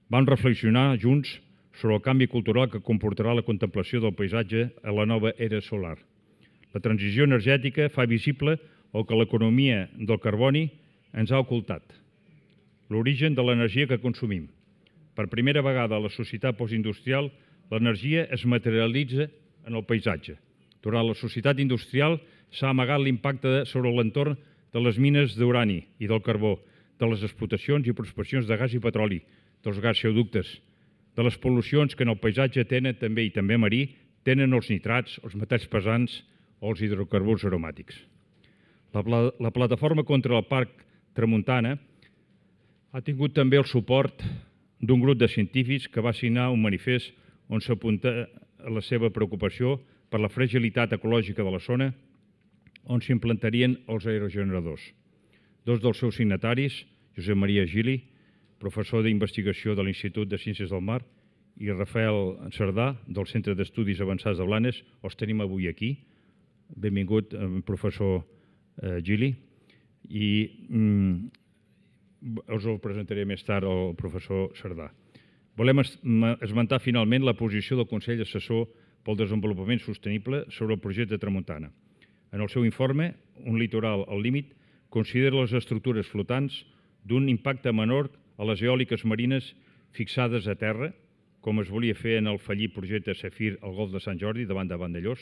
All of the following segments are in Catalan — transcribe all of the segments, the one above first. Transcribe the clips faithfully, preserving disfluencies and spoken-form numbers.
Vam reflexionar junts sobre el canvi cultural que comportarà la contemplació del paisatge a la nova era solar. La transició energètica fa visible el que l'economia del carboni ens ha ocultat, l'origen de l'energia que consumim. Per primera vegada a la societat postindustrial, l'energia es materialitza en el paisatge. Durant la societat industrial s'ha amagat l'impacte sobre l'entorn de les mines d'urani i del carbó, de les explotacions i prospeccions de gas i petroli, dels gasoductes, de les pol·lucions que en el paisatge tenen també i també marí, tenen els nitrats, els metalls pesants o els hidrocarburs aromàtics. La, la plataforma contra el Parc Tramuntana ha tingut també el suport d'un grup de científics que va signar un manifest on s'apunta a la seva preocupació per la fragilitat ecològica de la zona on s'implantarien els aerogeneradors. Dos dels seus signataris, Josep Maria Gili, professor d'investigació de l'Institut de Ciències del Mar, i Rafael Cerdà, del Centre d'Estudis Avançats de Blanes, els tenim avui aquí. Benvingut, professor Gili. I us el presentaré més tard al professor Cerdà. Volem esmentar finalment la posició del Consell Assessor pel Desenvolupament Sostenible sobre el projecte Tramuntana. En el seu informe, un litoral al límit considera les estructures flotants d'un impacte menor a les eòliques marines fixades a terra, com es volia fer en el fallit projecte Safir al Golf de Sant Jordi davant de Vandellós.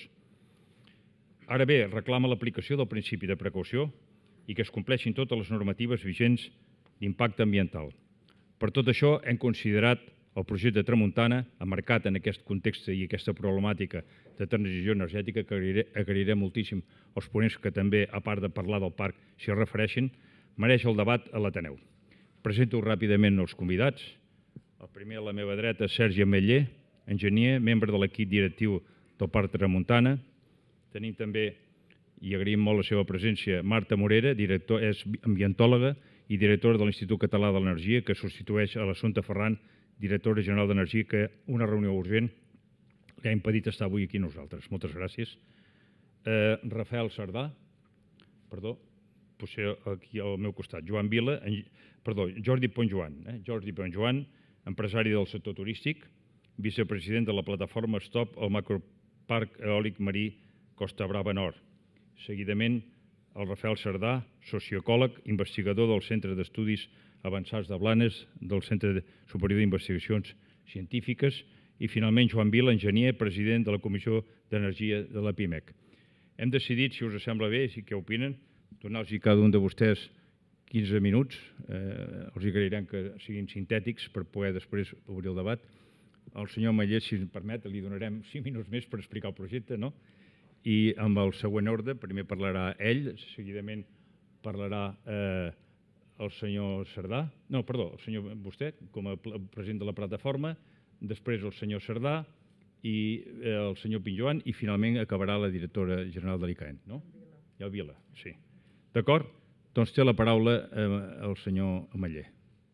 Ara bé, reclama l'aplicació del principi de precaució i que es compleixin totes les normatives vigents d'impacte ambiental. Per tot això, hem considerat el projecte Tramuntana, emmarcat en aquest context i aquesta problemàtica de transició energètica, que agrairé moltíssim als ponents que també, a part de parlar del parc, s'hi refereixen, mereix el debat a l'Ateneu. Presento ràpidament els convidats. El primer a la meva dreta, Sergi Ametller, enginyer, membre de l'equip directiu del Parc Tramuntana. Tenim també, i agraïm molt la seva presència, Marta Morera, és ambientòloga i directora de l'Institut Català de l'Energia, que substitueix a l'Assumpta Ferran, directora general d'Energia, que una reunió urgent li ha impedit estar avui aquí nosaltres. Moltes gràcies. Rafael Cerdà, perdó, potser aquí al meu costat. Joan Vila, perdó, Jordi Ponsjoan, Jordi Ponsjoan, empresari del sector turístic, vicepresident de la plataforma Stop al macroparc eòlic marí Costa Brava Nord. Seguidament, el Rafael Cerdà, sociocòleg, investigador del Centre d'Estudis Avançats de Blanes, del Centre Superior d'Investigacions Científiques, i finalment Joan Vila, enginyer, president de la Comissió d'Energia de la PIMEC. Hem decidit, si us sembla bé, si què opinen, donar-los a cada un de vostès quinze minuts. Els agrairem que siguin sintètics per poder després obrir el debat. Al senyor Ametller, si em permet, li donarem cinc minuts més per explicar el projecte, no? I amb el següent ordre, primer parlarà ell, seguidament parlarà el senyor Cerdà, no, perdó, el senyor vostè, com a president de la plataforma, després el senyor Cerdà i el senyor Ponsjoan, i finalment acabarà la directora general de l'I C A E N, no? I el Vila, sí. D'acord? Doncs té la paraula el senyor Ametller.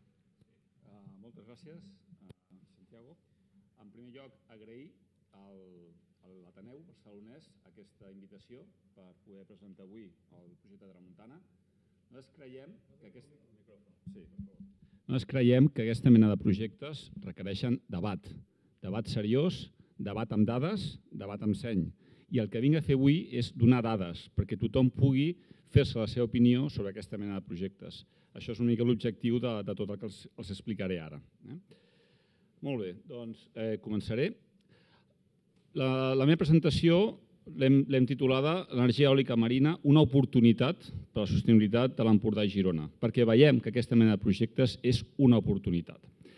Moltes gràcies, Santiago. En primer lloc, agrair a l'Ateneu barcelonès aquesta invitació per poder presentar avui el projecte Tramuntana. Nosaltres creiem que aquest... Sí. Nosaltres creiem que aquesta mena de projectes requereixen debat. Debat seriós, debat amb dades, debat amb seny. I el que vinc a fer avui és donar dades, perquè tothom pugui fer-se la seva opinió sobre aquesta mena de projectes. Això és una mica l'objectiu de tot el que els explicaré ara. Molt bé, doncs començaré. La meva presentació l'hem titulada L'energia eòlica marina, una oportunitat per a la sostenibilitat de l'Empordà i Girona, perquè veiem que aquesta mena de projectes és una oportunitat.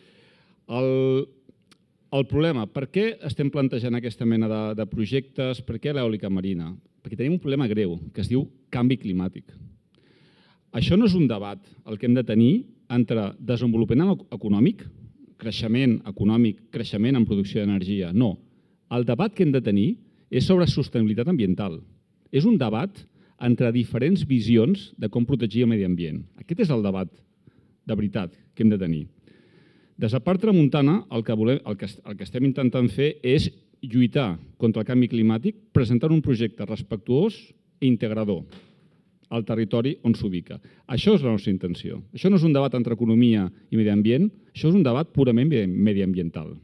El problema, per què estem plantejant aquesta mena de projectes? Per què l'eòlica marina? Perquè tenim un problema greu, que es diu canvi climàtic. Això no és un debat el que hem de tenir entre desenvolupament econòmic, creixement econòmic, creixement en producció d'energia. No. El debat que hem de tenir és sobre sostenibilitat ambiental. És un debat entre diferents visions de com protegir el medi ambient. Aquest és el debat de veritat que hem de tenir. Des del Parc Tramuntana, el que estem intentant fer és lluitar contra el canvi climàtic presentant un projecte respectuós i integrador. al territori on s'ubica. Això és la nostra intenció. Això no és un debat entre economia i medi ambient, això és un debat purament mediambiental.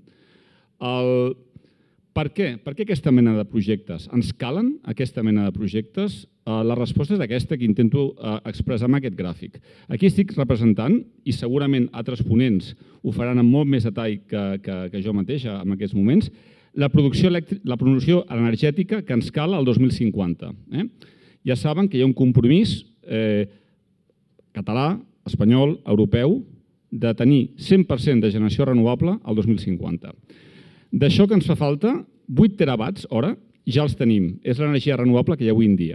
El... Per què? Per què aquesta mena de projectes? Ens calen aquesta mena de projectes? La resposta és aquesta que intento expressar amb aquest gràfic. Aquí estic representant, i segurament altres ponents ho faran amb molt més detall que, que, que jo mateix en aquests moments, la producció, la producció energètica que ens cal al dos mil cinquanta. Eh? Ja saben que hi ha un compromís eh, català, espanyol, europeu, de tenir cent per cent de generació renovable al dos mil cinquanta. D'això que ens fa falta, vuit terawatts hora, ja els tenim. És l'energia renovable que hi ha avui en dia.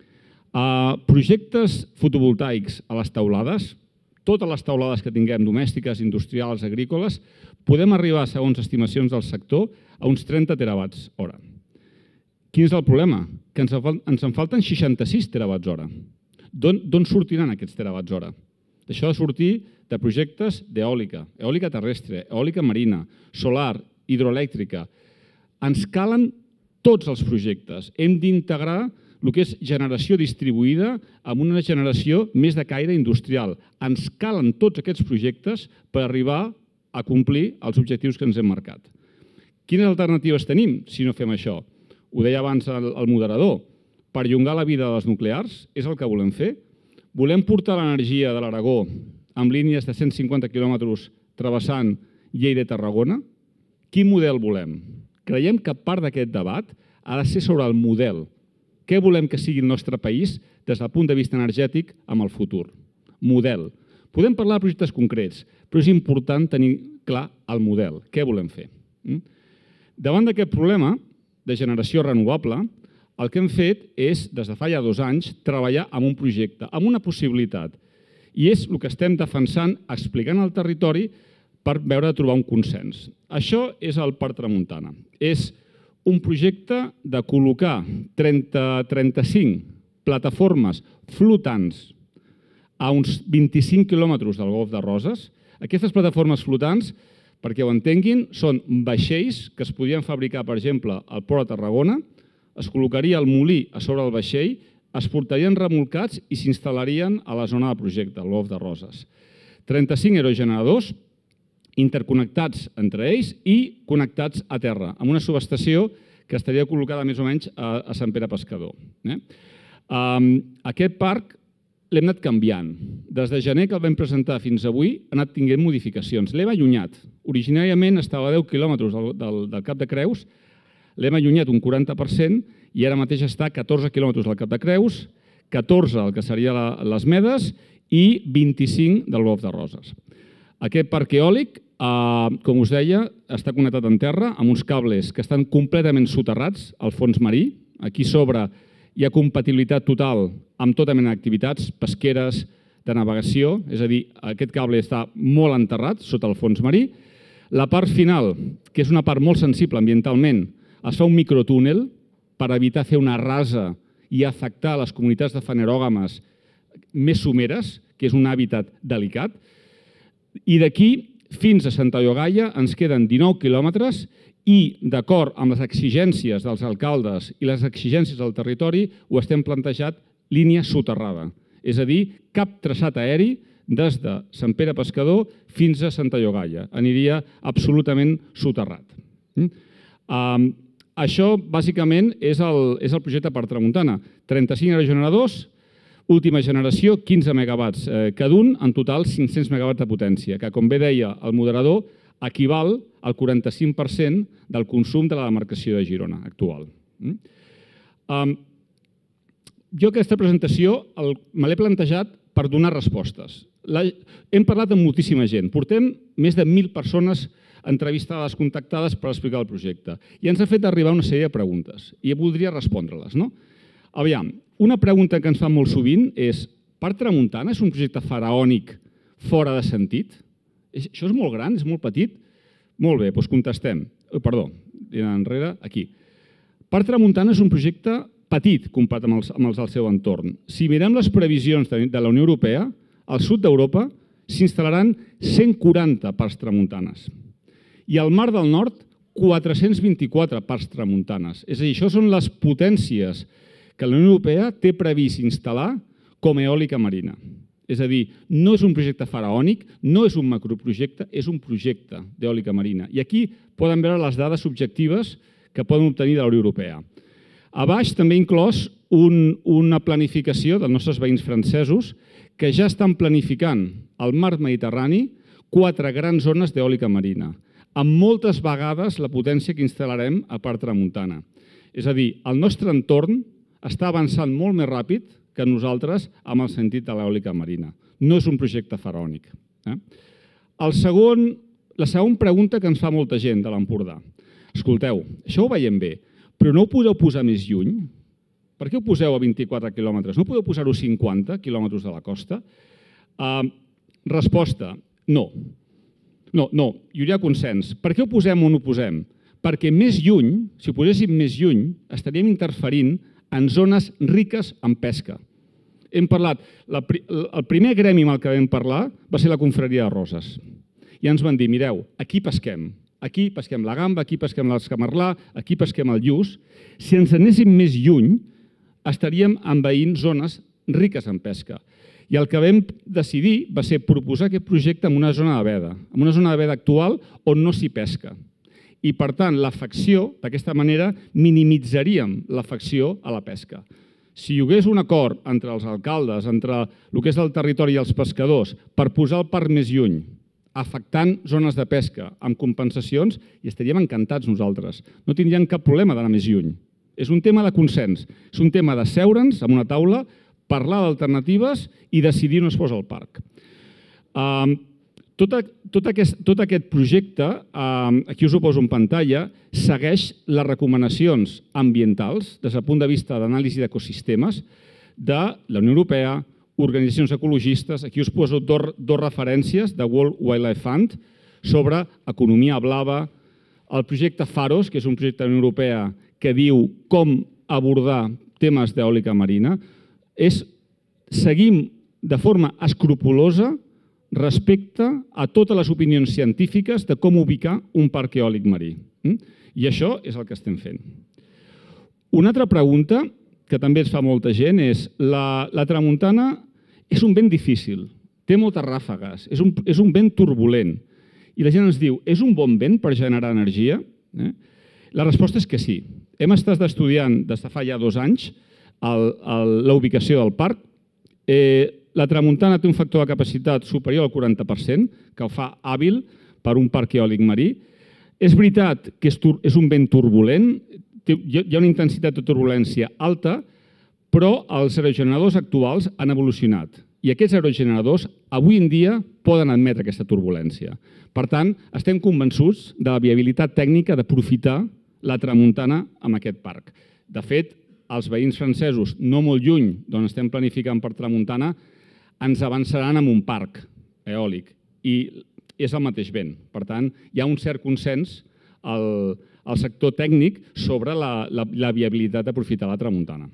Uh, projectes fotovoltaics a les teulades, totes les teulades que tinguem, domèstiques, industrials, agrícoles, podem arribar, segons estimacions del sector, a uns trenta terawatts hora. Quin és el problema? Que ens, ens en falten seixanta-sis terawatts hora. D'on sortiran aquests terawatts hora? Això ha de sortir de projectes d'eòlica, eòlica terrestre, eòlica marina, solar, hidroelèctrica. Ens calen tots els projectes. Hem d'integrar el que és generació distribuïda amb una generació més de caire industrial. Ens calen tots aquests projectes per arribar a complir els objectius que ens hem marcat. Quines alternatives tenim si no fem això? Ho deia abans el, el moderador. Perllongar la vida de les nuclears és el que volem fer. Volem portar l'energia de l'Aragó amb línies de cent cinquanta quilòmetres travessant Lleida i Tarragona. Quin model volem? Creiem que part d'aquest debat ha de ser sobre el model. Què volem que sigui el nostre país des del punt de vista energètic amb el futur? Model. Podem parlar de projectes concrets, però és important tenir clar el model. Què volem fer? Davant d'aquest problema de generació renovable, el que hem fet és, des de fa ja dos anys, treballar en un projecte, amb una possibilitat. I és el que estem defensant, explicant al territori, per veure de trobar un consens. Això és el Parc Tramuntana. És un projecte de col·locar trenta a trenta-cinc plataformes flotants a uns vint-i-cinc quilòmetres del Golf de Roses. Aquestes plataformes flotants, perquè ho entenguin, són vaixells que es podien fabricar, per exemple, al Port de Tarragona, es col·locaria el molí a sobre el vaixell, es portarien remolcats i s'instal·larien a la zona de projecte, al Golf de Roses. trenta-cinc aerogeneradors interconnectats entre ells i connectats a terra, amb una subestació que estaria col·locada més o menys a Sant Pere Pescador. Aquest parc l'hem anat canviant. Des de gener que el vam presentar fins avui ha anat tinguent modificacions. L'hem allunyat. Originàriament estava a deu quilòmetres del Cap de Creus, l'hem allunyat un quaranta per cent i ara mateix està a catorze quilòmetres del Cap de Creus, catorze el que seria les Medes i vint-i-cinc del Golf de Roses. Aquest parc eòlic, com us deia, està connectat en terra amb uns cables que estan completament soterrats al fons marí. Aquí sobre hi ha compatibilitat total amb tota mena d'activitats pesqueres, de navegació, és a dir, aquest cable està molt enterrat sota el fons marí. La part final, que és una part molt sensible ambientalment, es fa un microtúnel per evitar fer una rasa i afectar les comunitats de fanerògames més someres, que és un hàbitat delicat. I d'aquí fins a Santa Llogaia ens queden dinou quilòmetres i, d'acord amb les exigències dels alcaldes i les exigències del territori, ho estem plantejat línia soterrada. És a dir, cap traçat aeri des de Sant Pere Pescador fins a Santa Llogaia. Aniria absolutament soterrat. Això, bàsicament, és el projecte Parc Tramuntana. trenta-cinc aerogeneradors, última generació, quinze megawatts cada un, en total cinc-cents megawatts de potència, que, com bé deia el moderador, equival al quaranta-cinc per cent del consum de la demarcació de Girona actual. Jo aquesta presentació me l'he plantejat per donar respostes. Hem parlat amb moltíssima gent, portem més de mil persones entrevistades, contactades per explicar el projecte i ens ha fet arribar una sèrie de preguntes i voldria respondre-les. Aviam, una pregunta que ens fan molt sovint és: Parc Tramuntana és un projecte faraònic fora de sentit? Això és molt gran, és molt petit? Molt bé, doncs contestem. Perdó, enrere, aquí. Parc Tramuntana és un projecte petit comparat amb els del seu entorn. Si mirem les previsions de la Unió Europea, al sud d'Europa s'instal·laran cent quaranta parcs tramuntanes i al Mar del Nord quatre-cents vint-i-quatre parcs tramuntanes. És a dir, això són les potències que la Unió Europea té previst instal·lar com a eòlica marina. És a dir, no és un projecte faraònic, no és un macroprojecte, és un projecte d'eòlica marina. I aquí poden veure les dades subjectives que poden obtenir de la Unió Europea. A baix també ha inclòs una planificació dels nostres veïns francesos que ja estan planificant al mar Mediterrani quatre grans zones d'eòlica marina, amb moltes vegades la potència que instal·larem a part tramuntana. És a dir, el nostre entorn està avançant molt més ràpid que nosaltres amb el sentit de l'eòlica marina. No és un projecte faraònic. La segona pregunta que ens fa molta gent de l'Empordà. Escolteu, això ho veiem bé, però no ho podeu posar més lluny? Per què ho poseu a vint-i-quatre quilòmetres? No podeu posar-ho a cinquanta quilòmetres de la costa? Resposta, no. No, no, hi hauria consens. Per què ho posem on ho posem? Perquè més lluny, si ho poséssim més lluny, estaríem interferint en zones riques en pesca. Hem parlat, el primer gremi amb el que vam parlar va ser la confraria de Roses. I ens van dir, mireu, aquí pesquem. Aquí pesquem la gamba, aquí pesquem l'escamarlà, aquí pesquem el lluç. Si ens anéssim més lluny, estaríem envaint zones riques en pesca. I el que vam decidir va ser proposar aquest projecte en una zona de veda, en una zona de veda actual on no s'hi pesca. I, per tant, l'afecció, d'aquesta manera, minimitzaríem l'afecció a la pesca. Si hi hagués un acord entre els alcaldes, entre el que és el territori i els pescadors, per posar el parc més lluny, afectant zones de pesca amb compensacions, hi estaríem encantats nosaltres. No tindríem cap problema d'anar més lluny. És un tema de consens, és un tema de seure'ns en una taula, parlar d'alternatives i decidir on es posa el parc. Tot, tot, aquest, tot aquest projecte, eh, aquí us ho poso en pantalla, segueix les recomanacions ambientals des del punt de vista d'anàlisi d'ecosistemes de la Unió Europea, organitzacions ecologistes. Aquí us poso dos, dos referències de World Wildlife Fund sobre economia blava, el projecte Pharos, que és un projecte de la Unió Europea que diu com abordar temes d'eòlica marina. És, seguim de forma escrupulosa respecte a totes les opinions científiques de com ubicar un parc eòlic marí. I això és el que estem fent. Una altra pregunta que també ens fa molta gent és la, la tramuntana és un vent difícil, té moltes ràfegues, és un, és un vent turbulent. I la gent ens diu, és un bon vent per generar energia? Eh? La resposta és que sí. Hem estat estudiant des de fa ja dos anys la ubicació del parc. Eh, La tramuntana té un factor de capacitat superior al quaranta per cent, que ho fa hàbil per un parc eòlic marí. És veritat que és, és un vent turbulent, hi ha una intensitat de turbulència alta, però els aerogeneradors actuals han evolucionat. I aquests aerogeneradors avui en dia poden admetre aquesta turbulència. Per tant, estem convençuts de la viabilitat tècnica d'aprofitar la tramuntana amb aquest parc. De fet, els veïns francesos, no molt lluny d'on estem planificant per tramuntana, ens avançaran en un parc eòlic i és el mateix vent. Per tant, hi ha un cert consens al, al sector tècnic sobre la, la, la viabilitat d'aprofitar la tramuntana.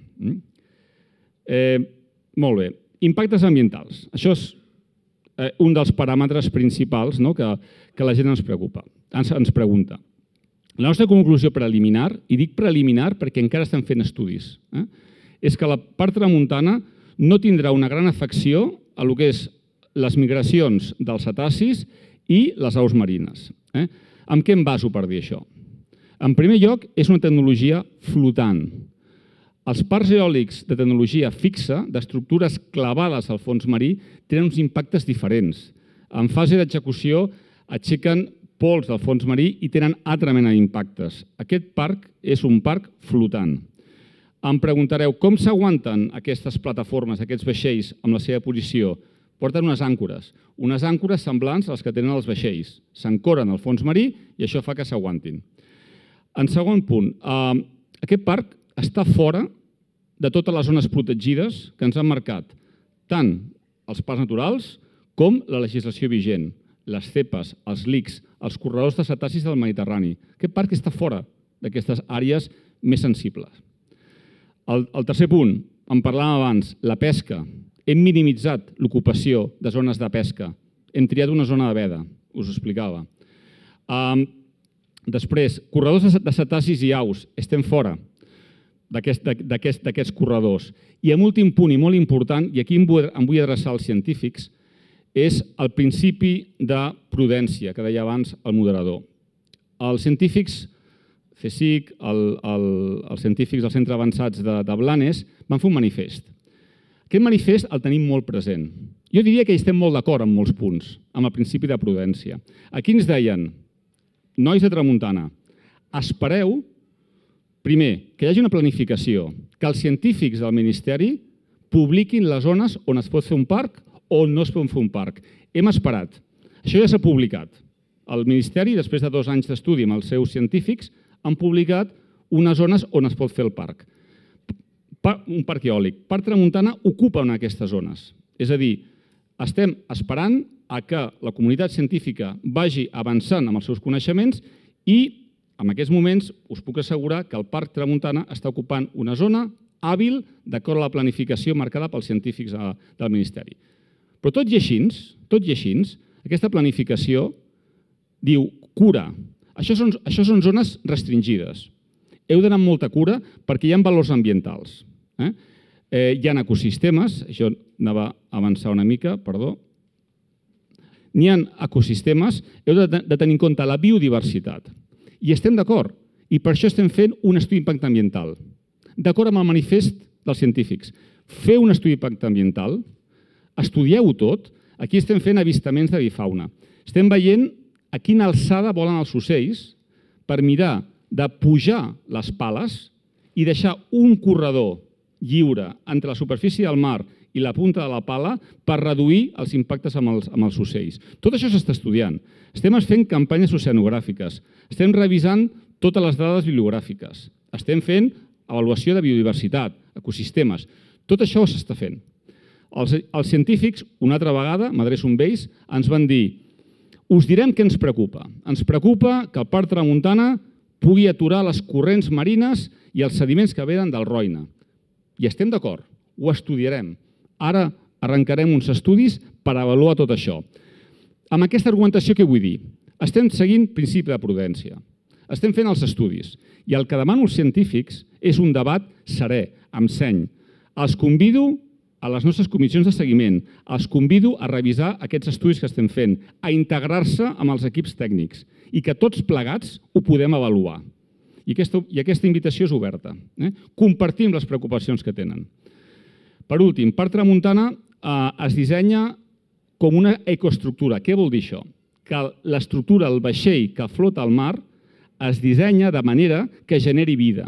Eh, molt bé. Impactes ambientals. Això és eh, un dels paràmetres principals, no, que, que la gent ens preocupa, ens, ens pregunta. La nostra conclusió preliminar, i dic preliminar perquè encara estem fent estudis, eh, és que la part tramuntana no tindrà una gran afecció a lo que és les migracions dels cetacis i les aus marines. Eh? Amb què em baso per dir això? En primer lloc, és una tecnologia flotant. Els parcs eòlics de tecnologia fixa, d'estructures clavades al fons marí, tenen uns impactes diferents. En fase d'execució aixequen pols del fons marí i tenen altra mena d'impactes. Aquest parc és un parc flotant. Em preguntareu com s'aguanten aquestes plataformes, aquests vaixells, amb la seva posició? Porten unes àncores, unes àncores semblants a les que tenen els vaixells. S'ancoren al fons marí i això fa que s'aguantin. En segon punt, aquest parc està fora de totes les zones protegides que ens han marcat, tant els parcs naturals com la legislació vigent, les cepes, els lics, els corredors de cetacis del Mediterrani. Aquest parc està fora d'aquestes àrees més sensibles. El, el tercer punt, en parlàvem abans, la pesca. Hem minimitzat l'ocupació de zones de pesca. Hem triat una zona de veda, us ho explicava. Um, després, corredors de cetacis i aus, estem fora. d'aquests corredors. I en últim punt i molt important, i aquí em vull adreçar als científics, és el principi de prudència que deia abans el moderador. Els científics, CSIC, els científics del Centre Avançats de Blanes, van fer un manifest. Aquest manifest el tenim molt present. Jo diria que hi estem molt d'acord en molts punts, amb el principi de prudència. Aquí ens deien, nois de tramuntana, espereu, primer, que hi hagi una planificació, que els científics del Ministeri publiquin les zones on es pot fer un parc o on no es pot fer un parc. Hem esperat. Això ja s'ha publicat. El Ministeri, després de dos anys d'estudi amb els seus científics, han publicat unes zones on es pot fer el parc. Un parc eòlic. Parc Tramuntana ocupa una d'aquestes zones. És a dir, estem esperant a que la comunitat científica vagi avançant amb els seus coneixements i en aquests moments us puc assegurar que el Parc Tramuntana està ocupant una zona hàbil d'acord a la planificació marcada pels científics del Ministeri. Però tot i així, tot i així, aquesta planificació diu cura. Això són, això són zones restringides. Heu d'anar amb molta cura perquè hi ha valors ambientals. Eh? Eh, hi ha ecosistemes, això anava a avançar una mica, perdó. N'hi ha ecosistemes, heu de, de tenir en compte la biodiversitat. I estem d'acord, i per això estem fent un estudi d'impacte ambiental. D'acord amb el manifest dels científics. Feu un estudi d'impacte ambiental, estudieu-ho tot, aquí estem fent avistaments d'avifauna. Estem veient a quina alçada volen els ocells per mirar de pujar les pales i deixar un corredor lliure entre la superfície del mar i la punta de la pala per reduir els impactes amb els, amb els ocells. Tot això s'està estudiant. Estem fent campanyes oceanogràfiques, estem revisant totes les dades bibliogràfiques, estem fent avaluació de biodiversitat, ecosistemes. Tot això s'està fent. Els, els científics, una altra vegada, m'adreço amb ells, ens van dir us direm què ens preocupa. Ens preocupa que el Parc Tramuntana pugui aturar les corrents marines i els sediments que venen del Roine. I estem d'acord, ho estudiarem. Ara arrencarem uns estudis per avaluar tot això. Amb aquesta argumentació què vull dir? Estem seguint principi de prudència. Estem fent els estudis. I el que demano als científics és un debat serè, amb seny. Els convido a les nostres comissions de seguiment, els convido a revisar aquests estudis que estem fent, a integrar-se amb els equips tècnics i que tots plegats ho podem avaluar. I aquesta, i aquesta invitació és oberta. Eh? Compartim les preocupacions que tenen. Per últim, Parc Tramuntana eh, es dissenya com una ecoestructura. Què vol dir això? Que l'estructura, el vaixell que flota al mar, es dissenya de manera que generi vida,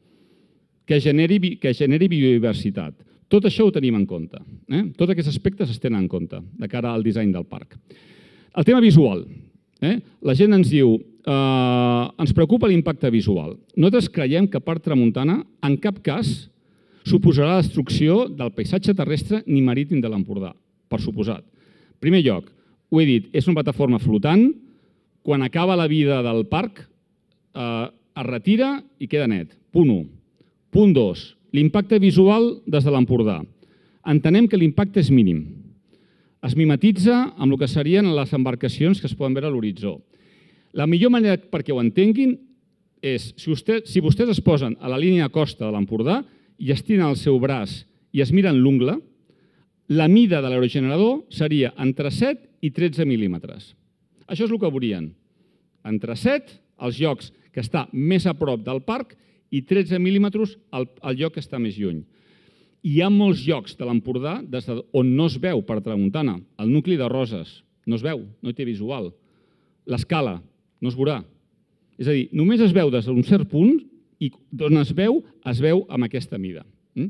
que generi, que generi biodiversitat. Tot això ho tenim en compte. Eh? Tots aquests aspectes es tenen en compte de cara al disseny del parc. El tema visual. Eh? La gent ens diu, eh, ens preocupa l'impacte visual. Nosaltres creiem que Parc Tramuntana en cap cas suposarà la destrucció del paisatge terrestre ni marítim de l'Empordà, per suposat. En primer lloc, ho he dit, és una plataforma flotant, quan acaba la vida del parc eh, es retira i queda net. Punt u. Punt dos. L'impacte visual des de l'Empordà. Entenem que l'impacte és mínim. Es mimetitza amb el que serien les embarcacions que es poden veure a l'horitzó. La millor manera perquè ho entenguin és, si, vostè, si vostès es posen a la línia de costa de l'Empordà i estiren el seu braç i es miren l'ungla, la mida de l'aerogenerador seria entre set i tretze mil·límetres. Això és el que veurien. Entre set, els llocs que està més a prop del parc, i tretze mil·límetres al, al lloc que està més lluny. Hi ha molts llocs de l'Empordà on no es veu per Tramuntana. El nucli de Roses no es veu, no hi té visual. L'escala no es veurà. És a dir, només es veu des d'un cert punt i d'on es veu, es veu amb aquesta mida.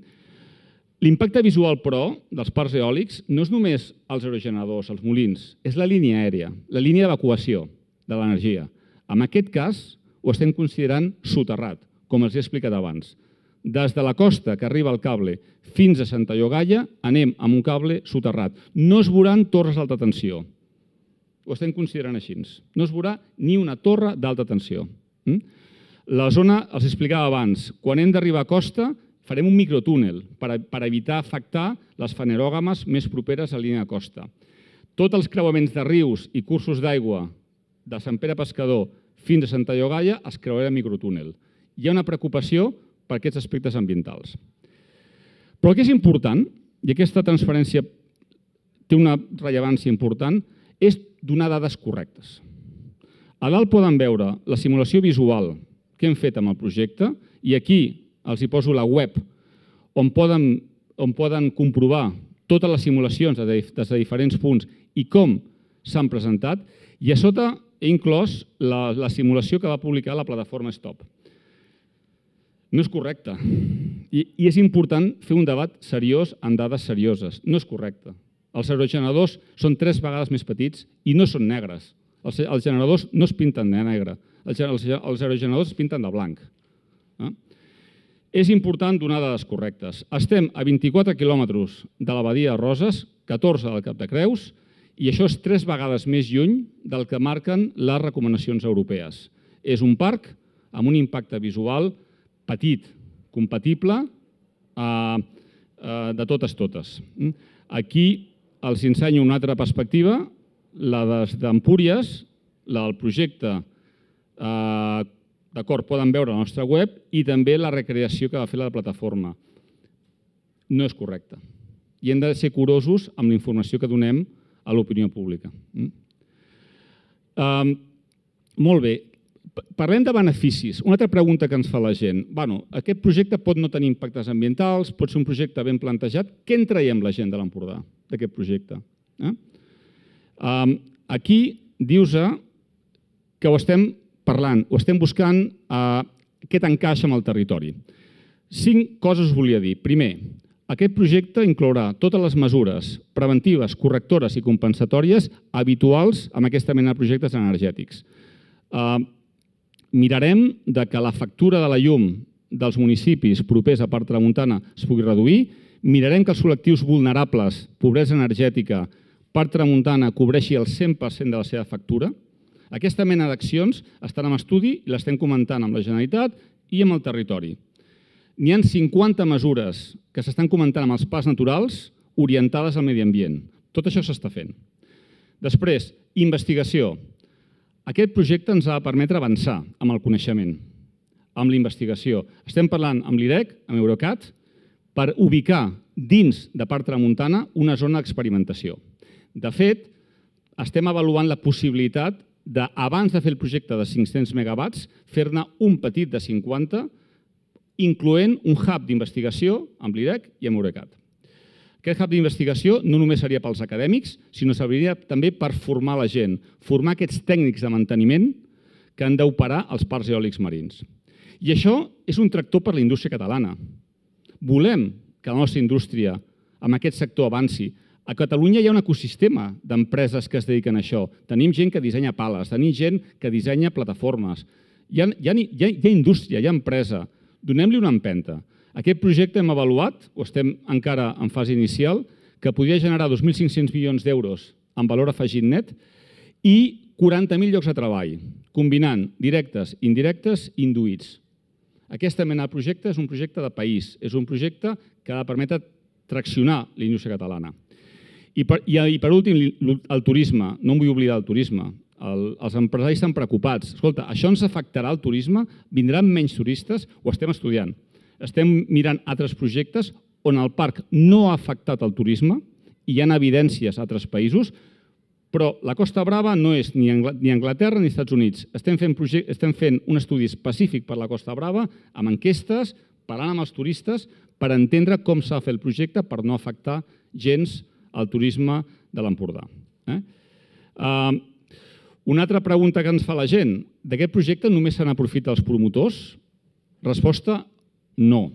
L'impacte visual, però, dels parcs eòlics no és només els aerogeneradors, els molins, és la línia aèria, la línia d'evacuació de l'energia. En aquest cas, ho estem considerant soterrat, com els he explicat abans. Des de la costa que arriba el cable fins a Santa Llogaia, anem amb un cable soterrat. No es veuran torres d'alta tensió. Ho estem considerant així. No es veurà ni una torre d'alta tensió. La zona, els explicava abans, quan hem d'arribar a costa, farem un microtúnel per evitar afectar les fanerògames més properes a la línia de costa. Tots els creuaments de rius i cursos d'aigua de Sant Pere Pescador fins a Santa Llogaia es creuarà en microtúnel. Hi ha una preocupació per aquests aspectes ambientals. Però el que és important, i aquesta transferència té una rellevància important, és donar dades correctes. A dalt poden veure la simulació visual que hem fet amb el projecte i aquí els hi poso la web on poden, on poden comprovar totes les simulacions des de diferents punts i com s'han presentat, i a sota he inclòs la, la simulació que va publicar la plataforma Stop. No és correcte. I, I és important fer un debat seriós amb dades serioses. No és correcte. Els aerogeneradors són tres vegades més petits i no són negres. Els, els generadors no es pinten de negre. Els, els, els aerogeneradors es pinten de blanc. Eh? És important donar dades correctes. Estem a vint-i-quatre quilòmetres de la badia de Roses, catorze del Cap de Creus, i això és tres vegades més lluny del que marquen les recomanacions europees. És un parc amb un impacte visual petit, compatible eh, eh, de totes totes. Aquí els ensenyo una altra perspectiva, la d'Empúries, la del projecte, eh, d'acord, poden veure a la nostra web, i també la recreació que va fer la plataforma. No és correcte. I hem de ser curosos amb la informació que donem a l'opinió pública. Eh, molt bé. Parlem de beneficis. Una altra pregunta que ens fa la gent. Bueno, aquest projecte pot no tenir impactes ambientals, pot ser un projecte ben plantejat. Què en traiem la gent de l'Empordà, d'aquest projecte? Eh? Um, aquí dius que ho estem parlant, ho estem buscant uh, què t'encaixa amb el territori. Cinc coses us volia dir. Primer, aquest projecte inclourà totes les mesures preventives, correctores i compensatòries habituals amb aquesta mena de projectes energètics. Uh, Mirarem de que la factura de la llum dels municipis propers a Parc Tramuntana es pugui reduir. Mirarem que els col·lectius vulnerables, pobresa energètica, Parc Tramuntana cobreixi el cent per cent de la seva factura. Aquesta mena d'accions estan en estudi i l'estem comentant amb la Generalitat i amb el territori. N'hi ha cinquanta mesures que s'estan comentant amb els parcs naturals orientades al medi ambient. Tot això s'està fent. Després, investigació. Aquest projecte ens ha de permetre avançar amb el coneixement, amb la investigació. Estem parlant amb l'I R E C, amb Eurocat, per ubicar dins de Parc Tramuntana una zona d'experimentació. De fet, estem avaluant la possibilitat de, abans de fer el projecte de cinc-cents megawatts, fer-ne un petit de cinquanta, incloent un hub d'investigació amb l'I R E C i amb Eurocat. Aquest hub d'investigació no només seria pels acadèmics, sinó serviria també per formar la gent, formar aquests tècnics de manteniment que han d'operar els parcs eòlics marins. I això és un tractor per a la indústria catalana. Volem que la nostra indústria amb aquest sector avanci. A Catalunya hi ha un ecosistema d'empreses que es dediquen a això. Tenim gent que dissenya pales, tenim gent que dissenya plataformes. Hi ha, hi ha, hi ha, hi ha indústria, hi ha empresa. Donem-li una empenta. Aquest projecte hem avaluat, o estem encara en fase inicial, que podria generar dos mil cinc-cents milions d'euros en valor afegit net i quaranta mil llocs de treball, combinant directes, indirectes i induïts. Aquesta mena de projecte és un projecte de país, és un projecte que ha de permetre traccionar la indústria catalana. I per, i, i per últim, el turisme. No em vull oblidar el turisme. El, els empresaris estan preocupats. Escolta, això ens afectarà el turisme? Vindran menys turistes? Ho estem estudiant. Estem mirant altres projectes on el parc no ha afectat el turisme i hi ha evidències a altres països, però la Costa Brava no és ni Anglaterra ni Estats Units. Estem fent, estem fent un estudi específic per la Costa Brava amb enquestes, parlant amb els turistes, per entendre com s'ha de fer el projecte per no afectar gens el turisme de l'Empordà. Eh? Uh, una altra pregunta que ens fa la gent. D'aquest projecte només se n'aprofita els promotors? Resposta: no.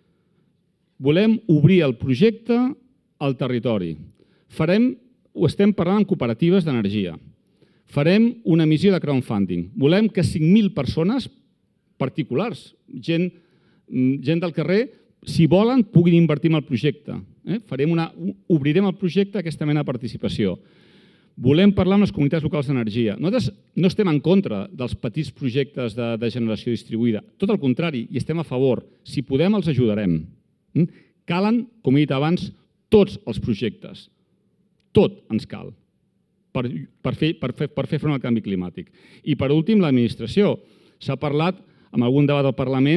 Volem obrir el projecte al territori. Farem, ho estem parlant amb cooperatives d'energia. Farem una missió de crowdfunding. Volem que cinc mil persones particulars, gent, gent del carrer, si volen, puguin invertir en el projecte. Eh? Farem una, obrirem el projecte a aquesta mena de participació. Volem parlar amb les comunitats locals d'energia. Nosaltres no estem en contra dels petits projectes de, de generació distribuïda. Tot el contrari, hi estem a favor. Si podem, els ajudarem. Calen, com he dit abans, tots els projectes. Tot ens cal per, per, fer, per, fer, per fer front al canvi climàtic. I per últim, l'administració. S'ha parlat en algun debat del Parlament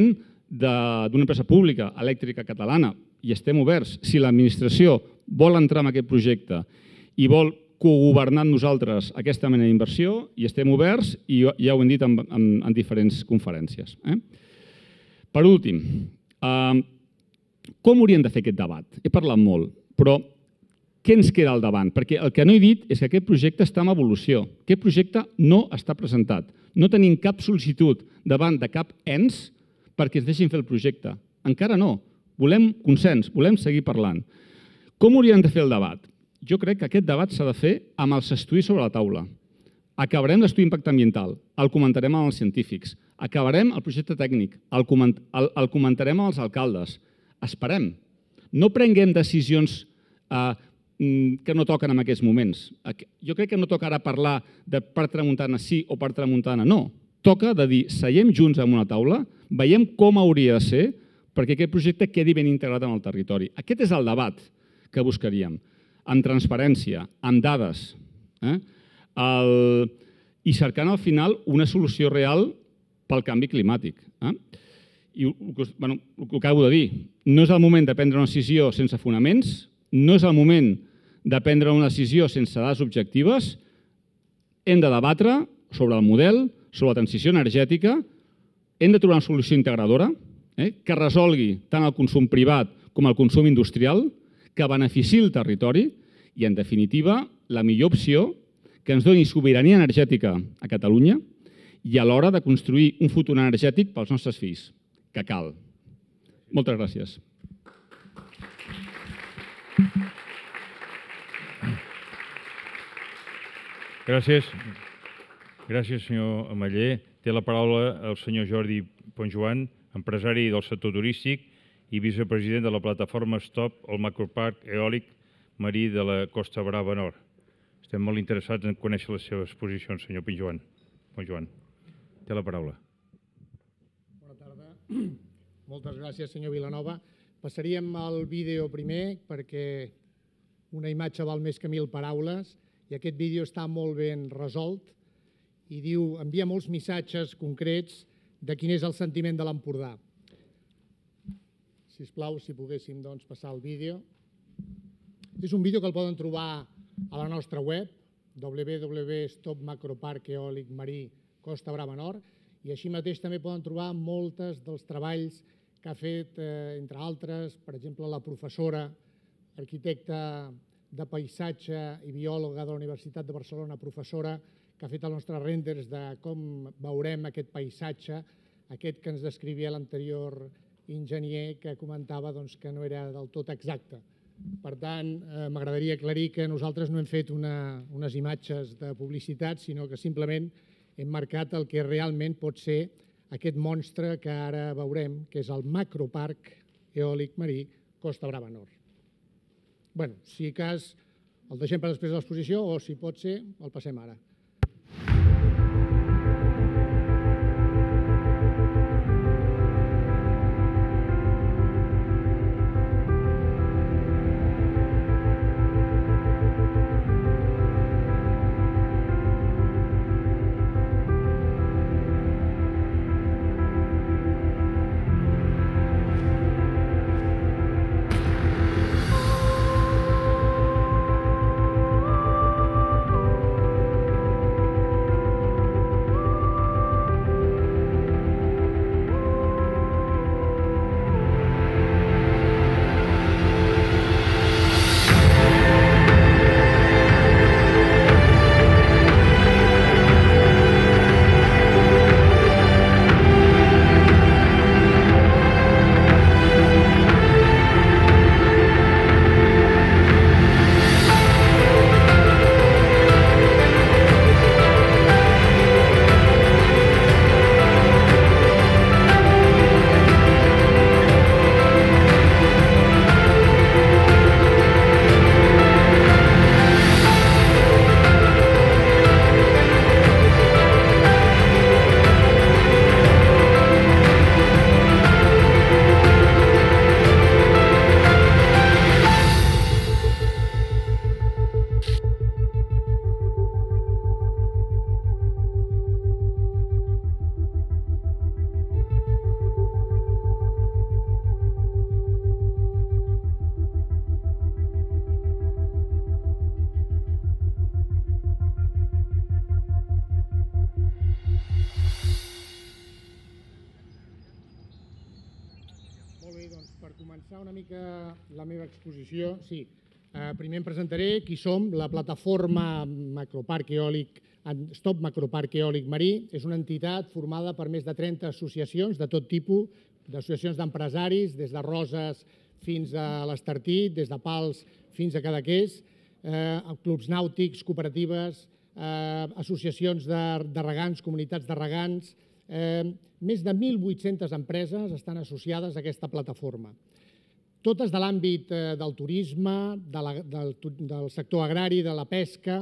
d'una empresa pública, elèctrica catalana, i estem oberts. Si l'administració vol entrar en aquest projecte i vol cogovernar amb nosaltres aquesta mena d'inversió, hi estem oberts i ja ho hem dit en, en, en diferents conferències. Eh? Per últim, eh, com hauríem de fer aquest debat? He parlat molt, però què ens queda al davant? Perquè el que no he dit és que aquest projecte està en evolució. Aquest projecte no està presentat. No tenim cap sol·licitud davant de cap ens perquè ens deixin fer el projecte. Encara no. Volem consens, volem seguir parlant. Com hauríem de fer el debat? Jo crec que aquest debat s'ha de fer amb els estudis sobre la taula. Acabarem l'estudi d'impacte ambiental, el comentarem amb els científics, acabarem el projecte tècnic, el, coment, el, el comentarem amb els alcaldes. Esperem. No prenguem decisions eh, que no toquen en aquests moments. Jo crec que no toca ara parlar de per tramuntana sí o per tramuntana no. Toca de dir, seiem junts en una taula, veiem com hauria de ser perquè aquest projecte quedi ben integrat en el territori. Aquest és el debat que buscaríem, amb transparència, amb dades, eh? el... i cercant al final una solució real pel canvi climàtic. Eh? I bueno, el que acabo de dir, no és el moment de prendre una decisió sense fonaments, no és el moment de prendre una decisió sense dades objectives, hem de debatre sobre el model, sobre la transició energètica, hem de trobar una solució integradora eh, que resolgui tant el consum privat com el consum industrial, que beneficiï el territori i, en definitiva, la millor opció que ens doni sobirania energètica a Catalunya i a l'hora de construir un futur energètic pels nostres fills, que cal. Moltes gràcies. Gràcies. Gràcies, senyor Ameller. Té la paraula el senyor Jordi Ponjoan, empresari del sector turístic i vicepresident de la plataforma Stop al macroparc eòlic marí de la Costa Brava Nord. Estem molt interessats en conèixer les seves posicions, senyor Ponjoan. Ponjoan, té la paraula. Bona tarda. Moltes gràcies, senyor Vilanova. Passaríem al vídeo primer perquè una imatge val més que mil paraules i aquest vídeo està molt ben resolt i diu, envia molts missatges concrets de quin és el sentiment de l'Empordà. Sisplau, si poguéssim doncs, passar el vídeo. És un vídeo que el poden trobar a la nostra web, w w w punt stop macroparc eòlic marí Costa Brava Nord, i així mateix també poden trobar moltes dels treballs que ha fet, eh, entre altres, per exemple, la professora, arquitecta de paisatge i biòloga de la Universitat de Barcelona, professora, que ha fet els nostres renders de com veurem aquest paisatge, aquest que ens descrivia l'anterior enginyer que comentava doncs, que no era del tot exacte. Per tant, eh, m'agradaria aclarir que nosaltres no hem fet una, unes imatges de publicitat, sinó que simplement hem marcat el que realment pot ser aquest monstre que ara veurem, que és el macroparc eòlic marí Costa Brava Nord. Bé, si cas el deixem per després de l'exposició o, si pot ser, el passem ara. per començar una mica la meva exposició, sí, eh, primer em presentaré qui som. La plataforma Macroparc Eòlic, Stop Macroparc Eòlic Marí, és una entitat formada per més de trenta associacions de tot tipus, d'associacions d'empresaris, des de Roses fins a l'Estartit, des de Pals fins a Cadaqués, eh, clubs nàutics, cooperatives, eh, associacions de, de regants, comunitats de regants. Eh, més de mil vuit-centes empreses estan associades a aquesta plataforma. Totes de l'àmbit eh, del turisme, de la, del, del sector agrari, de la pesca,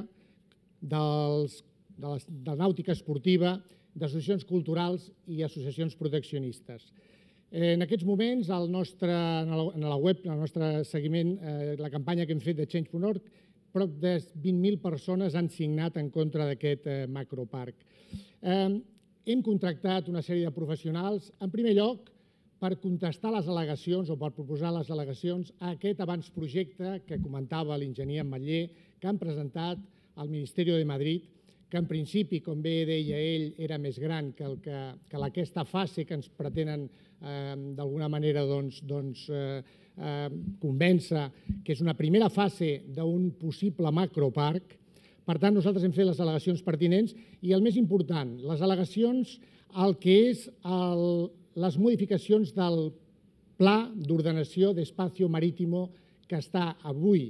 dels, de, la, de la nàutica esportiva, d'associacions culturals i associacions proteccionistes. Eh, en aquests moments, el nostre, en, la, en la web, en el nostre seguiment, eh, la campanya que hem fet de change punt org, prop de vint mil persones han signat en contra d'aquest eh, macroparc. Eh, hem contractat una sèrie de professionals, en primer lloc, per contestar les al·legacions o per proposar les al·legacions a aquest abans-projecte que comentava l'enginyer Ametller, que han presentat al Ministeri de Madrid, que en principi, com bé deia ell, era més gran que, el que, que aquesta fase que ens pretenen eh, d'alguna manera doncs, doncs, eh, eh, convèncer que és una primera fase d'un possible macroparc. Per tant, nosaltres hem fet les al·legacions pertinents i el més important, les al·legacions al que és el, les modificacions del Pla d'Ordenació d'Espacio Marítimo que està avui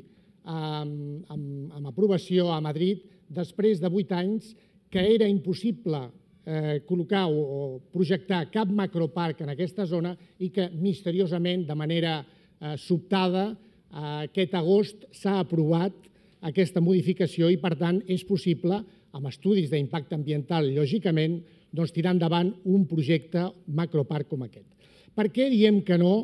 amb, amb, amb aprovació a Madrid després de vuit anys que era impossible eh, col·locar o, o projectar cap macroparc en aquesta zona i que misteriosament, de manera eh, sobtada, eh, aquest agost s'ha aprovat aquesta modificació i, per tant, és possible, amb estudis d'impacte ambiental, lògicament, doncs, tirar endavant un projecte macroparc com aquest. Per què diem que no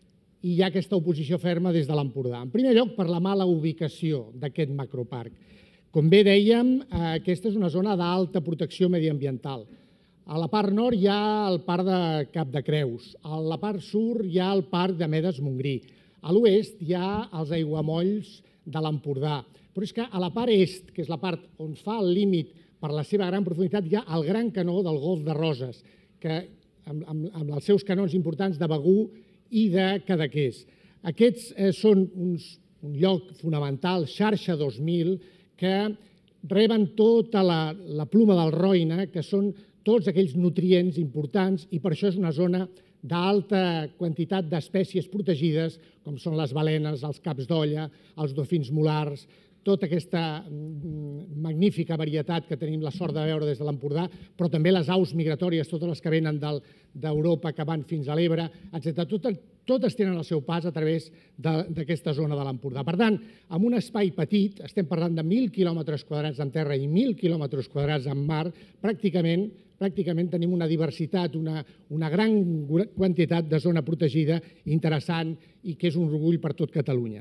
i hi ha aquesta oposició ferma des de l'Empordà? En primer lloc, per la mala ubicació d'aquest macroparc. Com bé dèiem, aquesta és una zona d'alta protecció mediambiental. A la part nord hi ha el parc de Cap de Creus, a la part sud hi ha el parc de Medes Montgrí, a l'oest hi ha els aiguamolls de l'Empordà, però és que a la part est, que és la part on fa el límit per la seva gran profunditat, hi ha el gran canó del Golf de Roses, que amb, amb, amb els seus canons importants de Begur i de Cadaqués. Aquests eh, són uns, un lloc fonamental, xarxa dos mil, que reben tota la, la pluma del Roine, que són tots aquells nutrients importants, i per això és una zona d'alta quantitat d'espècies protegides, com són les balenes, els caps d'olla, els dofins molars, tota aquesta magnífica varietat que tenim la sort de veure des de l'Empordà, però també les aus migratòries, totes les que venen d'Europa, que van fins a l'Ebre, etcètera. Totes, totes tenen el seu pas a través d'aquesta zona de l'Empordà. Per tant, amb un espai petit, estem parlant de mil quilòmetres quadrats en terra i mil quilòmetres quadrats en mar, pràcticament pràcticament tenim una diversitat, una, una gran quantitat de zona protegida interessant i que és un orgull per tot Catalunya.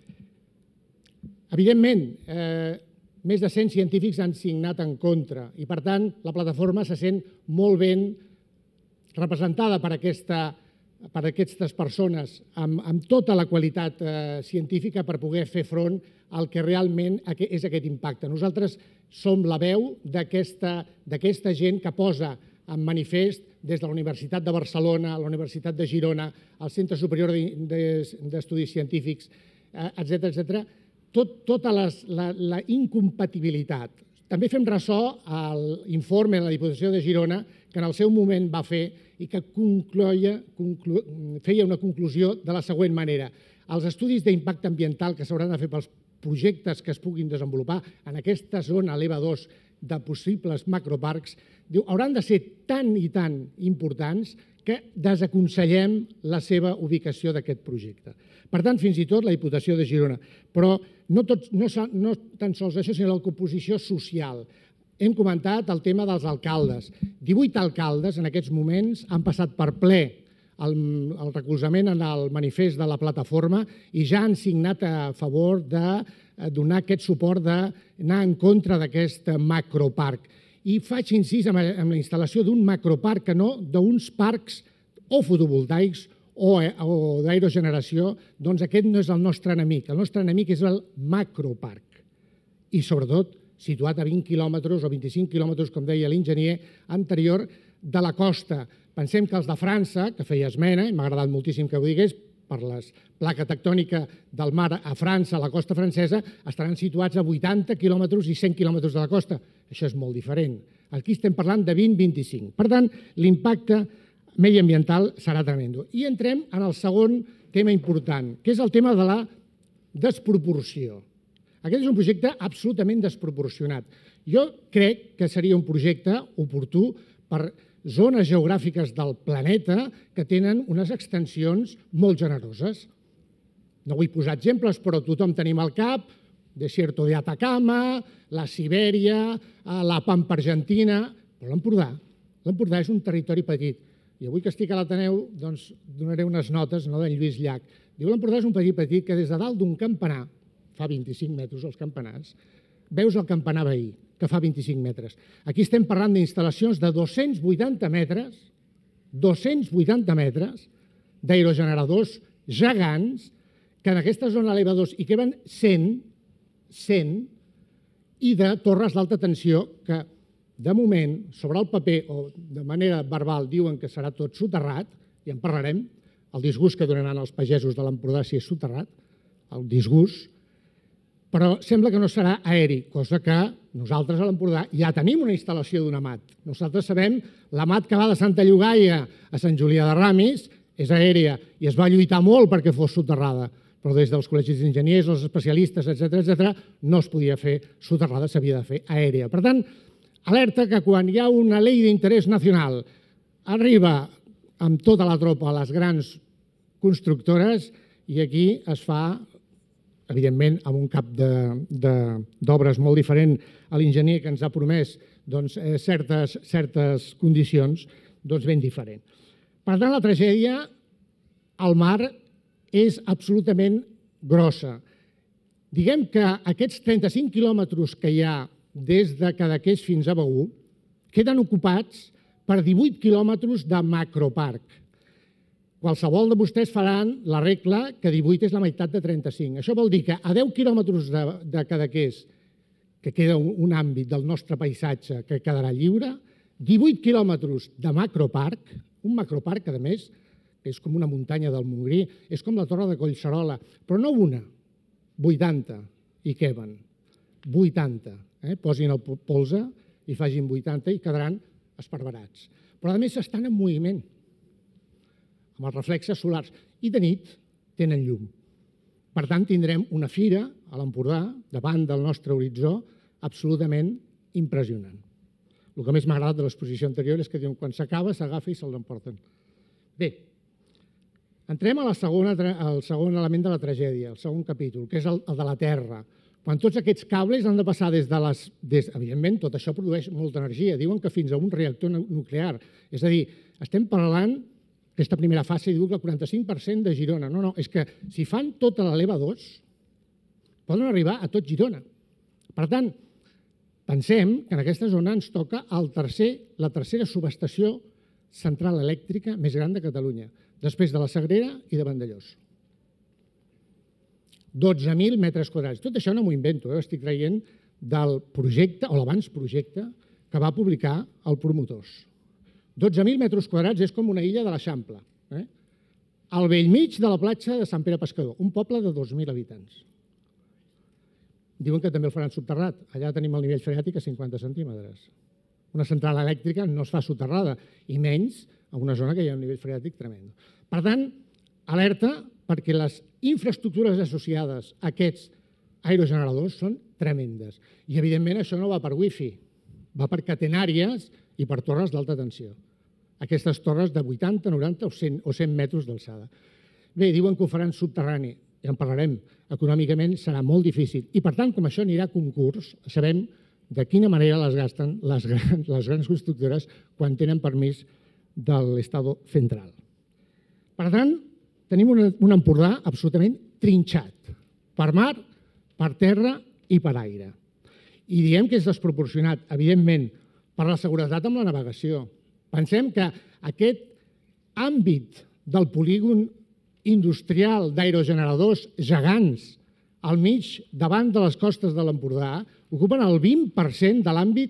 Evidentment, eh, més de cent científics han signat en contra i, per tant, la plataforma se sent molt ben representada per, aquesta, per aquestes persones amb, amb tota la qualitat eh, científica per poder fer front al que realment és aquest impacte. Nosaltres som la veu d'aquesta d'aquesta gent que posa en manifest des de la Universitat de Barcelona, la Universitat de Girona, el Centre Superior d'Estudis Científics, etcètera, etcètera, tot, tota les, la, la incompatibilitat. També fem ressò a l'informe de la Diputació de Girona que en el seu moment va fer i que concloia, conclu, feia una conclusió de la següent manera. Els estudis d'impacte ambiental que s'hauran de fer pels projectes que es puguin desenvolupar en aquesta zona l'E V A dos de possibles macroparcs diu, hauran de ser tan i tan importants que desaconsellem la seva ubicació d'aquest projecte. Per tant, fins i tot la Diputació de Girona. Però no, tot, no, no tan sols això, sinó la composició social. Hem comentat el tema dels alcaldes. divuit alcaldes en aquests moments han passat per ple el, el recolzament en el manifest de la plataforma i ja han signat a favor de donar aquest suport d'anar en contra d'aquest macroparc. I faig incís en la instal·lació d'un macroparc, que no d'uns parcs o fotovoltaics o, o d'aerogeneració, doncs aquest no és el nostre enemic. El nostre enemic és el macroparc. I sobretot situat a vint quilòmetres o vint-i-cinc quilòmetres, com deia l'enginyer anterior, de la costa. Pensem que els de França, que feia esmena, i m'ha agradat moltíssim que ho digués, per la placa tectònica del mar a França, a la costa francesa, estaran situats a vuitanta quilòmetres i cent quilòmetres de la costa. Això és molt diferent. Aquí estem parlant de vint a vint-i-cinc. Per tant, l'impacte mediambiental serà tremendo. I entrem en el segon tema important, que és el tema de la desproporció. Aquest és un projecte absolutament desproporcionat. Jo crec que seria un projecte oportú per zones geogràfiques del planeta que tenen unes extensions molt generoses. No vull posar exemples, però tothom tenim al cap Desierto de Atacama, la Sibèria, la Pampa Argentina, però l'Empordà. L'Empordà és un territori petit. I avui que estic a l'Ateneu, doncs donaré unes notes d'en Lluís Llach. Diu l'Empordà és un petit petit que des de dalt d'un campanar, fa vint-i-cinc metres els campanars, veus el campanar veí, que fa vint-i-cinc metres. Aquí estem parlant d'instal·lacions de dos-cents vuitanta metres, dos-cents vuitanta metres d'aerogeneradors gegants que en aquesta zona elevadors hi queben cent, cent, i de torres d'alta tensió que, de moment, sobre el paper o de manera verbal diuen que serà tot soterrat, i en parlarem, el disgust que donaran els pagesos de l'Empordà si és soterrat, el disgust, però sembla que no serà aeri, cosa que nosaltres a l'Empordà ja tenim una instal·lació d'una mat. Nosaltres sabem, la mat que va de Santa Llogaia a Sant Julià de Ramis és aèria i es va lluitar molt perquè fos soterrada, però des dels col·legis d'enginyers, els especialistes, etcètera, etcètera, no es podia fer soterrada, s'havia de fer aèria. Per tant, alerta que quan hi ha una llei d'interès nacional arriba amb tota la tropa a les grans constructores i aquí es fa, evidentment, amb un cap d'obres molt diferent a l'enginyer que ens ha promès certes condicions, doncs ben diferent. Per tant, la tragèdia al mar és absolutament grossa. Diguem que aquests trenta-cinc quilòmetres que hi ha des de Cadaqués fins a Begur queden ocupats per divuit quilòmetres de macroparc. Qualsevol de vostès faran la regla que divuit és la meitat de trenta-cinc. Això vol dir que a deu quilòmetres de Cadaqués, que queda un àmbit del nostre paisatge que quedarà lliure, divuit quilòmetres de macroparc, un macroparc, a més, que és com una muntanya del Montgrí, és com la Torre de Collserola, però no una, vuitanta hi queben, vuitanta. Posin el polze i facin vuitanta i quedaran esparverats. Però a més estan en moviment, amb els reflexes solars, i de nit tenen llum. Per tant, tindrem una fira a l'Empordà, davant del nostre horitzó, absolutament impressionant. El que més m'ha agradat de l'exposició anterior és que diuen quan s'acaba, s'agafa i se'l emporten. Bé, entrem al segon element de la tragèdia, el segon capítol, que és el de la Terra. Quan tots aquests cables han de passar des de les... Evidentment, tot això produeix molta energia. Diuen que fins a un reactor nuclear. És a dir, estem parlant, aquesta primera fase, diu que el quaranta-cinc per cent de Girona. No, no, és que si fan tota l'EVA dos, poden arribar a tot Girona. Per tant, pensem que en aquesta zona ens toca la tercera subestació central elèctrica més gran de Catalunya, després de la Sagrera i de Vandellòs. dotze mil metres quadrats. Tot això no m'ho invento, ho estic traient del projecte, o l'abans projecte, que va publicar el Promotors. dotze mil metres quadrats és com una illa de l'Eixample, al bell mig de la platja de Sant Pere Pescador, un poble de dos mil habitants. Diuen que també el faran subterrat. Allà tenim el nivell freàtic a cinquanta centímetres. Una central elèctrica no es fa soterrada, i menys en una zona que hi ha un nivell freàtic tremendo. Per tant, alerta, perquè les infraestructures associades a aquests aerogeneradors són tremendes. I, evidentment, això no va per wifi, va per catenàries i per torres d'alta tensió. Aquestes torres de vuitanta, noranta o cent metres d'alçada. Bé, diuen que ho faran subterrani, ja en parlarem. Econòmicament serà molt difícil. I, per tant, com això anirà a concurs, sabem de quina manera les gasten les grans constructores quan tenen permís de l'Estado central. Per tant, tenim un Empordà absolutament trinxat, per mar, per terra i per aire. I diem que és desproporcionat, evidentment, per la seguretat amb la navegació. Pensem que aquest àmbit del polígon industrial d'aerogeneradors gegants al mig, davant de les costes de l'Empordà, ocupen el vint per cent de l'àmbit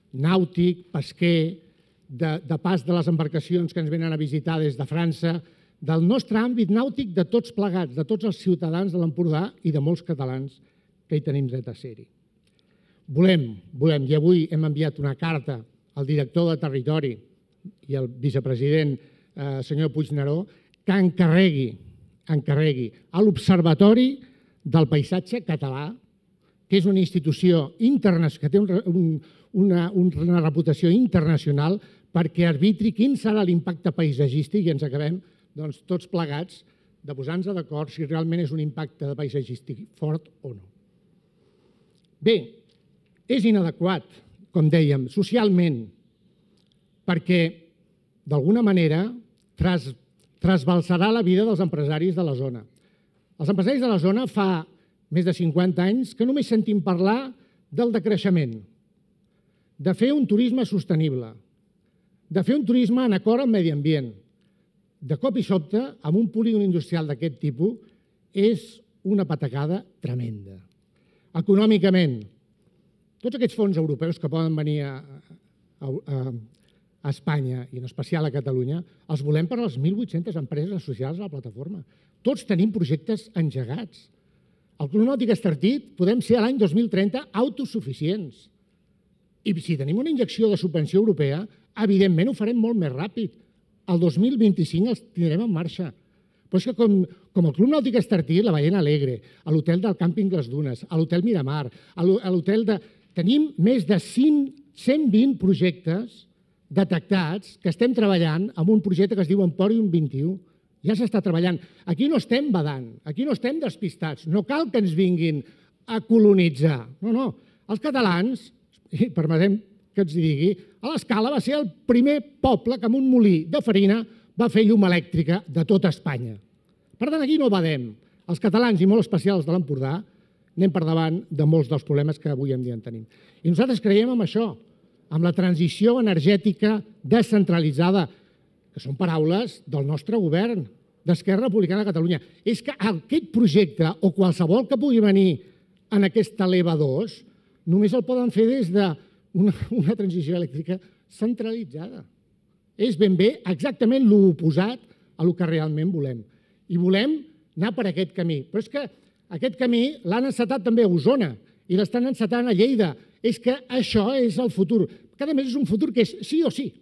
nàutic, pesquer, de pas de les embarcacions que ens venen a visitar des de França, del nostre àmbit nàutic de tots plegats, de tots els ciutadans de l'Empordà i de molts catalans que hi tenim dret a ser-hi. Volem, volem, i avui hem enviat una carta al director de Territori i al vicepresident, eh, senyor Puigneró, que encarregui, encarregui a l'Observatori del Paisatge Català, que és una institució que té un, un, una, una reputació internacional, perquè arbitri quin serà l'impacte paisatgístic i ens acabem doncs, tots plegats de posar-nos d'acord si realment és un impacte paisatgístic fort o no. Bé, és inadequat, com dèiem, socialment, perquè d'alguna manera tras, trasbalsarà la vida dels empresaris de la zona. Els empresaris de la zona fa més de cinquanta anys que només sentim parlar del decreixement, de fer un turisme sostenible, de fer un turisme en acord amb el medi ambient. De cop i sobte, amb un polígon industrial d'aquest tipus, és una patacada tremenda. Econòmicament, tots aquests fons europeus que poden venir a, a, a Espanya i en especial a Catalunya, els volem per a les mil vuit-centes empreses associades a la plataforma. Tots tenim projectes engegats. Al Club Nàutic Estartit podem ser a l'any dos mil trenta autosuficients. I si tenim una injecció de subvenció europea, evidentment ho farem molt més ràpid. El dos mil vint-i-cinc els tindrem en marxa. Però és que com, com el Club Nàutic Estartit, la Ballena Alegre, a l'hotel del Càmping Les Dunes, a l'hotel Miramar, a l'hotel de... Tenim més de cent vint projectes detectats que estem treballant amb un projecte que es diu Emporium vint i u. Ja s'està treballant. Aquí no estem badant, aquí no estem despistats. No cal que ens vinguin a colonitzar. No, no. Els catalans, i permetem que ens digui, a l'Escala va ser el primer poble que amb un molí de farina va fer llum elèctrica de tota Espanya. Per tant, aquí no badem. Els catalans, i molt especials de l'Empordà, anem per davant de molts dels problemes que avui en dia en tenim. I nosaltres creiem en això, amb la transició energètica descentralitzada, que són paraules del nostre govern, d'Esquerra Republicana de Catalunya. És que aquest projecte, o qualsevol que pugui venir en aquesta l'E V A dos, només el poden fer des d'una una transició elèctrica centralitzada. És ben bé exactament l'oposat a el que realment volem. I volem anar per aquest camí. Però és que aquest camí l'han encetat també a Osona i l'estan encetant a Lleida. És que això és el futur. Cada més és un futur que és sí o sí.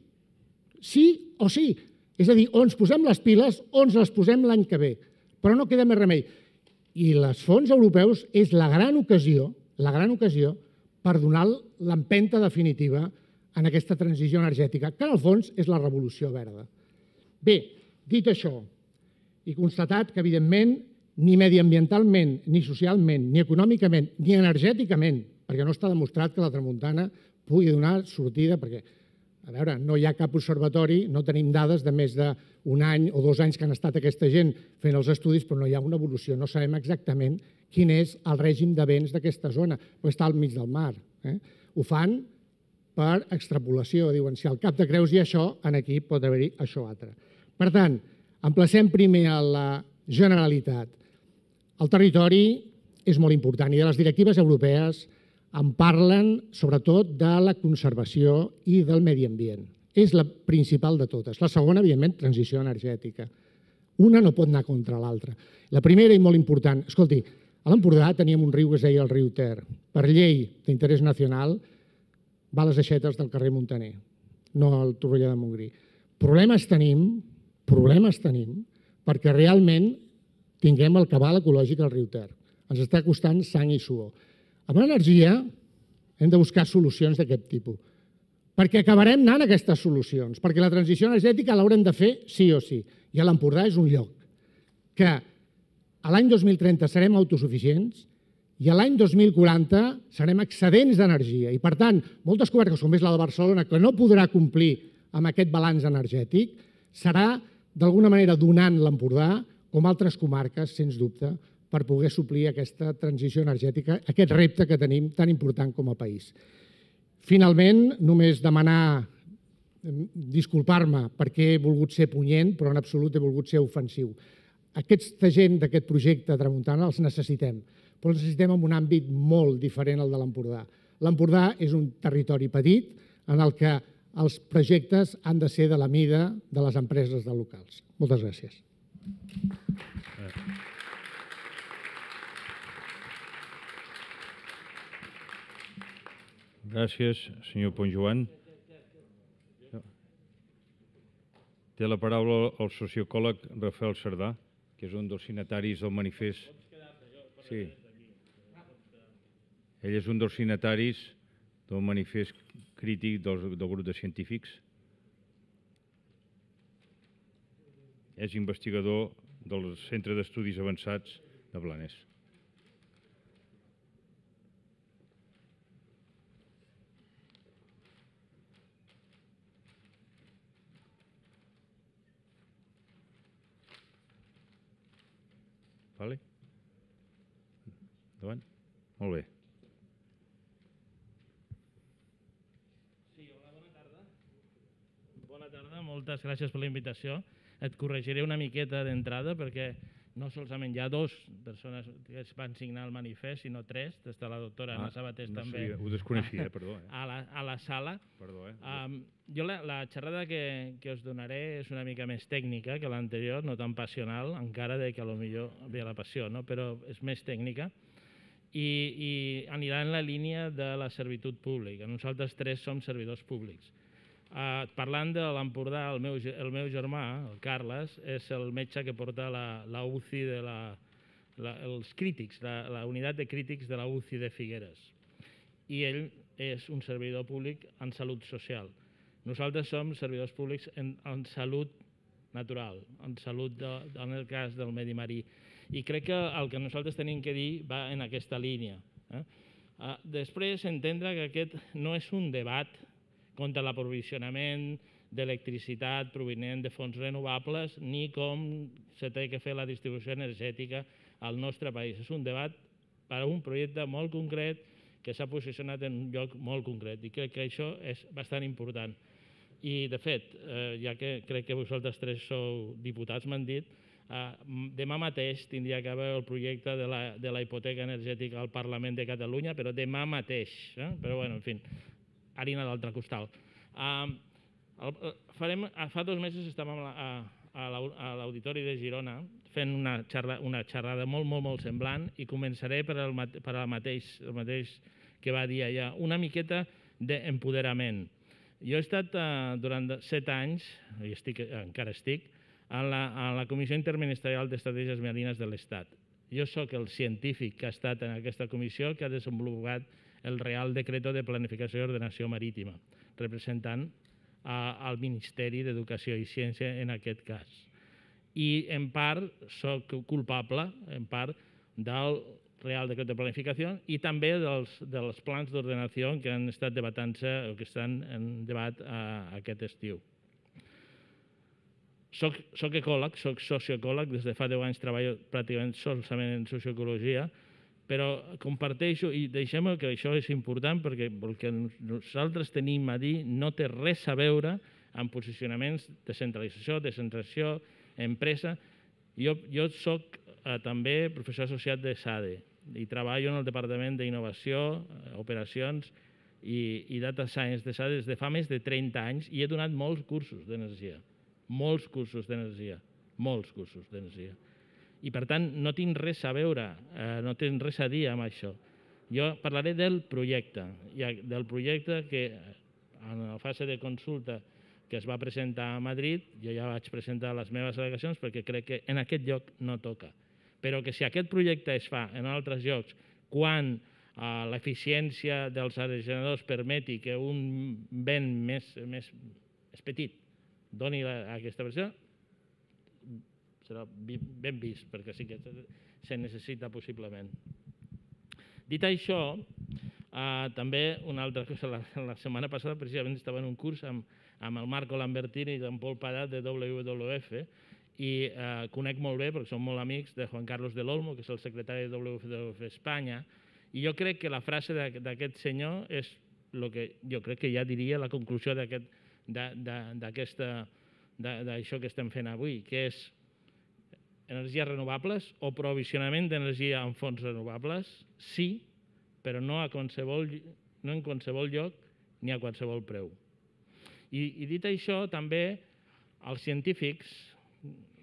Sí o sí. És a dir, o ens posem les piles o ens les posem l'any que ve. Però no queda més remei. I els fons europeus és la gran ocasió, la gran ocasió per donar l'empenta definitiva en aquesta transició energètica, que en el fons és la revolució verda. Bé, dit això, i constatat que, evidentment, ni mediambientalment, ni socialment, ni econòmicament, ni energèticament, perquè no està demostrat que la tramuntana pugui donar sortida, perquè, a veure, no hi ha cap observatori, no tenim dades de més d'un any o dos anys que han estat aquesta gent fent els estudis, però no hi ha una evolució, no sabem exactament quin és el règim de vents d'aquesta zona, però està al mig del mar. Eh? Ho fan per extrapolació, diuen, si al cap de creus hi ha això, aquí pot haver-hi això altre. Per tant, emplacem primer a la Generalitat. El territori és molt important i de les directives europees en parlen sobretot de la conservació i del medi ambient. És la principal de totes. La segona, evidentment, transició energètica. Una no pot anar contra l'altra. La primera i molt important, escolti, a l'Empordà teníem un riu que es deia el riu Ter. Per llei d'interès nacional va a les aixetes del carrer Montaner, no al Torroella de Montgrí. Problemes tenim, problemes tenim, perquè realment tinguem el cabal ecològic al riu Ter. Ens està costant sang i suor. Amb l'energia hem de buscar solucions d'aquest tipus, perquè acabarem anant a aquestes solucions, perquè la transició energètica l'haurem de fer sí o sí. I a l'Empordà és un lloc que a l'any dos mil trenta serem autosuficients i a l'any dos mil quaranta serem excedents d'energia. I, per tant, moltes comarques, com és la de Barcelona, que no podrà complir amb aquest balanç energètic, serà, d'alguna manera, donant l'Empordà, com altres comarques, sens dubte, per poder suplir aquesta transició energètica, aquest repte que tenim tan important com a país. Finalment, només demanar, disculpar-me perquè he volgut ser punyent, però en absolut he volgut ser ofensiu. Aquesta gent d'aquest projecte Tramuntana els necessitem, però els necessitem en un àmbit molt diferent al de l'Empordà. L'Empordà és un territori petit en el que els projectes han de ser de la mida de les empreses de locals. Moltes gràcies. Gràcies, senyor Ponsjoan. Té la paraula el sociòleg Rafael Cerdà, que és un dels signataris del manifest. Sí. Ell és un dels signataris del manifest crític del, del grup de científics. És investigador del Centre d'Estudis Avançats de Blanes. Vale? Endavant? Molt bé. Sí, hola, bona tarda. Bona tarda, moltes gràcies per la invitació. Et corregiré una miqueta d'entrada perquè no solament hi ha dues persones que es van signar el manifest, sinó tres, des de la doctora Anna Sabatés no també. sabia, ho desconeixia, perdó. Eh? A, la, a la sala. Perdó, eh? Um, jo la, la xerrada que, que us donaré és una mica més tècnica que l'anterior, no tan passional, encara de que potser ve la passió, no? Però és més tècnica i, i anirà en la línia de la servitud pública. Nosaltres tres som servidors públics. Uh, parlant de l'Empordà, el, meu, el meu germà, el Carles, és el metge que porta la, la U C I de la, la, els crítics, la, la unitat de crítics de la U C I de Figueres. I ell és un servidor públic en salut social. Nosaltres som servidors públics en, en salut natural, en salut, de, en el cas del medi marí. I crec que el que nosaltres tenim que dir va en aquesta línia. Eh? Uh, després, entendre que aquest no és un debat contra l'aprovisionament d'electricitat provinent de fonts renovables ni com se té que fer la distribució energètica al nostre país. És un debat per a un projecte molt concret que s'ha posicionat en un lloc molt concret i crec que això és bastant important. I, de fet, eh, ja que crec que vosaltres tres sou diputats, m'han dit, eh, demà mateix tindria que haver el projecte de la, de la hipoteca energètica al Parlament de Catalunya, però demà mateix. Eh? Però, bueno, en fi, harina d'altre costal. Uh, el, farem, fa dos mesos estàvem a, a, a l'Auditori de Girona fent una xerrada, una xerrada molt, molt, molt semblant i començaré per el, per el, mateix, el mateix que va dir allà, una miqueta d'empoderament. Jo he estat uh, durant set anys, i estic, encara estic, a la, a la Comissió Interministerial d'Estratègies Marines de l'Estat. Jo sóc el científic que ha estat en aquesta comissió que ha desenvolupat el Real Decreto de Planificació i Ordenació Marítima, representant al Ministeri d'Educació i Ciència en aquest cas. I en part soc culpable, en part, del Real Decreto de Planificació i també dels, dels plans d'ordenació que han estat debatant-se o que estan en debat a, a aquest estiu. Soc, soc ecòleg, soc socioecòleg, des de fa deu anys treballo pràcticament solament en socioecologia, però comparteixo, i deixem que això és important perquè el que nosaltres tenim a dir no té res a veure amb posicionaments de centralització, descentralització, empresa. Jo, jo soc eh, també professor associat de SADE i treballo en el Departament d'Innovació, eh, Operacions i, i Data Science de SADE des de fa més de trenta anys i he donat molts cursos d'energia, molts cursos d'energia, molts cursos d'energia. I, per tant, no tinc res a veure, eh, no tinc res a dir amb això. Jo parlaré del projecte, i del projecte que en la fase de consulta que es va presentar a Madrid, jo ja vaig presentar les meves al·legacions perquè crec que en aquest lloc no toca. Però que si aquest projecte es fa en altres llocs, quan eh, l'eficiència dels aerogeneradors permeti que un vent més, més, més petit doni la, aquesta versió, serà ben vist, perquè sí que se necessita possiblement. Dit això, eh, també una altra cosa, la, la setmana passada precisament estava en un curs amb, amb el Marco Lambertini i amb Pol Padat de W W F i eh, conec molt bé, perquè som molt amics, de Juan Carlos del Olmo, que és el secretari de W W F Espanya, i jo crec que la frase d'aquest senyor és el que jo crec que ja diria la conclusió d'aquesta d'això que estem fent avui, que és energies renovables o provisionament d'energia en fonts renovables, sí, però no, a qualsevol, no en qualsevol lloc ni a qualsevol preu. I, i dit això, també els científics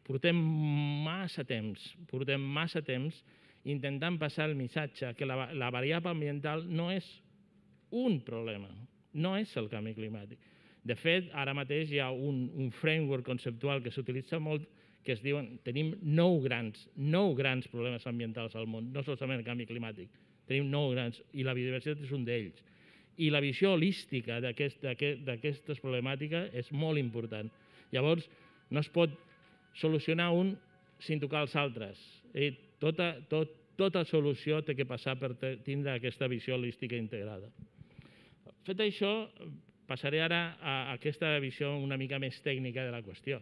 portem massa temps, portem massa temps intentant passar el missatge que la, la variable ambiental no és un problema, no és el canvi climàtic. De fet, ara mateix hi ha un, un framework conceptual que s'utilitza molt que es diuen, tenim nou grans, nou grans problemes ambientals al món, no solament el canvi climàtic, tenim nou grans, i la biodiversitat és un d'ells. I la visió holística d'aquestes problemàtiques és molt important. Llavors, no es pot solucionar un sin tocar els altres. I tota, tot, tota solució té que passar per tindre aquesta visió holística integrada. Fet això, passaré ara a aquesta visió una mica més tècnica de la qüestió.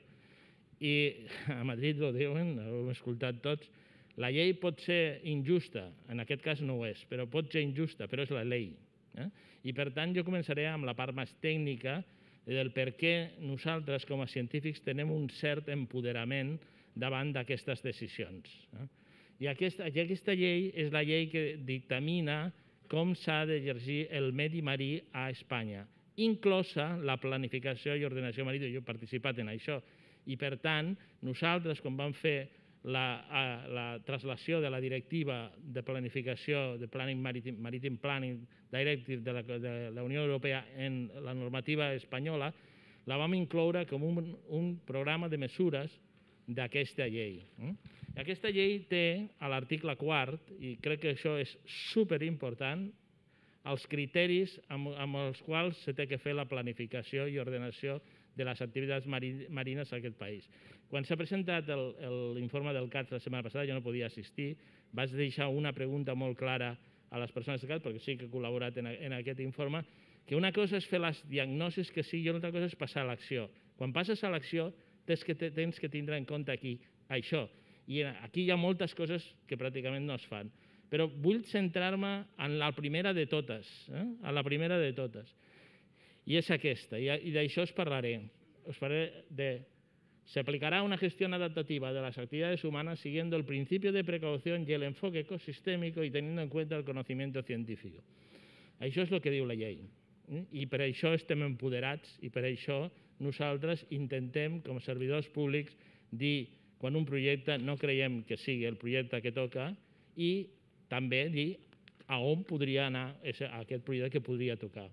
I a Madrid ho diuen, ho hem escoltat tots, la llei pot ser injusta, en aquest cas no ho és, però pot ser injusta, però és la llei. Eh? I per tant jo començaré amb la part més tècnica del per què nosaltres com a científics tenem un cert empoderament davant d'aquestes decisions. Eh? I aquesta, i aquesta llei és la llei que dictamina com s'ha d'exercir el medi marí a Espanya, inclosa la planificació i ordenació marítima. Jo he participat en això. I, per tant, nosaltres, quan vam fer la, la traslació de la directiva de planificació, de Planning Maritime, Maritime Planning Directive de la, de la Unió Europea en la normativa espanyola, la vam incloure com un, un programa de mesures d'aquesta llei. Aquesta llei té, a l'article quart, i crec que això és superimportant, els criteris amb, amb els quals s'ha de fer la planificació i ordenació de les activitats marines a aquest país. Quan s'ha presentat l'informe del C A T la setmana passada, jo no podia assistir, vaig deixar una pregunta molt clara a les persones del C A T, perquè sí que he col·laborat en, en aquest informe, que una cosa és fer les diagnosis que sí i una altra cosa és passar a l'acció. Quan passes a l'acció tens que, tens que tindre en compte aquí això. I aquí hi ha moltes coses que pràcticament no es fan. Però vull centrar-me en la primera de totes, eh? en la primera de totes. I és aquesta, i d'això us parlaré. Us parlaré de... Se aplicará una gestión adaptativa de las actividades humanas siguiendo el principio de precaución y el enfoque ecosistémico y teniendo en cuenta el conocimiento científico. Això és el que diu la llei. I per això estem empoderats i per això nosaltres intentem, com a servidors públics, dir quan un projecte no creiem que sigui el projecte que toca i també dir a on podria anar aquest projecte que podria tocar.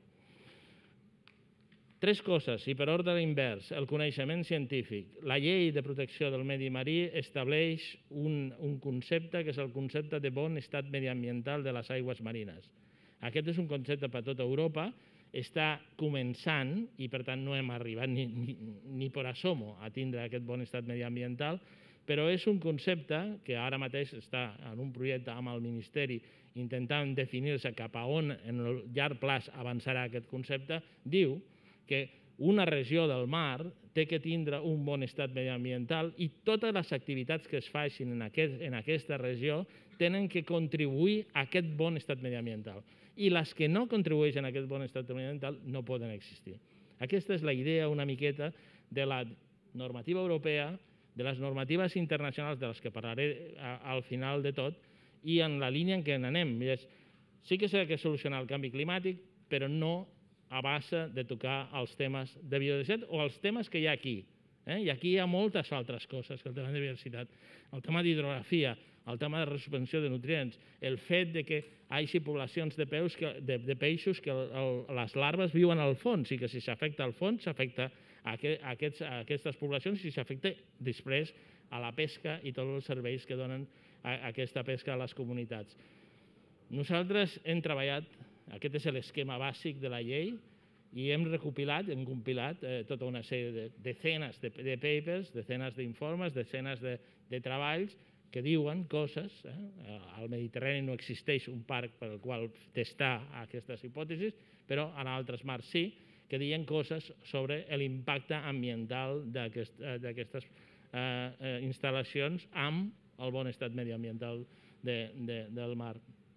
Tres coses, i per ordre invers. El coneixement científic. La llei de protecció del medi marí estableix un, un concepte que és el concepte de bon estat mediambiental de les aigües marines. Aquest és un concepte per a tota Europa, està començant i per tant no hem arribat ni, ni, ni per asomo a tindre aquest bon estat mediambiental, però és un concepte que ara mateix està en un projecte amb el Ministeri intentant definir-se cap a on en el llarg plaç avançarà aquest concepte, diu que una regió del mar té que tindre un bon estat mediambiental i totes les activitats que es facin en, aquest, en aquesta regió tenen que contribuir a aquest bon estat mediambiental. I les que no contribueixen a aquest bon estat mediambiental no poden existir. Aquesta és la idea una miqueta de la normativa europea, de les normatives internacionals de les que parlaré al final de tot i en la línia en què anem. Sí que s'ha de solucionar el canvi climàtic, però no a base de tocar els temes de biodiversitat o els temes que hi ha aquí. Eh? I aquí hi ha moltes altres coses que el tema de biodiversitat. El tema d'hidrografia, el tema de ressuspensió de nutrients, el fet de que hi hagi poblacions de, peus que, de, de peixos que el, el, les larves viuen al fons i que si s'afecta al fons s'afecta a, aquest, a, aquests, a aquestes poblacions i si s'afecta després a la pesca i tots els serveis que donen a, a aquesta pesca a les comunitats. Nosaltres hem treballat. Aquest és l'esquema bàsic de la llei i hem recopilat, hem compilat eh, tota una sèrie de decenes de, de papers, decenes d'informes, decenes de, de treballs que diuen coses. Eh? Al Mediterrani no existeix un parc per al qual testar aquestes hipòtesis, però en altres mars sí, que diuen coses sobre l'impacte ambiental d'aquestes eh, instal·lacions amb el bon estat mediambiental de, de, del mar.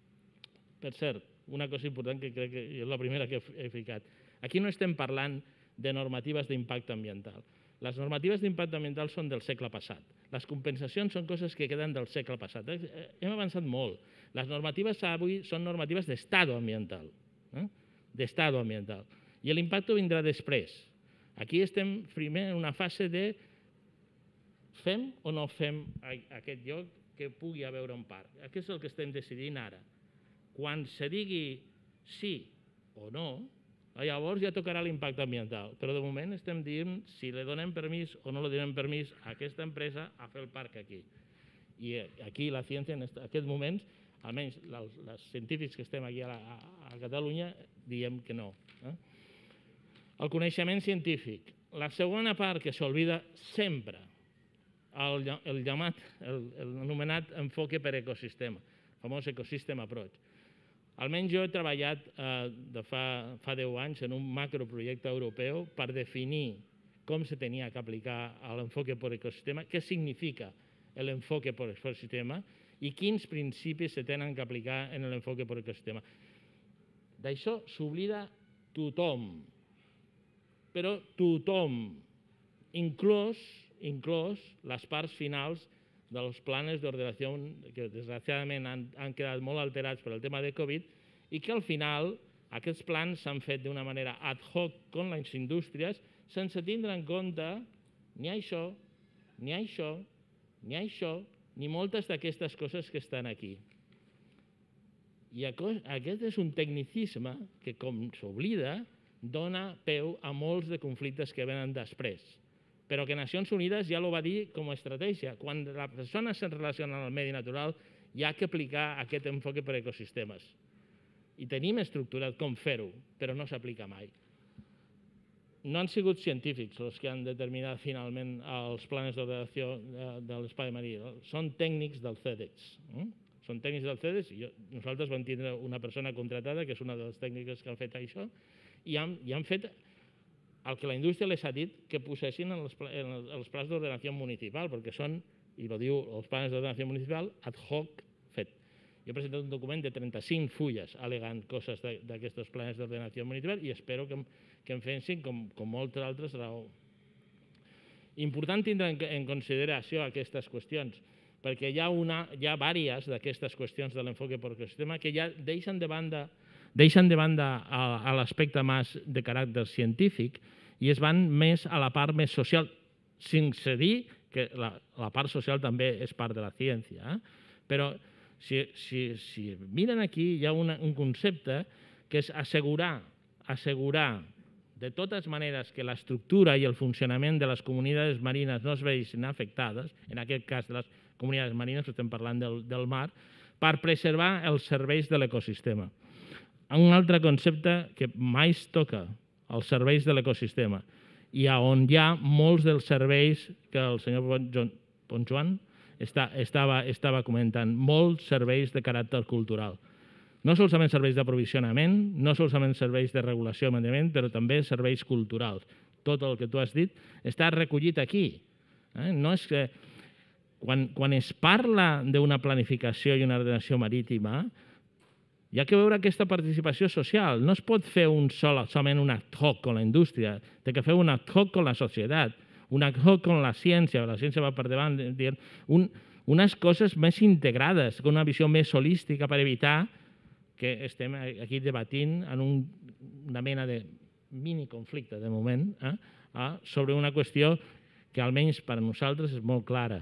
Per cert, una cosa important que crec que és la primera que he ficat. Aquí no estem parlant de normatives d'impacte ambiental. Les normatives d'impacte ambiental són del segle passat. Les compensacions són coses que queden del segle passat. Hem avançat molt. Les normatives avui són normatives d'estado ambiental. Eh? D'estado ambiental. I l'impacte vindrà després. Aquí estem primer en una fase de fem o no fem aquest lloc que pugui haver un parc? Aquest és el que estem decidint ara. Quan se digui sí o no, llavors ja tocarà l'impacte ambiental, però de moment estem dient si li donem permís o no li donem permís a aquesta empresa a fer el parc aquí. I aquí la ciència, en aquests moments, almenys els científics que estem aquí a Catalunya, diem que no. El coneixement científic. La segona part que s'oblida sempre, el llamat, l'anomenat enfoque per ecosistema, el famós ecosystem approach. Almenys jo he treballat de fa deu anys en un macroprojecte europeu per definir com se tenia que aplicar l'enfoque per ecosistema, què significa l'enfoque per ecosistema i quins principis se tenen que aplicar en l'enfoque per ecosistema. D'això s'oblida tothom, però tothom, inclòs inclòs les parts finals dels planes d'ordenació que desgraciadament han, han quedat molt alterats per el tema de Covid i que al final aquests plans s'han fet d'una manera ad hoc con les indústries sense tindre en compte ni això, ni això, ni això, ni moltes d'aquestes coses que estan aquí. I aquest és un tecnicisme que, com s'oblida, dona peu a molts de conflictes que venen després. Però que Nacions Unides ja ho va dir com a estratègia. Quan les persones es relacionen amb el medi natural, hi ha que aplicar aquest enfoque per ecosistemes. I tenim estructurat com fer-ho, però no s'aplica mai. No han sigut científics els que han determinat finalment els plans d'ordenació de l'espai marí. Són tècnics del CEDEX. Són tècnics del CEDEX i nosaltres vam tindre una persona contratada, que és una de les tècniques que han fet això, i han fet el que la indústria les ha dit que posessin en els plans d'ordenació municipal, perquè són, i ho diu els plans d'ordenació municipal, ad hoc fet. Jo he presentat un document de trenta-cinc fulles alegant coses d'aquests plans d'ordenació municipal i espero que em fessin com moltes altres raó. Important tindre en consideració aquestes qüestions, perquè hi ha diverses d'aquestes qüestions de l'enfoque per ecosistema que ja deixen de banda deixen de banda a l'aspecte més de caràcter científic i es van més a la part més social, sense dir que la part social també és part de la ciència. Però si miren aquí hi ha un concepte que és assegurar, assegurar de totes maneres que l'estructura i el funcionament de les comunitats marines no es vegin afectades, en aquest cas de les comunitats marines, estem parlant del mar, per preservar els serveis de l'ecosistema. Un altre concepte que mai es toca, els serveis de l'ecosistema, i on hi ha molts dels serveis que el senyor Ponjoan estava comentant, molts serveis de caràcter cultural. No solament serveis d'aprovisionament, no solament serveis de regulació i manteniment, però també serveis culturals. Tot el que tu has dit està recollit aquí. No és que quan es parla d'una planificació i una ordenació marítima, hi ha que veure aquesta participació social. No es pot fer solament un ad hoc con la indústria, té que fer un ad hoc con la societat, un ad hoc con la ciència, la ciència va per davant, dient unes coses més integrades, una visió més holística per evitar que estem aquí debatint en una mena de mini conflicte, de moment, sobre una qüestió que almenys per a nosaltres és molt clara.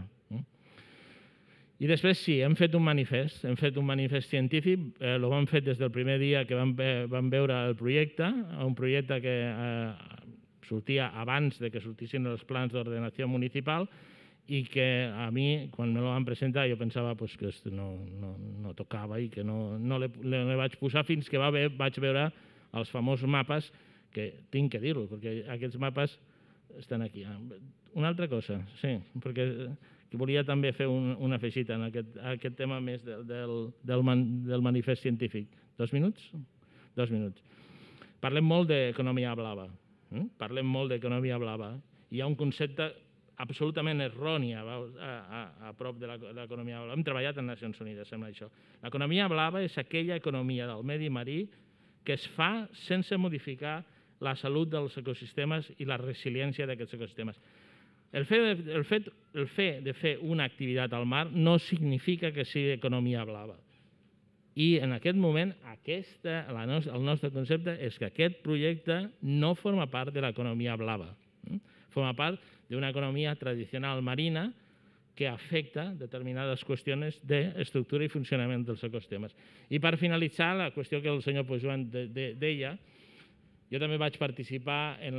I després sí, hem fet un manifest, hem fet un manifest científic, el vam fer des del primer dia que vam veure el projecte, un projecte que sortia abans que sortissin els plans d'ordenació municipal i que a mi, quan me lo van presentar, jo pensava que no tocava i que no li vaig posar fins que vaig veure els famosos mapes, que tinc que dir-ho, perquè aquests mapes estan aquí. Una altra cosa, sí, perquè volia també fer un afegit en aquest tema més del manifest científic. Dos minuts? Dos minuts. Parlem molt d'economia blava. Parlem molt d'economia blava. Hi ha un concepte absolutament erroni a prop de l'economia blava. Hem treballat en Nacions Unides, sembla això. L'economia blava és aquella economia del medi marí que es fa sense modificar la salut dels ecosistemes i la resiliència d'aquests ecosistemes. El fet de fer una activitat al mar no significa que sigui economia blava. I en aquest moment el nostre concepte és que aquest projecte no forma part de l'economia blava. Forma part d'una economia tradicional marina que afecta determinades qüestions d'estructura i funcionament dels ecosistemes. I per finalitzar, la qüestió que el senyor Puigjoan deia, jo també vaig participar en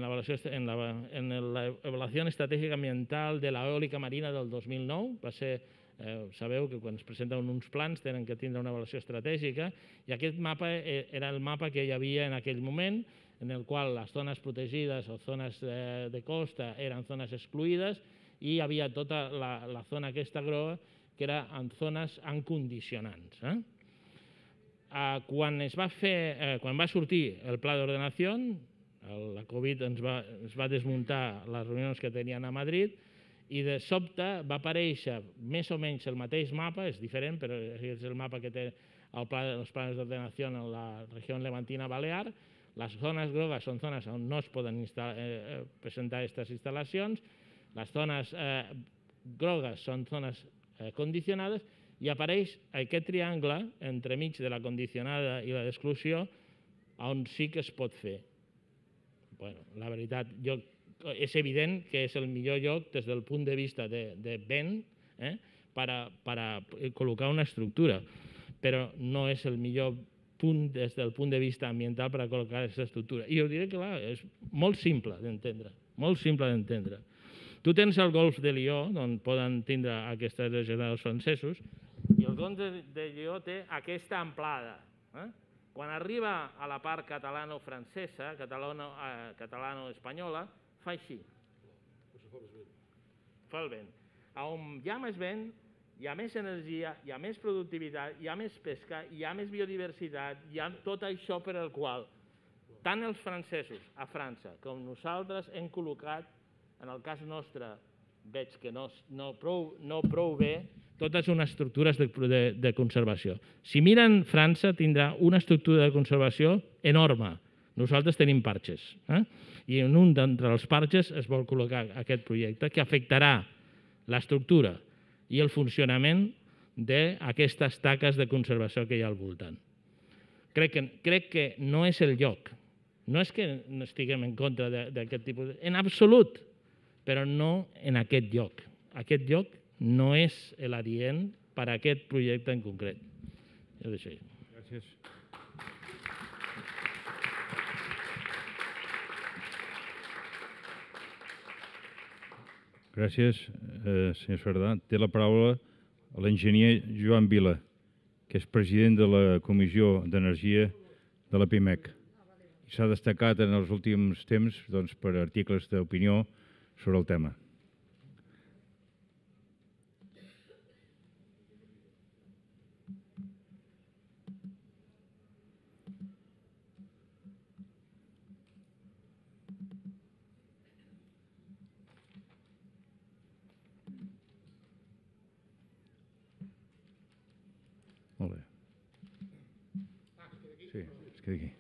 l'avaluació estratègica ambiental de l'eòlica marina del dos mil nou. Va ser, sabeu que quan es presenten uns plans tenen que tindre una avaluació estratègica, i aquest mapa era el mapa que hi havia en aquell moment, en el qual les zones protegides o zones de costa eren zones excluïdes, i hi havia tota la zona aquesta groga que era en zones en condicionants. Quan es va fer, quan va sortir el pla d'ordenació, la Covid ens va desmuntar les reunions que tenien a Madrid, i de sobte va aparèixer més o menys el mateix mapa, és diferent, però és el mapa que té els plans d'ordenació en la regió levantina balear. Les zones grogues són zones on no es poden presentar aquestes instal·lacions, les zones grogues són zones condicionades, i apareix aquest triangle entremig de la condicionada i la d'exclusió on sí que es pot fer. La veritat, és evident que és el millor lloc des del punt de vista de vent per a col·locar una estructura, però no és el millor punt des del punt de vista ambiental per a col·locar aquesta estructura. I jo diré que és molt simple d'entendre, molt simple d'entendre. Tu tens el golf de Lió, on poden tindre aquests generadors francesos, i el golf de Lió té aquesta amplada. Quan arriba a la part catalano-francesa, catalano-espanyola, fa així. Fa el vent. On hi ha més vent, hi ha més energia, hi ha més productivitat, hi ha més pesca, hi ha més biodiversitat, hi ha tot això per al qual tant els francesos a França com nosaltres hem col·locat, en el cas nostre veig que no prou bé, totes unes estructures de conservació. Si miren França, tindrà una estructura de conservació enorme. Nosaltres tenim parxes. I en un d'entre els parxes es vol col·locar aquest projecte que afectarà l'estructura i el funcionament d'aquestes taques de conservació que hi ha al voltant. Crec que no és el lloc. No és que no estiguem en contra d'aquest tipus... En absolut, però no en aquest lloc. Aquest lloc no és l'adient per a aquest projecte en concret. Jo deixo així. Gràcies. Gràcies, senyor Cerdà. Té la paraula l'enginyer Joan Vila, que és president de la Comissió d'Energia de la PIMEC. S'ha destacat en els últims temps per articles d'opinió sobre el tema. Molt bé. Sí, es queda aquí.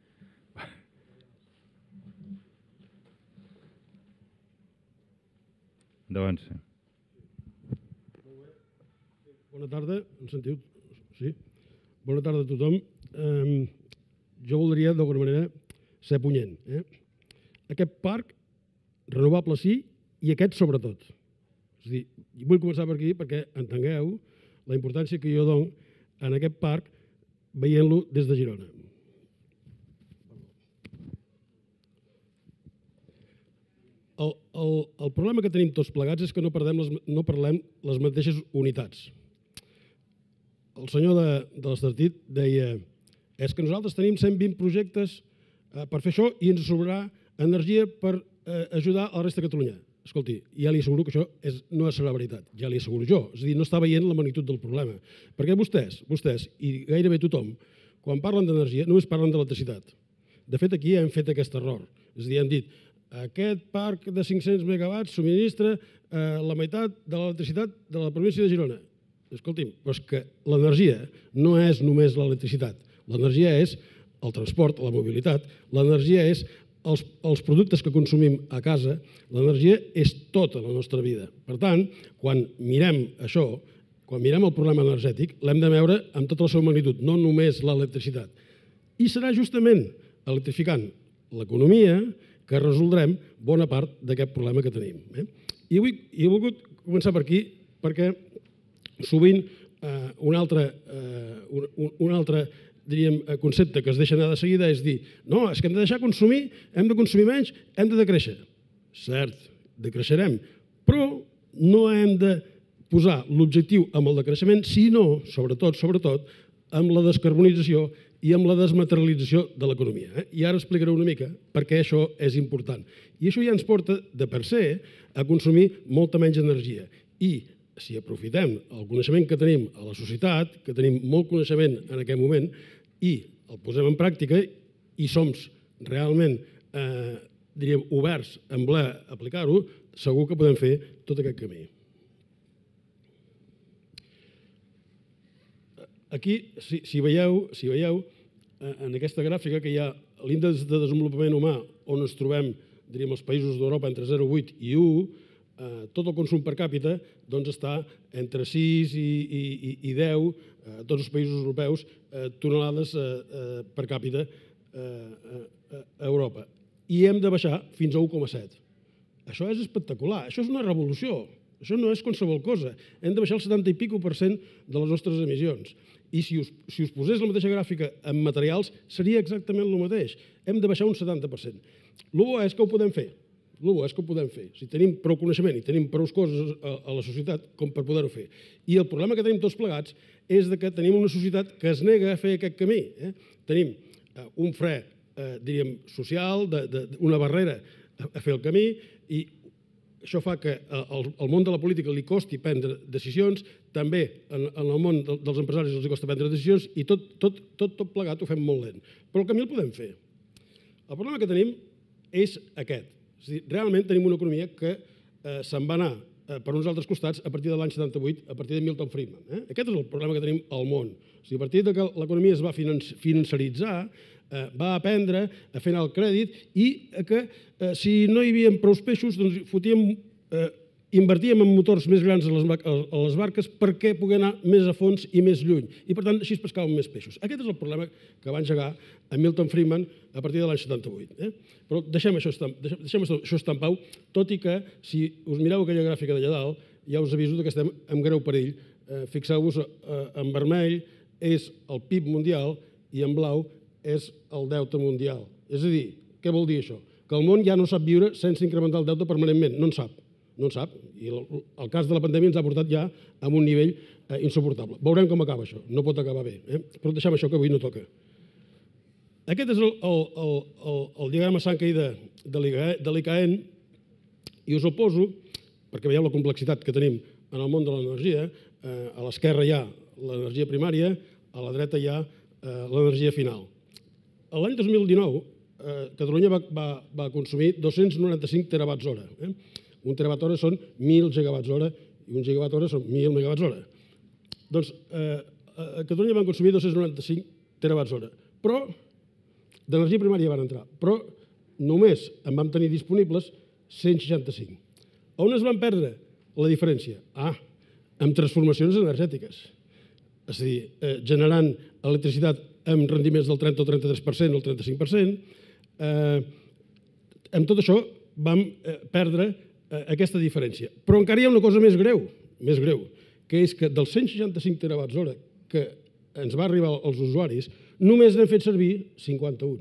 Endavant. Bona tarda, em sentiu? Sí. Bona tarda a tothom. Jo voldria, d'alguna manera, ser punyent. Aquest parc, renovable sí, i aquest sobretot. És a dir, vull començar per aquí perquè entengueu la importància que jo dono en aquest parc veient-lo des de Girona. El problema que tenim tots plegats és que no parlem les mateixes unitats. El senyor de l'Estartit deia és que nosaltres tenim cent vint projectes per fer això i ens sobrarà energia per ajudar a la resta de Catalunya. Escolti, ja li asseguro que això no és la veritat, ja li asseguro jo. És a dir, no està veient la magnitud del problema. Perquè vostès, vostès i gairebé tothom, quan parlen d'energia només parlen d'electricitat. De fet, aquí hem fet aquest error. És a dir, hem dit aquest parc de cinc-cents megawatts subministra la meitat de l'electricitat de la província de Girona. Escolti'm, però és que l'energia no és només l'electricitat. L'energia és el transport, la mobilitat, l'energia és els productes que consumim a casa, l'energia és tota la nostra vida. Per tant, quan mirem això, quan mirem el problema energètic, l'hem de veure amb tota la seva magnitud, no només l'electricitat. I serà justament electrificant l'economia que resoldrem bona part d'aquest problema que tenim. I he volgut començar per aquí, perquè sovint eh, un altre, eh, un, un altre diríem, concepte que es deixa anar de seguida és dir no, és que hem de deixar consumir, hem de consumir menys, hem de decréixer. Cert, decreixerem, però no hem de posar l'objectiu amb el decreixement, sinó, sobretot, sobretot, amb la descarbonització i amb la desmaterialització de l'economia. Eh? I ara explicaré una mica per què això és important. I això ja ens porta, de per se, a consumir molta menys energia. I si aprofitem el coneixement que tenim a la societat, que tenim molt coneixement en aquest moment, i el posem en pràctica i som realment eh, diríem, oberts en voler aplicar-ho, segur que podem fer tot aquest camí. Aquí, si, si, veieu, si veieu, en aquesta gràfica que hi ha l'índex de desenvolupament humà on ens trobem, diríem, els països d'Europa entre zero coma vuit i u, eh, tot el consum per càpita doncs, està entre sis i, i, i deu, eh, tots els països europeus, eh, tonelades eh, eh, per càpita eh, a Europa. I hem de baixar fins a u coma set. Això és espectacular, això és una revolució, això no és qualsevol cosa. Hem de baixar el setanta i pico per cent de les nostres emissions. I si us, si us posés la mateixa gràfica en materials, seria exactament el mateix. Hem de baixar un setanta per cent. El bo és que ho podem fer. El bo és que ho podem fer. Si tenim prou coneixement i tenim prou coses a, a la societat com per poder-ho fer. I el problema que tenim tots plegats és que tenim una societat que es nega a fer aquest camí. Eh? Tenim eh, un fre, eh, diríem, social, de, de, una barrera a, a fer el camí i això fa que al, al món de la política li costi prendre decisions, també en, en el món de, dels empresaris els costa prendre decisions i tot, tot, tot, tot plegat ho fem molt lent. Però el camí el podem fer. El problema que tenim és aquest. És a dir, realment tenim una economia que eh, se'n va anar eh, per uns altres costats a partir de l'any setanta-vuit, a partir de Milton Friedman. Eh? Aquest és el problema que tenim al món. O sigui, a partir de que l'economia es va financeritzar, eh, va aprendre a fer anar el crèdit i que eh, si no hi havia prou peixos, doncs fotíem, eh, invertíem en motors més grans a les, a les barques perquè poder anar més a fons i més lluny. I, per tant, així es pescaven més peixos. Aquest és el problema que va engegar a Milton Friedman a partir de l'any setanta-vuit. Eh? Però deixem això, deixem, deixem això estar en pau, tot i que, si us mireu aquella gràfica d'allà dalt, ja us aviso que estem en greu perill. Eh, Fixeu-vos, eh, en vermell és el P I B mundial i en blau és el deute mundial. És a dir, què vol dir això? Que el món ja no sap viure sense incrementar el deute permanentment. No en sap. No en sap. I el, el cas de la pandèmia ens ha portat ja a un nivell eh, insuportable. Veurem com acaba això. No pot acabar bé. Eh? Però deixem això que avui no toca. Aquest és el, el, el, el, el diagrama Sankey de, de l'I C A E N i us el poso perquè veieu la complexitat que tenim en el món de l'energia. Eh, a l'esquerra hi ha l'energia primària, a la dreta hi ha eh, l'energia final. L'any dos mil dinou, eh, Catalunya va, va, va consumir dos-cents noranta-cinc terawatts hora. Eh? Un terawatt hora són mil gigawatts hora i un gigawatt hora són mil megawatts hora. Doncs eh, a Catalunya van consumir dos-cents noranta-cinc terawatts hora. Però d'energia primària van entrar. Però només en vam tenir disponibles cent seixanta-cinc. On es van perdre la diferència? Ah, amb transformacions energètiques. És a dir, eh, generant electricitat amb rendiments del trenta o trenta-tres per cent o el trenta-cinc per cent. Eh, amb tot això vam eh, perdre eh, aquesta diferència. Però encara hi ha una cosa més greu, més greu, que és que dels cent seixanta-cinc terawatts hora que ens va arribar als usuaris, només n'hem fet servir cinquanta-un,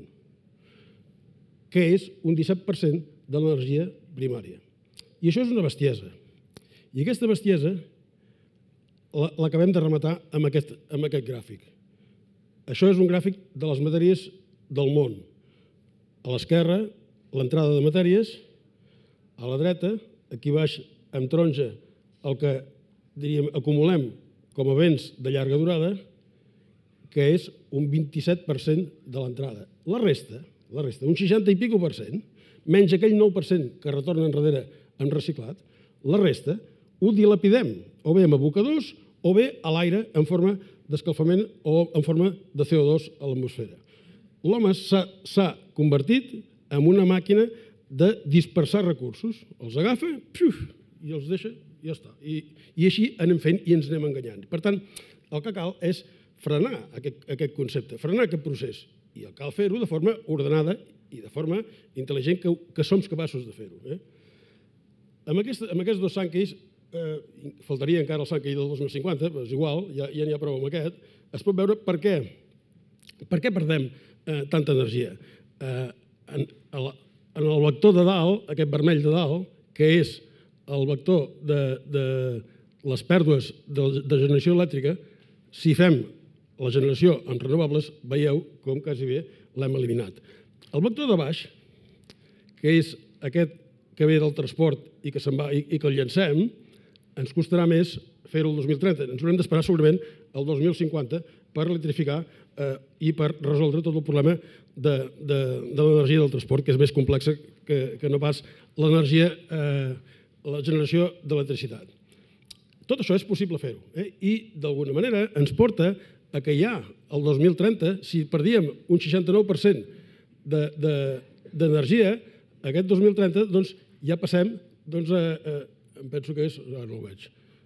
que és un disset per cent de l'energia primària. I això és una bestiesa. I aquesta bestiesa l'acabem de rematar amb aquest, amb aquest gràfic. Això és un gràfic de les matèries del món. A l'esquerra, l'entrada de matèries, a la dreta, aquí baix, amb taronja, el que diríem, acumulem com a béns de llarga durada, que és un vint-i-set per cent de l'entrada. La resta, la resta, un seixanta i pico per cent, menys aquell nou per cent que retorna enrere en reciclat, la resta ho dilapidem, o bé amb abocadors, o bé a l'aire en forma d'escalfament o en forma de C O dos a l'atmosfera. L'home s'ha convertit en una màquina de dispersar recursos. Els agafa piuf, i els deixa i ja està. I, I així anem fent i ens anem enganyant. Per tant, el que cal és frenar aquest, aquest concepte, frenar aquest procés. I cal fer-ho de forma ordenada i de forma intel·ligent que, que som capaços de fer-ho. Eh? Amb, aquest, amb aquests dos Sankeys faltaria encara el Sant Caí del dos mil cinquanta, però és igual, ja n'hi ha prou amb aquest, es pot veure per què, per què perdem tanta energia. En el vector de dalt, aquest vermell de dalt, que és el vector de les pèrdues de generació elèctrica, si fem la generació en renovables, veieu com quasi bé l'hem eliminat. El vector de baix, que és aquest que ve del transport i que se'n va i que el llancem, ens costarà més fer-ho el dos mil trenta. Ens haurem d'esperar segurament el dos mil cinquanta per electrificar i per resoldre tot el problema de l'energia del transport, que és més complexa que no pas l'energia, la generació d'electricitat. Tot això és possible fer-ho i d'alguna manera ens porta a que ja el dos mil trenta, si perdíem un seixanta-nou per cent d'energia, aquest dos mil trenta ja passem a... em penso que és... ara no ho veig.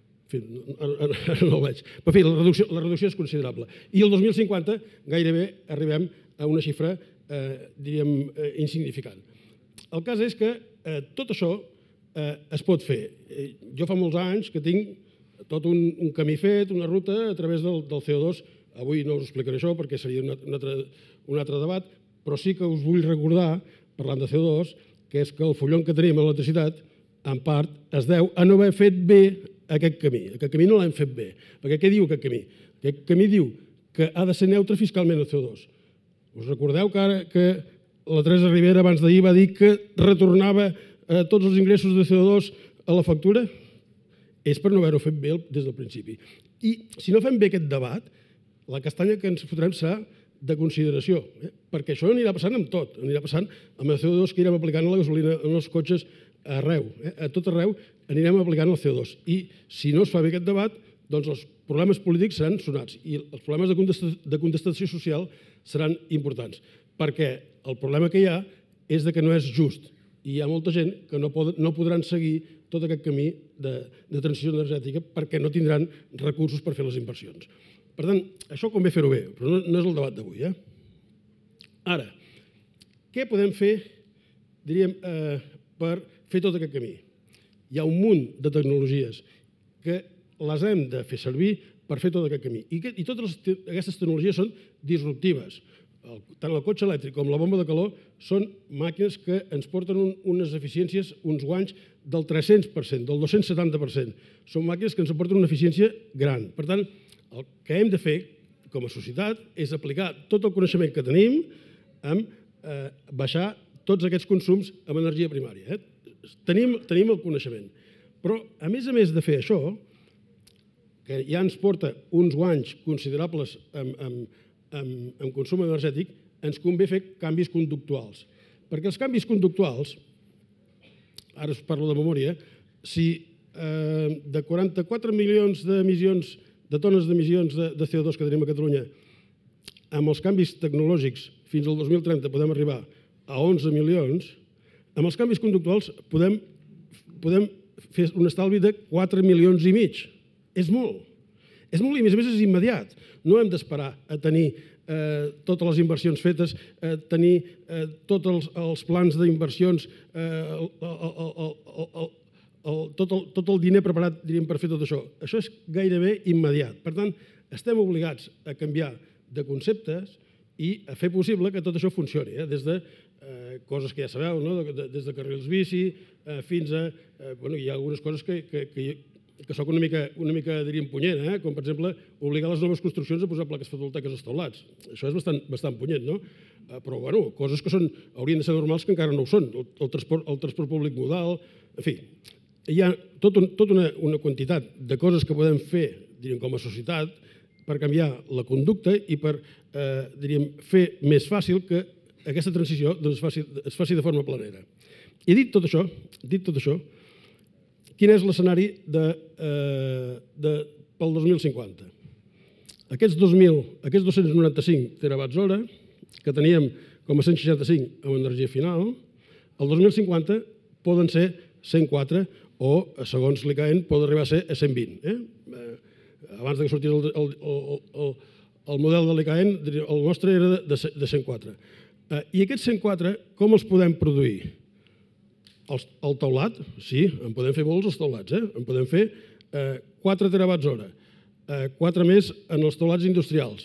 Ara no ho veig. Però, en fi, la reducció és considerable. I el dos mil cinquanta gairebé arribem a una xifra, diríem, insignificant. El cas és que tot això es pot fer. Jo fa molts anys que tinc tot un camí fet, una ruta a través del C O dos. Avui no us explicaré això perquè seria un altre debat, però sí que us vull recordar, parlant de C O dos, que és que el fullon que tenim a l'electricitat, en part, es deu a no haver fet bé aquest camí. Aquest camí no l'hem fet bé. Perquè què diu aquest camí? Aquest camí diu que ha de ser neutre fiscalment el C O dos. Us recordeu que la Teresa Ribera abans d'ahir va dir que retornava tots els ingressos de C O dos a la factura? És per no haver-ho fet bé des del principi. I si no fem bé aquest debat, la castanya que ens fotrem serà de consideració, perquè això anirà passant amb tot, anirà passant amb el C O dos que anirem aplicant a la gasolina, en els cotxes, arreu, a tot arreu anirem aplicant el C O dos. I si no es fa bé aquest debat, doncs els problemes polítics seran sonats i els problemes de contestació social seran importants, perquè el problema que hi ha és que no és just i hi ha molta gent que no podran seguir tot aquest camí de transició energètica perquè no tindran recursos per fer les inversions. Per tant, això convé fer-ho bé, però no és el debat d'avui. Ara, què podem fer, diríem, per fer tot aquest camí? Hi ha un munt de tecnologies que les hem de fer servir per fer tot aquest camí. I totes aquestes tecnologies són disruptives. Tant el cotxe elèctric com la bomba de calor són màquines que ens porten unes eficiències, uns guanys del tres-cents per cent, del dos-cents setanta per cent. Són màquines que ens aporten una eficiència gran. Per tant, el que hem de fer com a societat és aplicar tot el coneixement que tenim amb baixar tots aquests consums amb energia primària. Tenim el coneixement. Però, a més a més de fer això, que ja ens porta uns guanys considerables en consum energètic, ens convé fer canvis conductuals. Perquè els canvis conductuals, ara us parlo de memòria, si de quaranta-quatre milions d'emissions de tones d'emissions de C O dos que tenim a Catalunya, amb els canvis tecnològics fins al dos mil trenta podem arribar a onze milions, amb els canvis conductuals podem fer un estalvi de quatre milions i mig. És molt. És molt i, a més a més, és immediat. No hem d'esperar a tenir totes les inversions fetes, a tenir tots els plans d'inversions, tot el diner preparat per fer tot això. Això és gairebé immediat. Per tant, estem obligats a canviar de conceptes i a fer possible que tot això funcioni, des de coses que ja sabeu, des de carrils bici fins a... Hi ha algunes coses que soc una mica, diríem, punyent, com per exemple obligar les noves construccions a posar plaques fotovoltaiques als teulats. Això és bastant punyent, no? Però, bueno, coses que haurien de ser normals que encara no ho són. El transport públic modal, en fi... Hi ha tota una quantitat de coses que podem fer, diríem, com a societat per canviar la conducta i per, diríem, fer més fàcil que aquesta transició es faci de forma planera. I dit tot això, dit tot això, quin és l'escenari pel dos mil cinquanta? Aquests dos-cents noranta-cinc terawatts hora que teníem com a cent seixanta-cinc amb energia final, el dos mil cinquanta poden ser cent quatre o, segons l'I C A E N, pot arribar a ser a cent vint. Abans que sortís el model de l'I C A E N, el nostre era de cent quatre. I aquests cent quatre, com els podem produir? el teulat, sí, en podem fer molts els teulats, eh? En podem fer quatre terawatts hora, quatre més en els teulats industrials,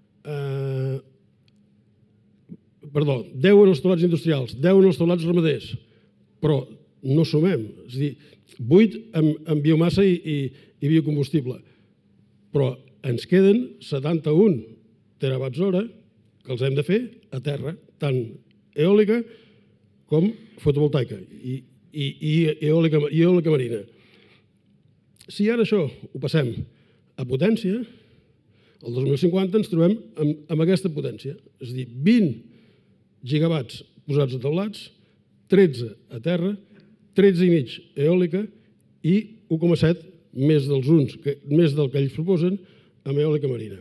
perdó, deu en els teulats industrials, deu en els teulats ramaders, però no sumem, és a dir, vuit en biomassa i biocombustible, però ens queden setanta-un terawatts hora que els hem de fer a terra, tant eòlica com fotovoltaica i eòlica marina. Si ara això ho passem a potència, el dos mil cinquanta ens trobem amb aquesta potència, és a dir, vint gigawatts posats a teulats, tretze a terra, tretze i mig eòlica i u coma set més dels uns, més del que ells proposen, amb eòlica marina.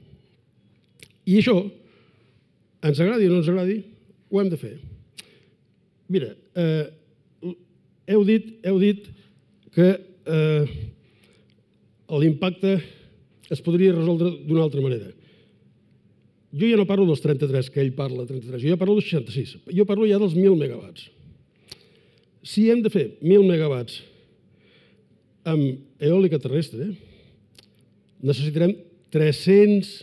I això, ens agradi o no ens agradi, ho hem de fer. Mira, heu dit que l'impacte es podria resoldre d'una altra manera. Jo ja no parlo dels trenta-tres, que ell parla, trenta-tres, jo ja parlo dels seixanta-sis, jo parlo ja dels mil megawatts. Si hem de fer mil megawatts amb eòlica terrestre, necessitarem tres-cents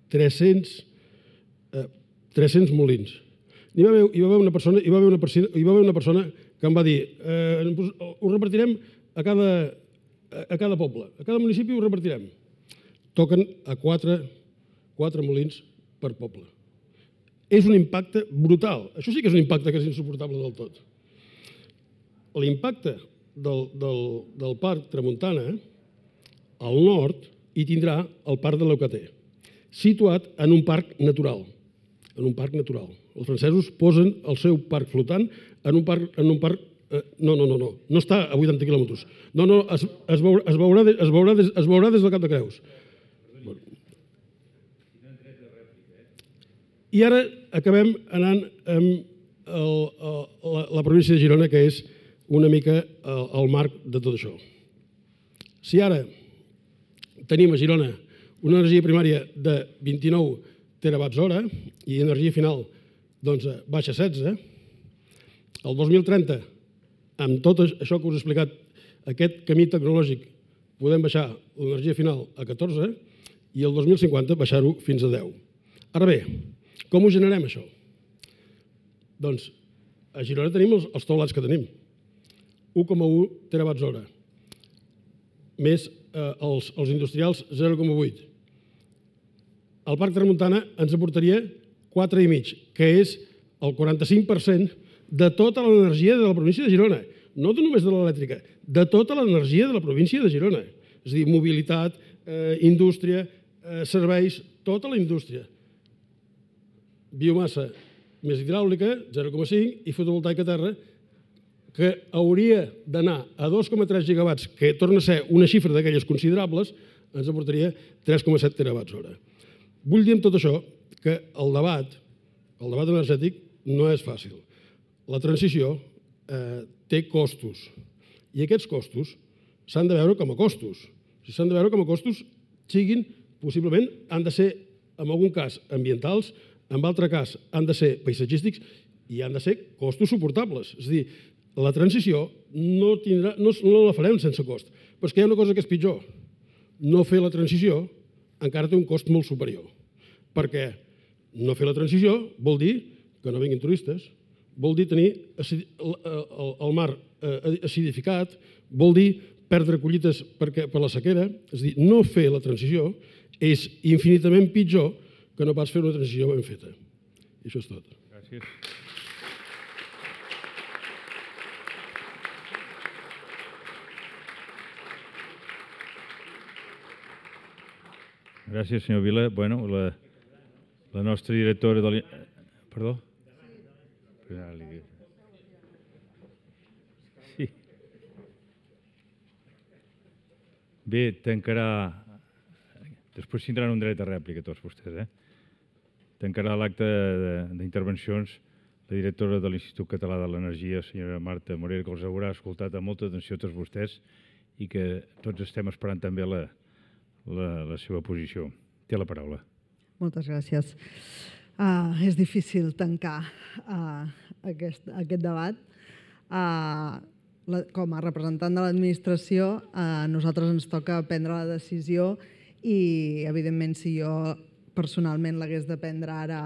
molins. Hi va haver una persona que em va dir ho repartirem a cada poble, a cada municipi ho repartirem. Toquen a quatre molins per poble. És un impacte brutal. Això sí que és un impacte que és insuportable del tot. L'impacte del parc Tramuntana al nord hi tindrà el parc de l'Eucaté, situat en un parc natural. En un parc natural. Els francesos posen el seu parc flotant en un parc... No, no, no, no, no està a vuitanta quilòmetres. No, no, es veurà des del Cap de Creus. I ara acabem anant amb la província de Girona, que és una mica el marc de tot això. Si ara tenim a Girona una energia primària de vint-i-nou terawatts hora i energia final baixa setze, el dos mil trenta, amb tot això que us he explicat, aquest camí tecnològic, podem baixar l'energia final a catorze i el dos mil cinquanta baixar-ho fins a deu. Ara bé, com ho generem, això? Doncs a Girona tenim els teulats que tenim, u coma un terawatts hora, més els industrials zero coma vuit. El Parc Tramuntana ens aportaria quatre i mig, que és el quaranta-cinc per cent de tota l'energia de la província de Girona, no només de l'elèctrica, de tota l'energia de la província de Girona. És a dir, mobilitat, indústria, serveis, tota la indústria. Biomassa més hidràulica, zero coma cinc, i fotovoltaica a terra, que hauria d'anar a dos coma tres gigawatts, que torna a ser una xifra d'aquelles considerables, ens aportaria tres coma set terawatts hora. Vull dir amb tot això que el debat, el debat energètic no és fàcil. La transició té costos i aquests costos s'han de veure com a costos. Si s'han de veure com a costos, siguin, possiblement, han de ser, en algun cas, ambientals, en altre cas, han de ser paisatgístics i han de ser costos suportables. És a dir, la transició no la farem sense cost. Però és que hi ha una cosa que és pitjor. No fer la transició encara té un cost molt superior. Perquè no fer la transició vol dir que no vinguin turistes, vol dir tenir el mar acidificat, vol dir perdre collites per la sequera. És a dir, no fer la transició és infinitament pitjor que no pas fer una transició ben feta. I això és tot. Gràcies. Gràcies, senyor Vila. Bueno, la nostra directora de... Perdó? Sí. Bé, tancarà... Després tindran un dret a rèplica tots vostès, eh? Tancarà l'acte d'intervencions la directora de l'Institut Català de l'Energia, senyora Marta Morera, que els haurà escoltat amb molta atenció tots vostès i que tots estem esperant també la la seva posició. Té la paraula. Moltes gràcies. És difícil tancar aquest debat. Com a representant de l'administració, a nosaltres ens toca prendre la decisió i, evidentment, si jo personalment l'hagués de prendre ara,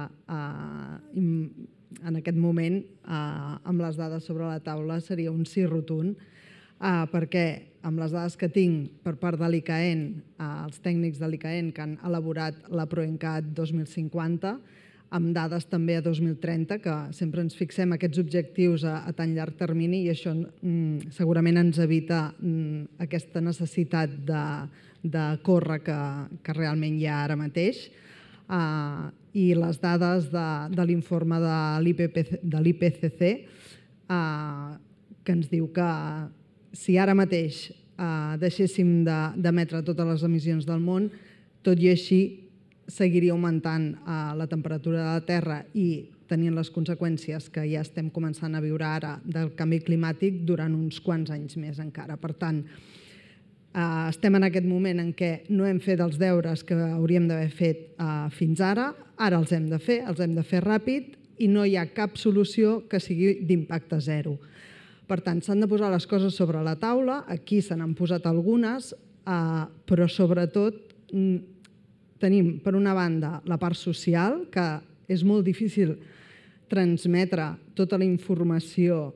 en aquest moment, amb les dades sobre la taula, seria un sí rotund, perquè amb les dades que tinc per part de l'I C A E N, els tècnics de l'I C A E N que han elaborat la PROENCAT dos mil cinquanta, amb dades també a dos mil trenta, que sempre ens fixem aquests objectius a, a tan llarg termini i això mm, segurament ens evita mm, aquesta necessitat de, de córrer que, que realment hi ha ara mateix. Uh, I les dades de, de l'informe de l'I P C C, uh, que ens diu que si ara mateix uh, deixéssim d'emetre de, totes les emissions del món, tot i així seguiria augmentant la temperatura de la Terra i tenint les conseqüències que ja estem començant a viure ara del canvi climàtic durant uns quants anys més encara. Per tant, estem en aquest moment en què no hem fet els deures que hauríem d'haver fet fins ara, ara els hem de fer, els hem de fer ràpid i no hi ha cap solució que sigui d'impacte zero. Per tant, s'han de posar les coses sobre la taula, aquí se n'han posat algunes, però sobretot tenim, per una banda, la part social, que és molt difícil transmetre tota la informació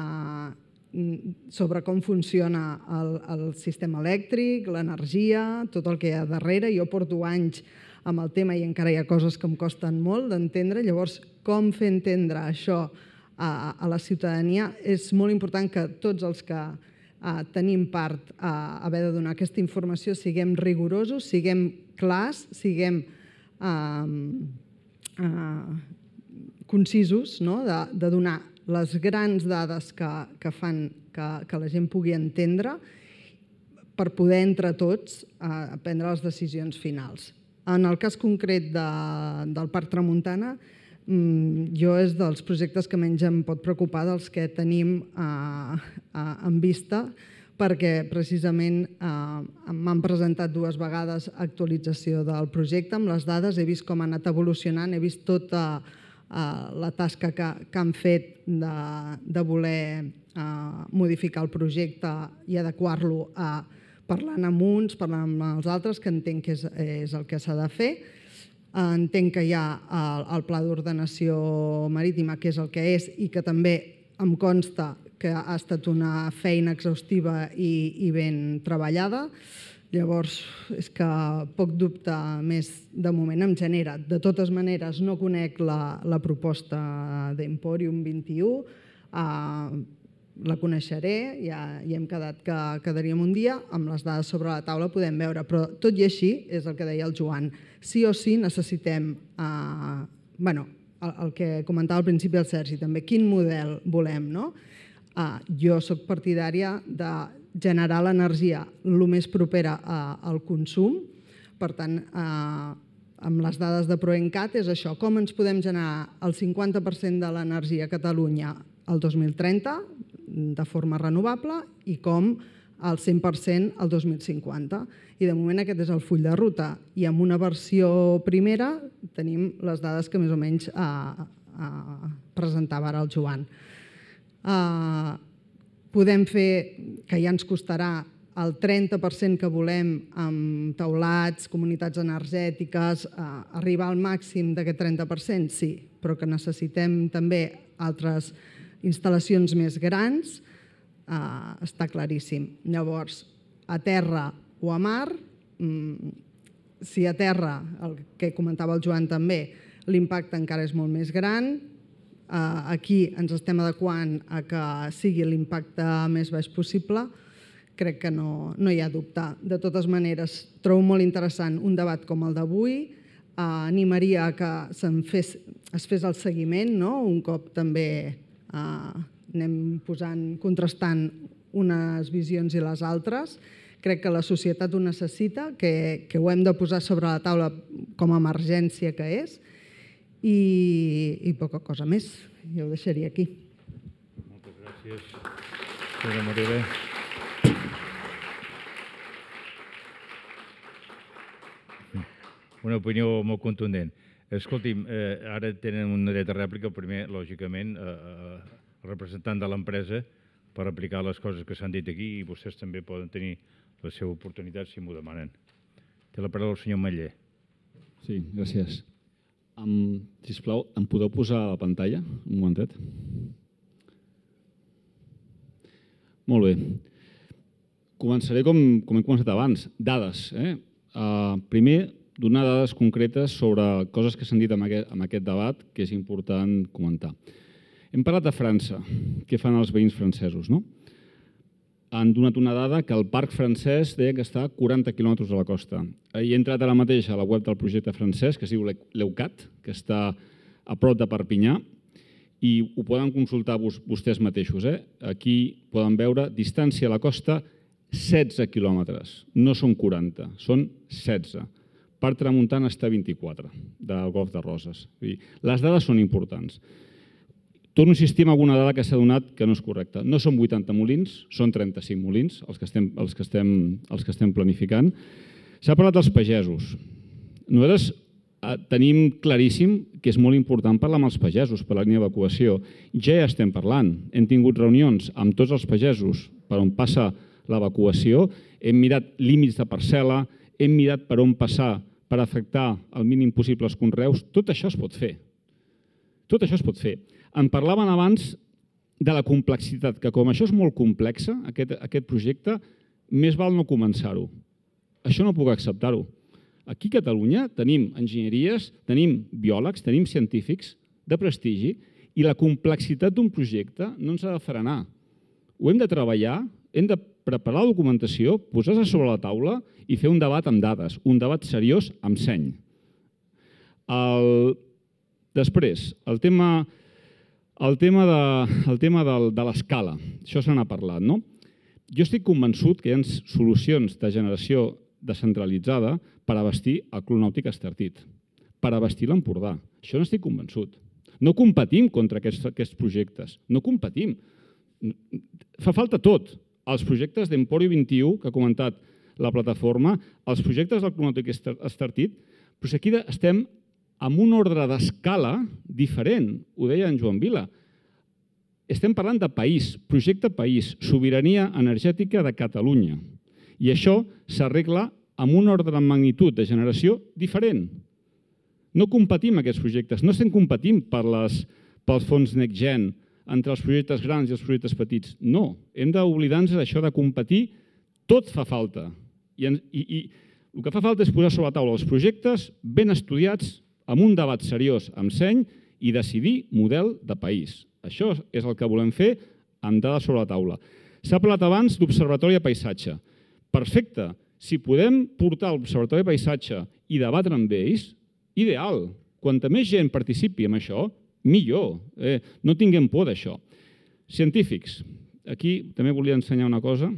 sobre com funciona el sistema elèctric, l'energia, tot el que hi ha darrere. Jo porto anys amb el tema i encara hi ha coses que em costen molt d'entendre. Llavors, com fer entendre això a la ciutadania? És molt important que tots els que tenim part a haver de donar aquesta informació siguem rigorosos, siguem clars, siguem concisos de donar les grans dades que fan que la gent pugui entendre per poder entre tots prendre les decisions finals. En el cas concret del Parc Tramuntana, jo és dels projectes que menys em pot preocupar dels que tenim en vista, perquè precisament m'han presentat dues vegades actualització del projecte amb les dades, he vist com ha anat evolucionant, he vist tota la tasca que han fet de voler modificar el projecte i adequar-lo parlant amb uns, parlant amb els altres, que entenc que és el que s'ha de fer. Entenc que hi ha el Pla d'Ordenació Marítima, que és el que és, i que també em consta que ha estat una feina exhaustiva i ben treballada. Llavors, és que poc dubte més de moment em genera. De totes maneres, no conec la proposta d'Emporium vint i u, la coneixeré, ja hem quedat que quedaríem un dia, amb les dades sobre la taula podem veure, però tot i així, és el que deia el Joan, sí o sí necessitem, bueno, el que comentava al principi el Sergi també, quin model volem, no? Jo soc partidària de generar l'energia el més propera al consum, per tant, amb les dades de PROENCAT és això, com ens podem generar el cinquanta per cent de l'energia a Catalunya el dos mil trenta de forma renovable i com el cent per cent el dos mil cinquanta. I de moment aquest és el full de ruta. I amb una versió primera tenim les dades que més o menys presentava ara el Joan. Podem fer, que ja ens costarà el trenta per cent que volem amb teulats, comunitats energètiques, arribar al màxim d'aquest trenta per cent, sí, però que necessitem també altres instal·lacions més grans, està claríssim. Llavors, a terra o a mar, si a terra, el que comentava el Joan també, l'impacte encara és molt més gran, aquí ens estem adequant a que sigui l'impacte més baix possible, crec que no hi ha dubte. De totes maneres, trobo molt interessant un debat com el d'avui, animaria que es fes el seguiment, un cop també anem posant, contrastant unes visions i les altres. Crec que la societat ho necessita, que ho hem de posar sobre la taula com a emergència que és, i poca cosa més. Jo ho deixaria aquí. Moltes gràcies, senyora Morera. Una opinió molt contundent. Escolti'm, ara tenen un dret de rèplica. Primer, lògicament, el representant de l'empresa per aplicar les coses que s'han dit aquí i vostès també poden tenir la seva oportunitat si m'ho demanen. Té la paraula el senyor Matller. Sí, gràcies. Um, sisplau, em podeu posar a la pantalla un momentet? Molt bé. Començaré com, com he començat abans. Dades. Eh? Uh, primer, donar dades concretes sobre coses que s'han dit en aquest, en aquest debat que és important comentar. Hem parlat de França. Què fan els veïns francesos, no? Han donat una dada que el parc francès deia que està a quaranta quilòmetres de la costa. He entrat ara mateix a la web del projecte francès, que es diu Leucat, que està a prop de Perpinyà, i ho poden consultar vostès mateixos. Eh? Aquí poden veure distància a la costa setze quilòmetres. No són quaranta, són setze. Per tramuntana està a vint-i-quatre, del Golf de Roses. Les dades són importants. Torno a insistir en alguna dada que s'ha donat que no és correcta. No són vuitanta molins, són trenta-cinc molins els que estem, els que estem, els que estem planificant. S'ha parlat dels pagesos. Nosaltres tenim claríssim que és molt important parlar amb els pagesos per la línia d'evacuació. Ja hi estem parlant. Hem tingut reunions amb tots els pagesos per on passa l'evacuació. Hem mirat límits de parcel·la, hem mirat per on passar per afectar el mínim possible els conreus. Tot això es pot fer. Tot això es pot fer. En parlaven abans de la complexitat, que com això és molt complex, aquest, aquest projecte, més val no començar-ho. Això no puc acceptar-ho. Aquí a Catalunya tenim enginyeries, tenim biòlegs, tenim científics de prestigi i la complexitat d'un projecte no ens ha de frenar. Ho hem de treballar, hem de preparar la documentació, posar-se sobre la taula i fer un debat amb dades, un debat seriós amb seny. El... Després, el tema... El tema de, el tema de, de l'escala, això se n'ha parlat, no? Jo estic convençut que hi ha solucions de generació descentralitzada per abastir el Club Nàutic Estartit, per abastir l'Empordà. Això n'estic convençut. No competim contra aquests, aquests projectes, no competim. Fa falta tot. Els projectes d'Emporio vint-i-u, que ha comentat la plataforma, els projectes del Club Nàutic Estartit, però aquí estem amb un ordre d'escala diferent, ho deia en Joan Vila. Estem parlant de país, projecte país, sobirania energètica de Catalunya. I això s'arregla amb un ordre de magnitud de generació diferent. No competim aquests projectes, no estem competint per les, pels fons NextGen entre els projectes grans i els projectes petits. No, hem d'oblidar-nos d'això de competir, tot fa falta. I, i, I el que fa falta és posar sobre la taula els projectes ben estudiats, amb un debat seriós amb seny i decidir model de país. Això és el que volem fer amb dades sobre la taula. S'ha parlat abans d'Observatori de Paisatge. Perfecte. Si podem portar l'Observatori de Paisatge i debatre amb ells, ideal. Quanta més gent participi en això, millor. Eh, no tinguem por d'això. Científics. Aquí també volia ensenyar una cosa.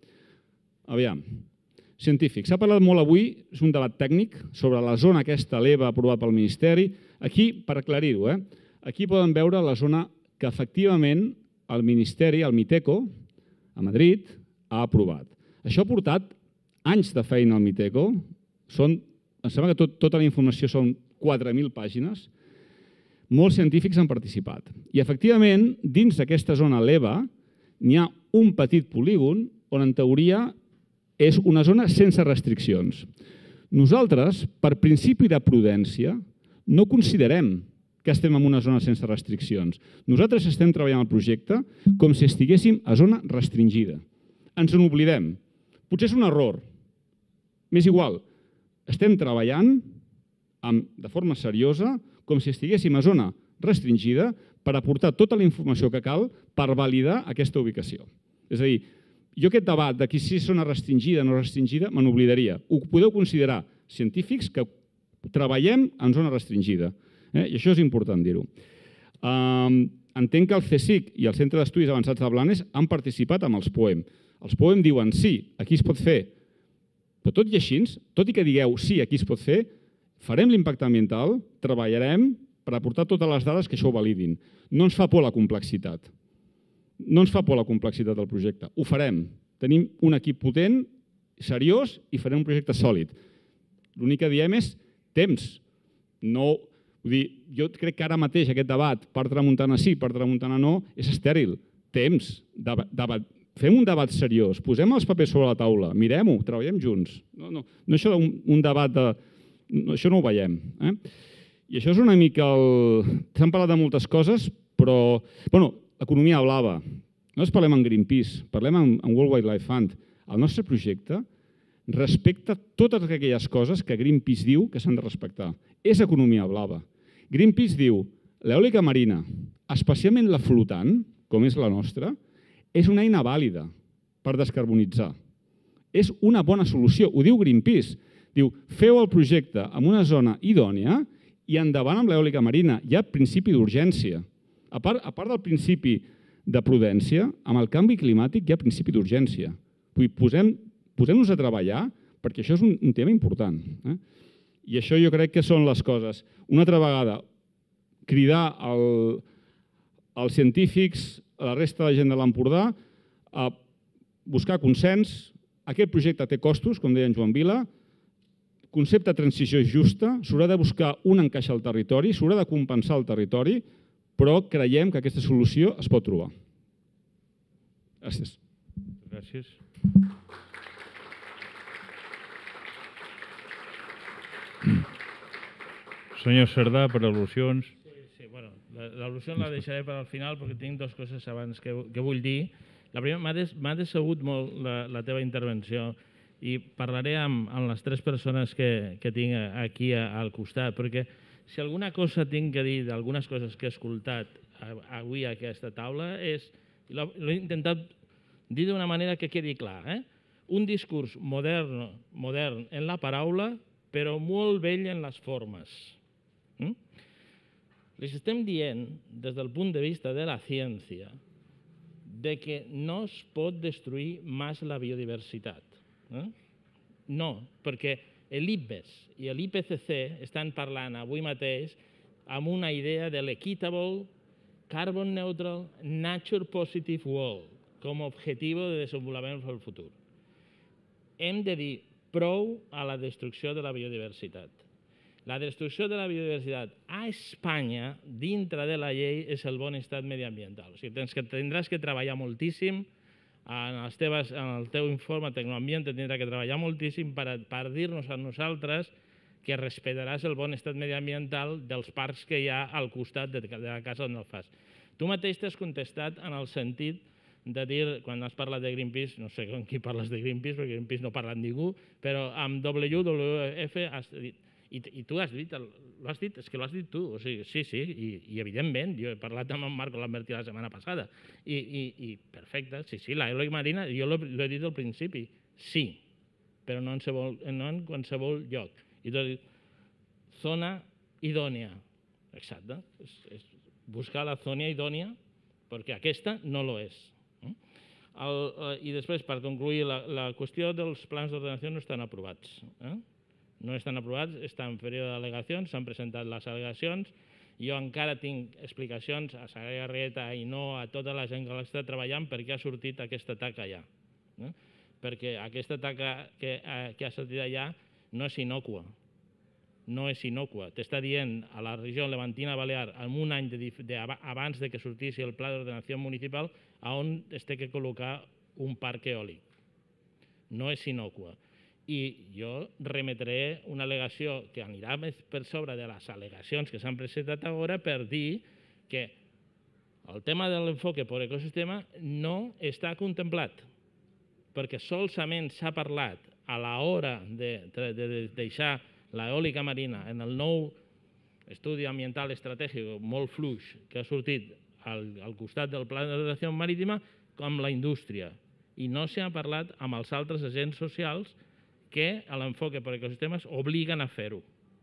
Aviam. Científics. S'ha parlat molt avui, és un debat tècnic, sobre la zona aquesta, l'E V A aprovat pel Ministeri. Aquí, per aclarir-ho, eh, aquí poden veure la zona que efectivament el Ministeri, el Miteco, a Madrid, ha aprovat. Això ha portat anys de feina al Miteco. Són, em sembla que tot, tota la informació són quatre mil pàgines. Molts científics han participat. I efectivament, dins d'aquesta zona l'E V A, n'hi ha un petit polígon on en teoria és una zona sense restriccions. Nosaltres, per principi de prudència, no considerem que estem en una zona sense restriccions. Nosaltres estem treballant el projecte com si estiguéssim a zona restringida. Ens en oblidem. Potser és un error. M'és igual. Estem treballant de forma seriosa com si estiguéssim a zona restringida per aportar tota la informació que cal per validar aquesta ubicació. És a dir, jo aquest debat de si és zona restringida o no restringida me n'oblidaria. Ho podeu considerar científics que treballem en zona restringida. Eh? I això és important dir-ho. Um, entenc que el CSIC i el Centre d'Estudis Avançats de Blanes han participat amb els POEM. Els POEM diuen sí, aquí es pot fer. Però tot i així, tot i que digueu sí, aquí es pot fer, farem l'impacte ambiental, treballarem per aportar totes les dades que això ho validin. No ens fa por la complexitat. No ens fa por la complexitat del projecte. Ho farem. Tenim un equip potent, seriós, i farem un projecte sòlid. L'únic que diem és temps. No, vull dir, jo crec que ara mateix aquest debat per tramuntana sí, per tramuntana no, és estèril. temps, fem un debat seriós, posem els papers sobre la taula, mirem-ho, treballem junts. No, no, no això d'un debat de... Això no ho veiem. I això és una mica el... S'han parlat de moltes coses, però... Bueno, economia blava. No es parlem en Greenpeace, parlem en World Wildlife Fund. El nostre projecte respecta totes aquelles coses que Greenpeace diu que s'han de respectar. És economia blava. Greenpeace diu l'eòlica marina, especialment la flotant, com és la nostra, és una eina vàlida per descarbonitzar. És una bona solució, ho diu Greenpeace. Diu, feu el projecte en una zona idònia i endavant amb l'eòlica marina. Hi ha principi d'urgència. A part, a part del principi de prudència, amb el canvi climàtic hi ha principi d'urgència. Posem, posem-nos a treballar perquè això és un, un tema important. Eh? I això jo crec que són les coses. Una altra vegada, cridar el, als científics, a la resta de la gent de l'Empordà, a buscar consens. Aquest projecte té costos, com deia en Joan Vila, concepte de transició justa, s'haurà de buscar un encaix al territori, s'haurà de compensar el territori, però creiem que aquesta solució es pot trobar. Gràcies. Gràcies. Senyor Cerdà, per al·lusions. Sí, bueno, l'al·lusió la deixaré per al final perquè tinc dues coses abans que, que vull dir. La primera, m'ha decebut molt la, la teva intervenció i parlaré amb, amb les tres persones que, que tinc aquí al costat, perquè si alguna cosa tinc que dir d'algunes coses que he escoltat avui a aquesta taula és, l'he intentat dir d'una manera que quedi clar, eh? Un discurs modern, modern en la paraula, però molt vell en les formes. Mm? Les estem dient, des del punt de vista de la ciència, de que no es pot destruir més la biodiversitat. Eh? No, perquè l'I P B E S i l'I P C C estan parlant avui mateix amb una idea de l'Equitable Carbon Neutral Nature Positive World com a objectiu de desenvolupament per al futur. Hem de dir prou a la destrucció de la biodiversitat. La destrucció de la biodiversitat a Espanya, dintre de la llei, és el bon estat mediambiental. O sigui, tens que, tindràs que treballar moltíssim, en, les teves, en el teu informe Tecnoambient tindràs que treballar moltíssim per, per dir-nos a nosaltres que respectaràs el bon estat mediambiental dels parcs que hi ha al costat de, de la casa on el fas. Tu mateix t'has contestat en el sentit de dir, quan has parlat de Greenpeace, no sé amb qui parles de Greenpeace, perquè Greenpeace no parla amb ningú, però amb W W F has dit, i, i tu has dit, l'ho has dit, és que l'has dit tu, o sigui, sí, sí, i, i evidentment, jo he parlat amb en Marco Lamberti la setmana passada, i, i, i perfecte, sí, sí, l'eòlica marina, jo l'he dit al principi, sí, però no en, qualsevol, no en qualsevol lloc. I tu has dit, zona idònia, exacte, és, és buscar la zona idònia, perquè aquesta no lo és. El, I després, per concluir, la, la qüestió dels plans d'ordenació no estan aprovats. Eh? No estan aprovats, estan en període d'al·legacions, s'han presentat les al·legacions, jo encara tinc explicacions a Sagrada Garrigueta i no a tota la gent que l'està treballant per què ha sortit aquesta taca allà. Eh? Perquè aquesta taca que, eh, que ha sortit allà no és innocua. No és innocua. T'està dient a la regió levantina balear en un any de, de, abans de que sortís el pla d'ordenació municipal a on es té que col·locar un parc eòlic. No és innocua. I jo remetré una al·legació que anirà més per sobre de les al·legacions que s'han presentat ara per dir que el tema de l'enfoque per ecosistema no està contemplat, perquè solament s'ha parlat a l'hora de, de, de deixar l'eòlica marina en el nou estudi ambiental estratègic molt fluix que ha sortit al, al costat del Pla d'Ordenació Marítima com la indústria. I no s'ha parlat amb els altres agents socials que a l'enfoque per ecosistemes obliguen a fer-ho.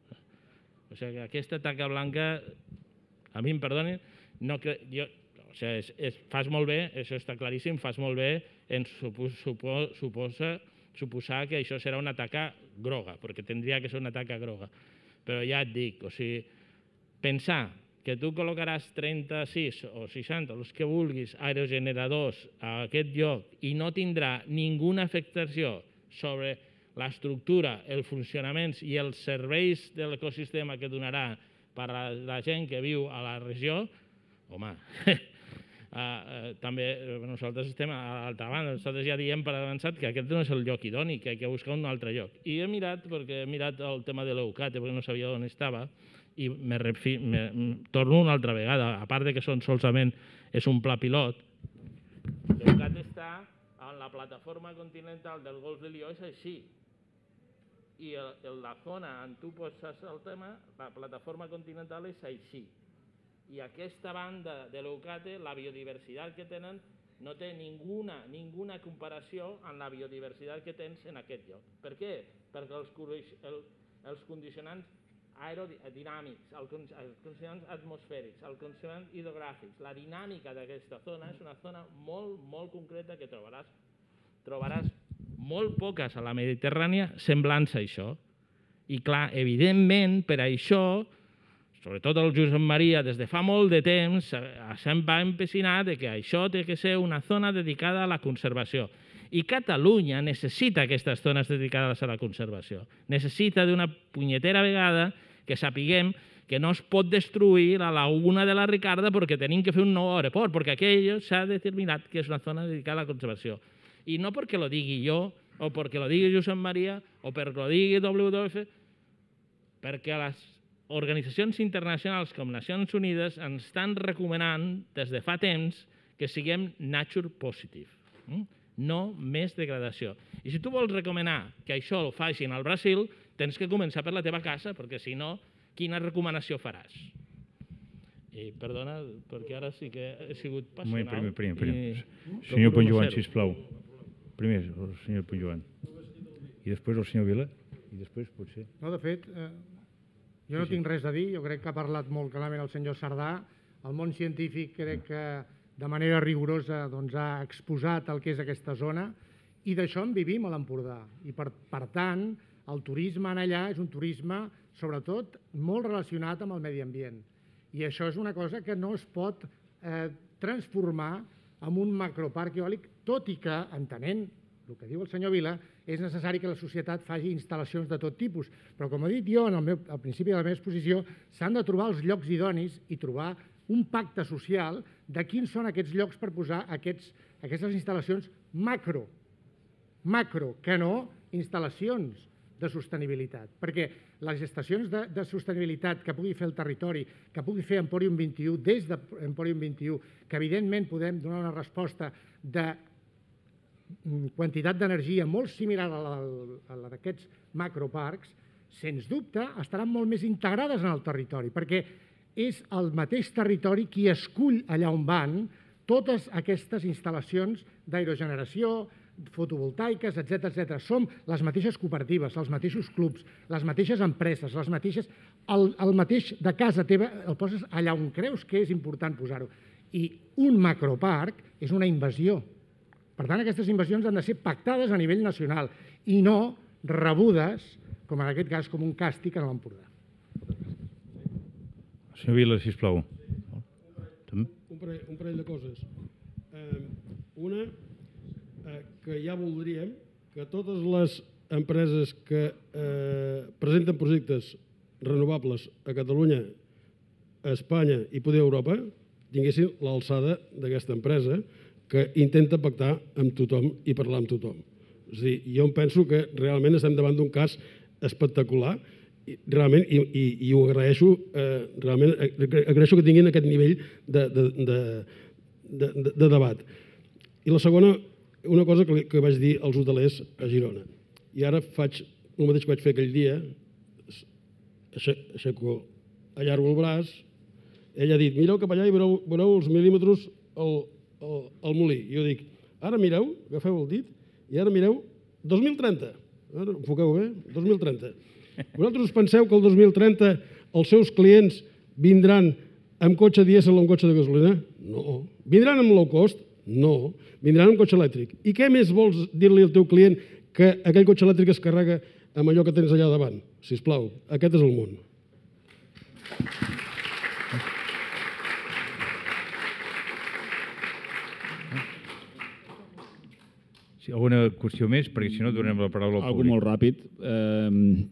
O sigui que aquesta taca blanca, a mi em perdonin, no que, jo, o sigui, és, és, fas molt bé, això està claríssim, fas molt bé en supos, supo, suposa suposar que això serà una taca groga, perquè tindria que ser una taca groga. Però ja et dic, o sigui, pensar que tu col·locaràs trenta-sis o seixanta, els que vulguis, aerogeneradors a aquest lloc i no tindrà ninguna afectació sobre l'estructura, els funcionaments i els serveis de l'ecosistema que donarà per a la gent que viu a la regió, home, també nosaltres estem a l'altra banda. Nosaltres ja diem per avançat que aquest no és el lloc idoni, que hay que buscar un altre lloc. I he mirat, perquè he mirat el tema de l'Eucate, perquè no sabia on estava, i me, refi, me torno una altra vegada, a part de que són solament és un pla pilot, l'Eucate està en la plataforma continental del Golf de Lió, és així. I el, el, la zona on tu poses el tema, la plataforma continental és així. I aquesta banda de l'Eucate, la biodiversitat que tenen, no té ninguna, ninguna comparació amb la biodiversitat que tens en aquest lloc. Per què? Perquè els, el, els condicionants aerodinàmics, els condicionants atmosfèrics, els condicionants hidrogràfics, la dinàmica d'aquesta zona és una zona molt, molt concreta que trobaràs, trobaràs molt poques a la Mediterrània semblants a això. I clar, evidentment, per això, sobretot el Josep Maria, des de fa molt de temps, se'n va empecinar de que això té que ser una zona dedicada a la conservació. I Catalunya necessita aquestes zones dedicades a la conservació. Necessita d'una punyetera vegada que sapiguem que no es pot destruir la laguna de la Ricarda perquè tenim que fer un nou aeroport, perquè aquello s'ha determinat que és una zona dedicada a la conservació. I no perquè lo digui jo, o perquè lo digui Josep Maria, o perquè lo digui W W F, perquè les organitzacions internacionals com Nacions Unides ens estan recomanant des de fa temps que siguem nature positive, no més degradació. I si tu vols recomanar que això ho facin al Brasil, tens que començar per la teva casa, perquè si no, quina recomanació faràs? I perdona, perquè ara sí que he sigut passional. Primer, primer, primer. Senyor Ponsjoan, sisplau. Primer el senyor Ponsjoan. I després el senyor Vila. I després potser... No, de fet... Jo no tinc res a dir, jo crec que ha parlat molt clarament el senyor Sardà. El món científic crec que de manera rigorosa ha exposat el que és aquesta zona i d'això en vivim a l'Empordà. I per tant, el turisme allà és un turisme, sobretot, molt relacionat amb el medi ambient. I això és una cosa que no es pot transformar en un macroparc eòlic, tot i que, entenent el que diu el senyor Vila, és necessari que la societat faci instal·lacions de tot tipus. Però, com he dit jo al principi de la meva exposició, s'han de trobar els llocs idonis i trobar un pacte social de quins són aquests llocs per posar aquestes instal·lacions macro, macro, que no instal·lacions de sostenibilitat. Perquè les estacions de sostenibilitat que pugui fer el territori, que pugui fer Emporium vint-i-u des d'Emporium vint-i-u, que evidentment podem donar una resposta de quantitat d'energia molt similar a la d'aquests macroparcs, sens dubte estaran molt més integrades en el territori, perquè és el mateix territori qui escull allà on van totes aquestes instal·lacions d'aerogeneració, fotovoltaiques, etcètera. Som les mateixes cooperatives, els mateixos clubs, les mateixes empreses, les mateixes... El mateix de casa teva el poses allà on creus que és important posar-ho. I un macroparc és una invasió. Per tant, aquestes invasions han de ser pactades a nivell nacional i no rebudes, com en aquest cas, com un càstig en l'Empordà. Senyor Vila, sisplau. Un parell de coses. Una, que ja voldríem que totes les empreses que presenten projectes renovables a Catalunya, a Espanya i poder a Europa tinguessin l'alçada d'aquesta empresa que intenta pactar amb tothom i parlar amb tothom. És a dir, jo em penso que realment estem davant d'un cas espectacular realment, i, i, i ho agraeixo, eh, realment agraeixo que tinguin aquest nivell de, de, de, de, de, de debat. I la segona, una cosa que, que vaig dir als hotelers a Girona, i ara faig el mateix que vaig fer aquell dia, aixeco, allargo el braç, ell ha dit, mireu cap allà i veureu, veureu els mil·límetres al, al, al molí. I jo dic, ara mireu, agafeu el dit, i ara mireu, dos mil trenta. Ara, enfoqueu bé, dos mil trenta. Vosaltres us penseu que el dos mil trenta els seus clients vindran amb cotxe dièsel o amb cotxe de gasolina? No. Vindran amb low cost? No. Vindran amb cotxe elèctric. I què més vols dir-li al teu client que aquell cotxe elèctric es carrega amb allò que tens allà davant? Sisplau, aquest és el món. Sí, alguna qüestió més? Perquè si no donem la paraula al públic. Algo molt ràpid. Eh,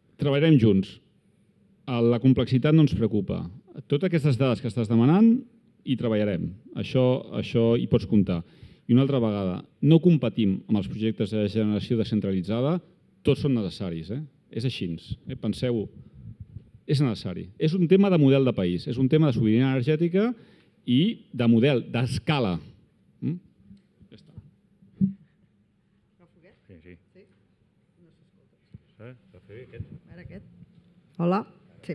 treballarem junts. La complexitat no ens preocupa. Totes aquestes dades que estàs demanant hi treballarem. Això, això hi pots comptar. I una altra vegada, no competim amb els projectes de generació descentralitzada, tots són necessaris. Eh? És així, eh? Penseu-ho. És necessari. És un tema de model de país, és un tema de sobirania energètica i de model, d'escala. Mm? Ja està. Sí, sí. Sí? No s'escolta. Està fer aquest? A veure aquest. Hola. Sí.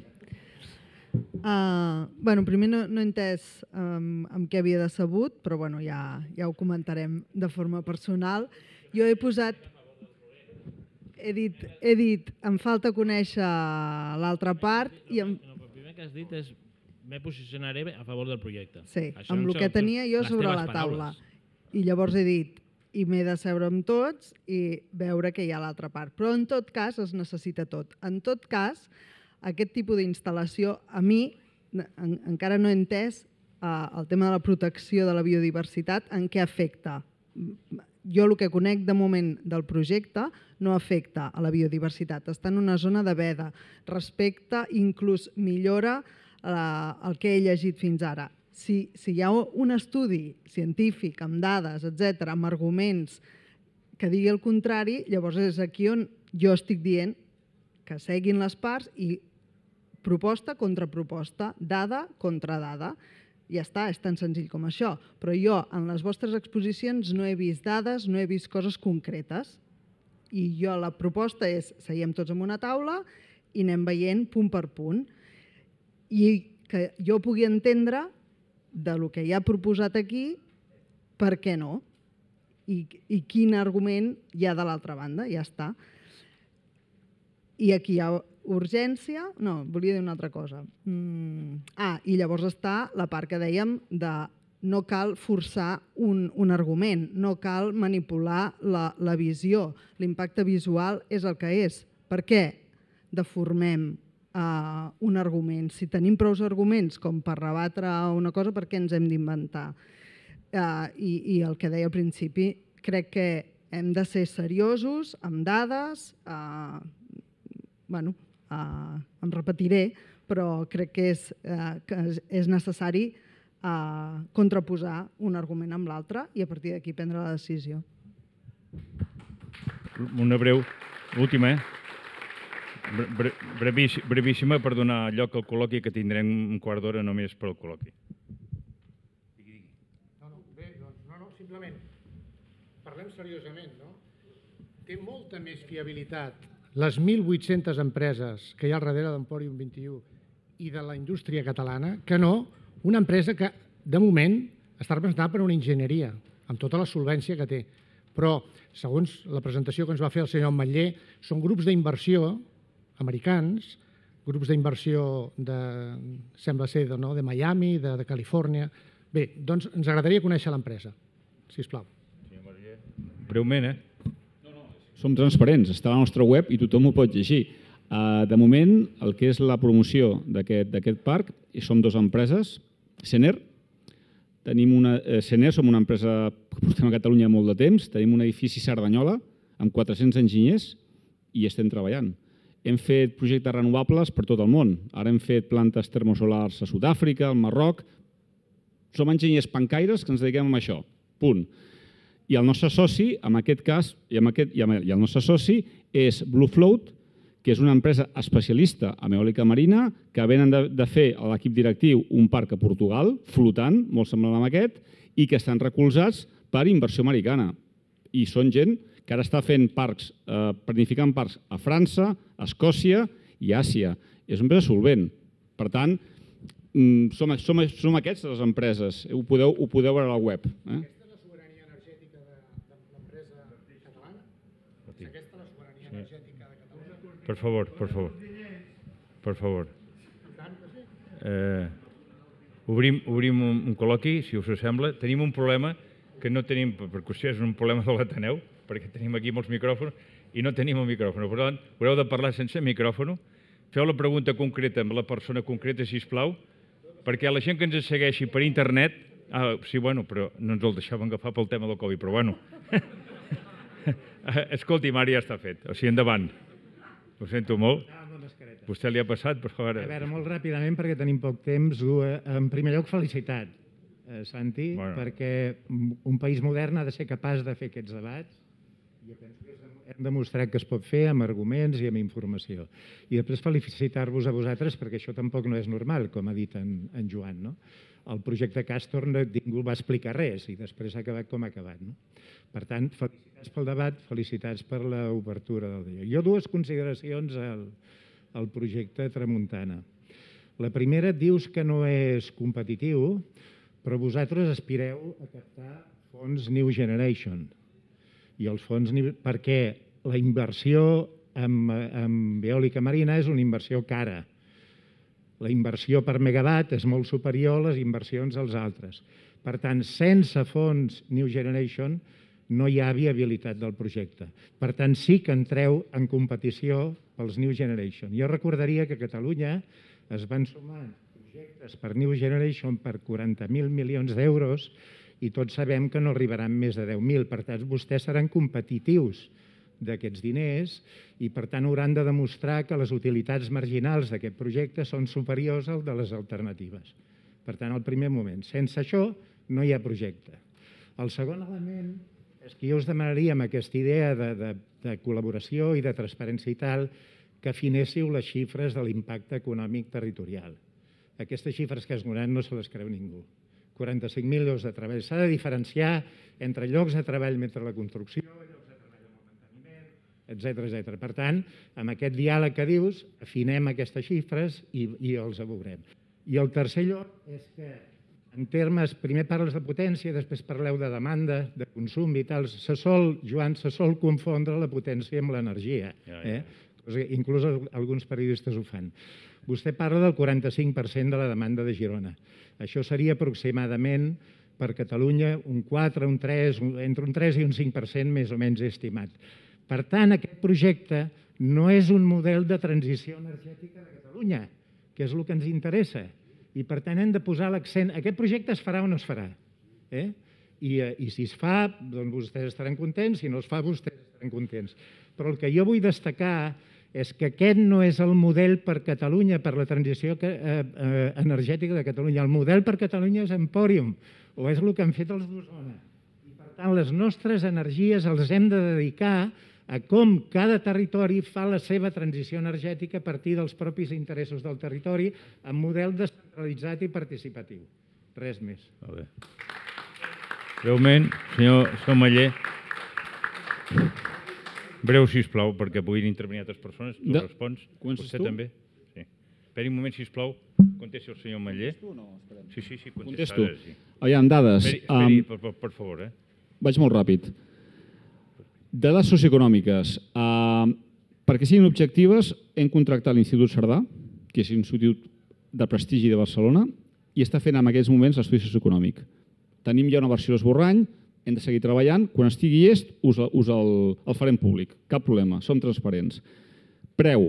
Uh, bueno, primer no, no he entès um, amb què havia decebut, però bueno, ja, ja ho comentarem de forma personal. Jo he posat... He dit, he dit, em falta conèixer l'altra part i... Em... El primer que has dit és me posicionaré a favor del projecte. Sí, Això amb el que tenia jo sobre la taula. I llavors he dit, i m'he de seure amb tots i veure que hi ha l'altra part. Però en tot cas es necessita tot. En tot cas, aquest tipus d'instal·lació, a mi en, encara no he entès uh, el tema de la protecció de la biodiversitat, en què afecta. Jo el que conec de moment del projecte no afecta a la biodiversitat. Està en una zona de veda. Respecta, inclús millora eh, el que he llegit fins ara. Si, si hi ha un estudi científic, amb dades, etcètera, amb arguments que digui el contrari, llavors és aquí on jo estic dient que seguin les parts i proposta contra proposta, dada contra dada. Ja està, és tan senzill com això. Però jo, en les vostres exposicions, no he vist dades, no he vist coses concretes. I jo la proposta és, seiem tots en una taula i anem veient punt per punt. I que jo pugui entendre del que hi ha proposat aquí, per què no? I, i quin argument hi ha de l'altra banda, ja està. I aquí hi ha urgència... No, volia dir una altra cosa. Mm. Ah, i llavors està la part que dèiem de no cal forçar un, un argument, no cal manipular la, la visió. L'impacte visual és el que és. Per què deformem uh, un argument? Si tenim prou arguments com per rebatre una cosa, per què ens hem d'inventar? Uh, i, I el que deia al principi, crec que hem de ser seriosos, amb dades, uh, bueno, Uh, em repetiré, però crec que és, uh, que és necessari uh, contraposar un argument amb l'altre i a partir d'aquí prendre la decisió. Una breu, última, eh? Bre brevíssima, brevíssima per donar lloc al col·loqui, que tindrem un quart d'hora només per al col·loqui. No, no, bé, doncs, no, no, simplement parlem seriosament, no? Té molta més fiabilitat les mil vuit-centes empreses que hi ha al darrere d'Emporium vint i u i de la indústria catalana, que no una empresa que, de moment, està representada per una enginyeria, amb tota la solvència que té. Però, segons la presentació que ens va fer el senyor Ametller, són grups d'inversió americans, grups d'inversió de, sembla ser, de, no, de Miami, de, de Califòrnia. Bé, doncs ens agradaria conèixer l'empresa, sisplau. Breument, eh? Som transparents, està a la nostra web i tothom ho pot llegir. De moment, el que és la promoció d'aquest parc, som dues empreses, Sener, tenim una, Sener som una empresa que portem a Catalunya molt de temps, tenim un edifici Cerdanyola amb quatre-cents enginyers i estem treballant. Hem fet projectes renovables per tot el món. Ara hem fet plantes termosolars a Sud-àfrica, al Marroc. Som enginyers pancaires que ens dediquem a això. Punt. I el nostre soci, en aquest cas, i, amb aquest, i el nostre soci és Blue Float, que és una empresa especialista en eòlica marina, que venen de, de fer a l'equip directiu un parc a Portugal, flotant, molt semblant amb aquest, i que estan recolzats per inversió americana. I són gent que ara està fent parcs, eh, planificant parcs a França, a Escòcia i a Àsia. És una empresa solvent. Per tant, som, som, som aquestes les empreses. Ho podeu, ho podeu veure a la web. Eh? Per favor, per favor. Per favor. Eh, obrim, obrim un, un col·loqui, si us sembla. Tenim un problema que no tenim, per qüestió és un problema de l'Ateneu, perquè tenim aquí molts micròfons i no tenim el micròfon. Per tant, haureu de parlar sense micròfon. Feu la pregunta concreta amb la persona concreta, sisplau, perquè la gent que ens segueixi per internet... Ah, sí, bueno, però no ens el deixaven agafar pel tema del Covid, però bueno. Escolti'm, ara ja està fet. O sigui, endavant. Ho sento molt. Vostè li ha passat, però ara... A veure, molt ràpidament, perquè tenim poc temps. En primer lloc, felicitat. Santi, Bueno. perquè un país modern ha de ser capaç de fer aquests debats. Jo penso que hem demostrat que es pot fer amb arguments i amb informació. I després felicitar-vos a vosaltres, perquè això tampoc no és normal, com ha dit en, en Joan. No? El projecte Castor ningú va explicar res i després ha acabat com ha acabat. No? Per tant, felicitats pel debat, felicitats per l'obertura del dia. Jo dues consideracions al, al projecte Tramuntana. La primera, dius que no és competitiu, però vosaltres aspireu a captar fons New Generation. I els fons, perquè la inversió en, en eòlica marina és una inversió cara. La inversió per megawatt és molt superior a les inversions als altres. Per tant, sense fons New Generation no hi ha viabilitat del projecte. Per tant, sí que entreu en competició pels New Generation. Jo recordaria que a Catalunya es van sumar projectes per New Generation per quaranta mil milions d'euros i tots sabem que no arribaran més de deu mil. Per tant, vostès seran competitius d'aquests diners i, per tant, hauran de demostrar que les utilitats marginals d'aquest projecte són superiors al de les alternatives. Per tant, al primer moment. Sense això, no hi ha projecte. El segon element és que jo us demanaria amb aquesta idea de, de, de col·laboració i de transparència i tal, que afinéssiu les xifres de l'impacte econòmic territorial. Aquestes xifres que has donat no se les creu ningú. quaranta-cinc mil llocs de treball. S'ha de diferenciar entre llocs de treball mentre la construcció, llocs de treball amb el manteniment, etcètera, etcètera. Per tant, amb aquest diàleg que dius, afinem aquestes xifres i, i els veurem. I el tercer lloc és que, en termes, primer parles de potència, després parleu de demanda, de consum i tal. Se sol, Joan, se sol confondre la potència amb l'energia. Eh? Inclús alguns periodistes ho fan. Vostè parla del quaranta-cinc per cent de la demanda de Girona. Això seria aproximadament per Catalunya un quatre, un tres, entre un tres i un cinc per cent més o menys estimat. Per tant, aquest projecte no és un model de transició energètica de Catalunya, que és el que ens interessa. I per tant hem de posar l'accent. Aquest projecte es farà o no es farà? Eh? I, I si es fa, doncs vostès estaran contents, si no es fa, vostès estaran contents. Però el que jo vull destacar és que aquest no és el model per Catalunya, per la transició eh, eh, energètica de Catalunya. El model per Catalunya és Empòrium, o és el que han fet els d'Osona. I per tant, les nostres energies els hem de dedicar a com cada territori fa la seva transició energètica a partir dels propis interessos del territori en model descentralitzat i participatiu. Res més. Molt bé. Breument, senyor Somaller. Breu, sisplau, perquè puguin intervenir altres persones. Tu de... respons. Comences Vostè tu? també? Sí. Esperi un moment, sisplau. Contesti el senyor Maller. Tu no? Esperem. Sí, sí, sí. Contesto. Sí. Aviam, dades. Esperi, esperi um, per, per, per favor. Eh? Vaig molt ràpid. Dades socioeconòmiques. Uh, perquè siguin objectives, hem contractat l'Institut Cerdà, que és l'Institut de Prestigi de Barcelona, i està fent en aquests moments l'estudi socioeconòmic. Tenim ja una versió d'esborrany, hem de seguir treballant. Quan estigui llest, us, us el, el farem públic. Cap problema, som transparents. Preu.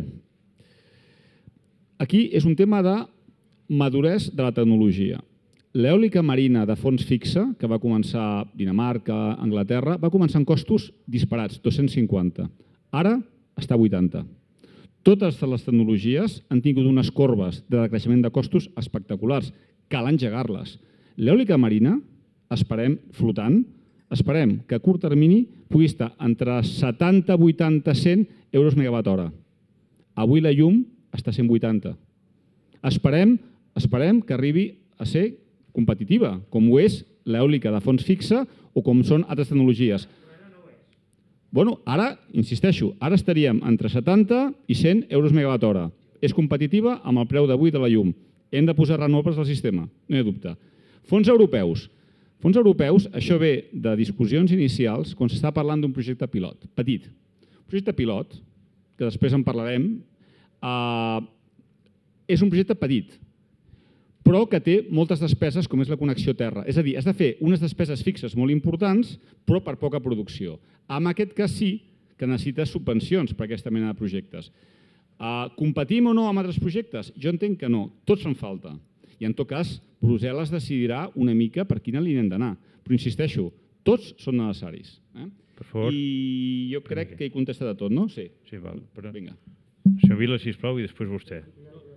Aquí és un tema de maduresa de la tecnologia. L'eòlica marina de fons fixe, que va començar a Dinamarca, Anglaterra, va començar amb costos disparats, dos-cents cinquanta. Ara està a vuitanta. Totes les tecnologies han tingut unes corbes de decreixement de costos espectaculars. Cal engegar-les. L'eòlica marina, esperem, flotant, esperem que a curt termini pugui estar entre setanta, vuitanta, cent euros megawatt hora. Avui la llum està a cent vuitanta. Esperem, esperem que arribi a ser competitiva, com ho és l'eòlica de fons fixe o com són altres tecnologies. Bueno, ara, insisteixo, ara estaríem entre setanta i cent euros megawatt hora. És competitiva amb el preu d'avui de la llum. Hem de posar renovables al sistema, no hi ha dubte. Fons europeus. Fons europeus, això ve de discussions inicials quan s'està parlant d'un projecte pilot, petit. Un projecte pilot, que després en parlarem, eh, és un projecte petit, però que té moltes despeses com és la connexió terra. És a dir, has de fer unes despeses fixes molt importants, però per poca producció. En aquest cas sí que necessites subvencions per aquesta mena de projectes. Uh, competim o no amb altres projectes? Jo entenc que no, tots fan falta. I en tot cas, Brussel·les decidirà una mica per quina línia hem d'anar. Però insisteixo, tots són necessaris. Eh? Per favor. I jo crec que hi contesta de tot, no? Sí. Sí, val. Però... Vinga. Senyor Vila, sisplau, i després vostè.